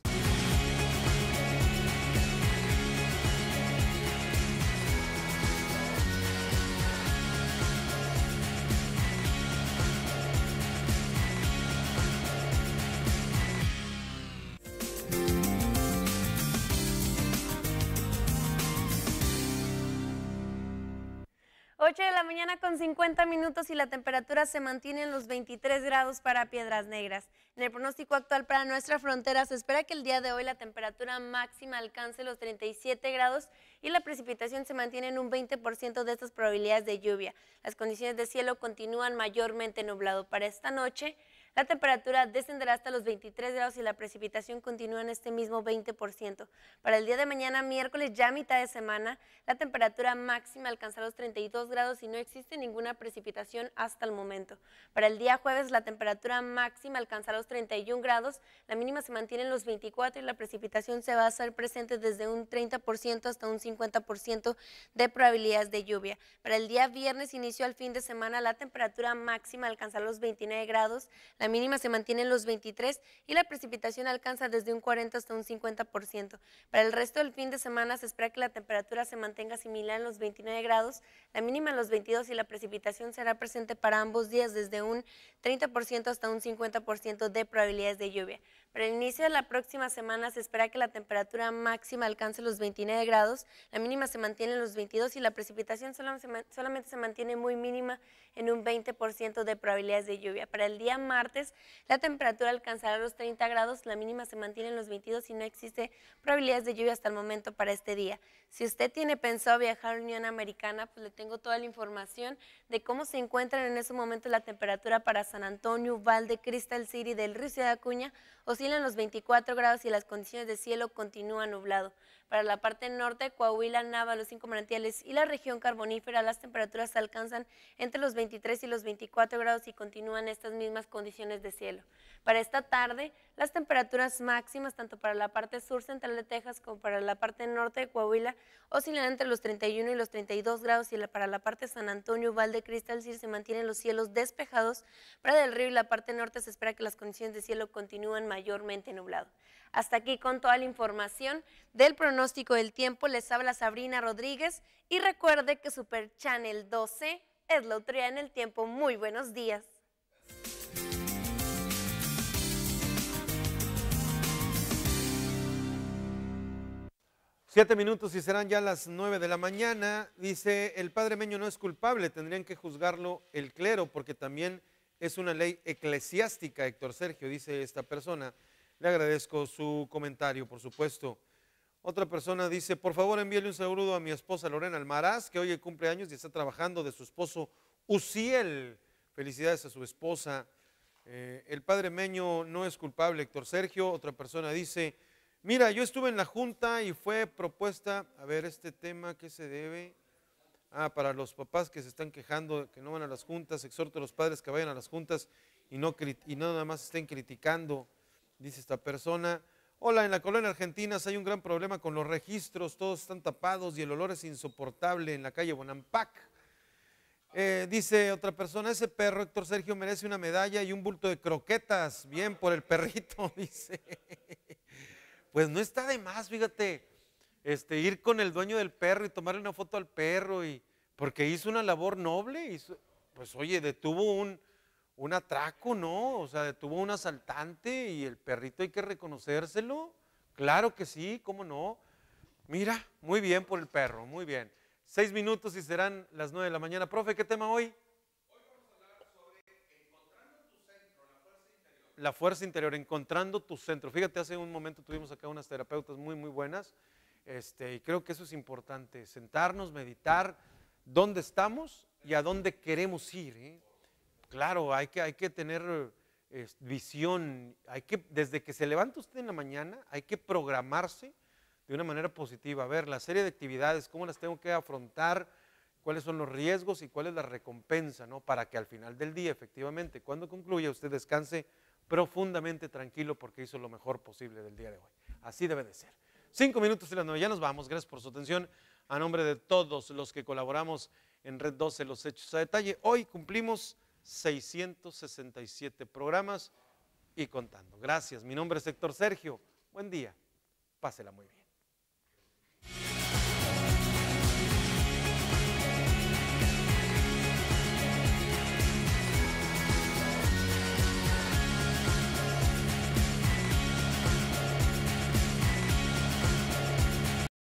Speaker 15: ocho de la mañana con cincuenta minutos y la temperatura se mantiene en los veintitrés grados para Piedras Negras. En el pronóstico actual para nuestra frontera se espera que el día de hoy la temperatura máxima alcance los treinta y siete grados y la precipitación se mantiene en un veinte por ciento de estas probabilidades de lluvia. Las condiciones de cielo continúan mayormente nublado. Para esta noche la temperatura descenderá hasta los veintitrés grados y la precipitación continúa en este mismo veinte por ciento. Para el día de mañana, miércoles, ya mitad de semana, la temperatura máxima alcanzará los treinta y dos grados y no existe ninguna precipitación hasta el momento. Para el día jueves, la temperatura máxima alcanzará los treinta y un grados, la mínima se mantiene en los veinticuatro y la precipitación se va a hacer presente desde un treinta por ciento hasta un cincuenta por ciento de probabilidades de lluvia. Para el día viernes, inicio al fin de semana, la temperatura máxima alcanzará los veintinueve grados, la mínima se mantiene en los veintitrés y la precipitación alcanza desde un cuarenta hasta un cincuenta por ciento. Para el resto del fin de semana se espera que la temperatura se mantenga similar en los veintinueve grados, la mínima en los veintidós y la precipitación será presente para ambos días desde un treinta por ciento hasta un cincuenta por ciento de probabilidades de lluvia. Para el inicio de la próxima semana se espera que la temperatura máxima alcance los veintinueve grados, la mínima se mantiene en los veintidós y la precipitación solamente se mantiene muy mínima en un veinte por ciento de probabilidades de lluvia. Para el día martes la temperatura alcanzará los treinta grados, la mínima se mantiene en los veintidós y no existe probabilidades de lluvia hasta el momento para este día. Si usted tiene pensado viajar a la Unión Americana, pues le tengo toda la información de cómo se encuentran en ese momento la temperatura para San Antonio, Uvalde, Crystal City, Del Río, Ciudad Acuña, oscilan los veinticuatro grados y las condiciones de cielo continúan nublado. Para la parte norte, Coahuila, Nava, los cinco manantiales y la región carbonífera, las temperaturas alcanzan entre los veintitrés y los veinticuatro grados y continúan estas mismas condiciones de cielo. Para esta tarde, las temperaturas máximas, tanto para la parte sur central de Texas como para la parte norte de Coahuila, oscilan entre los treinta y uno y los treinta y dos grados y la, para la parte San Antonio, Uvalde, Crystal City se mantienen los cielos despejados. Para Del Río y la parte norte se espera que las condiciones de cielo continúen mayormente nublado. Hasta aquí con toda la información del pronóstico del tiempo, les habla Sabrina Rodríguez y recuerde que Super Channel doce es la autoridad en el tiempo. Muy buenos días.
Speaker 1: Siete minutos y serán ya las nueve de la mañana. Dice, el padre Meño no es culpable, tendrían que juzgarlo el clero, porque también es una ley eclesiástica, Héctor Sergio, dice esta persona. Le agradezco su comentario, por supuesto. Otra persona dice, por favor envíele un saludo a mi esposa Lorena Almaraz, que hoy cumple años y está trabajando, de su esposo Uciel. Felicidades a su esposa. Eh, el padre Meño no es culpable, Héctor Sergio. Otra persona dice, mira, yo estuve en la junta y fue propuesta, a ver, este tema, ¿qué se debe? Ah, para los papás que se están quejando que no van a las juntas, exhorto a los padres que vayan a las juntas y no, y no nada más estén criticando, dice esta persona. Hola, en la colonia Argentinas hay un gran problema con los registros, todos están tapados y el olor es insoportable en la calle Bonampak. Eh, dice otra persona, ese perro, Héctor Sergio, merece una medalla y un bulto de croquetas, bien por el perrito, dice. Pues no está de más, fíjate, este, ir con el dueño del perro y tomarle una foto al perro, y porque hizo una labor noble, hizo, pues oye, detuvo un, un atraco, ¿no? O sea, detuvo un asaltante y el perrito hay que reconocérselo, claro que sí, ¿cómo no? Mira, muy bien por el perro, muy bien. Seis minutos y serán las nueve de la mañana. Profe, ¿qué tema hoy? La fuerza interior, encontrando tu centro. Fíjate, hace un momento tuvimos acá unas terapeutas muy, muy buenas, este, y creo que eso es importante, sentarnos, meditar dónde estamos y a dónde queremos ir, ¿eh? Claro, hay que, hay que tener eh, visión, hay que, desde que se levanta usted en la mañana, hay que programarse de una manera positiva, a ver la serie de actividades, cómo las tengo que afrontar, cuáles son los riesgos y cuál es la recompensa, ¿no? Para que al final del día, efectivamente, cuando concluya, usted descanse profundamente tranquilo porque hizo lo mejor posible del día de hoy. Así debe de ser. Cinco minutos y las nueve, ya nos vamos. Gracias por su atención. a nombre de todos los que colaboramos en Red doce, los hechos a detalle. Hoy cumplimos seiscientos sesenta y siete programas y contando. Gracias, mi nombre es Héctor Sergio. Buen día, pásela muy bien.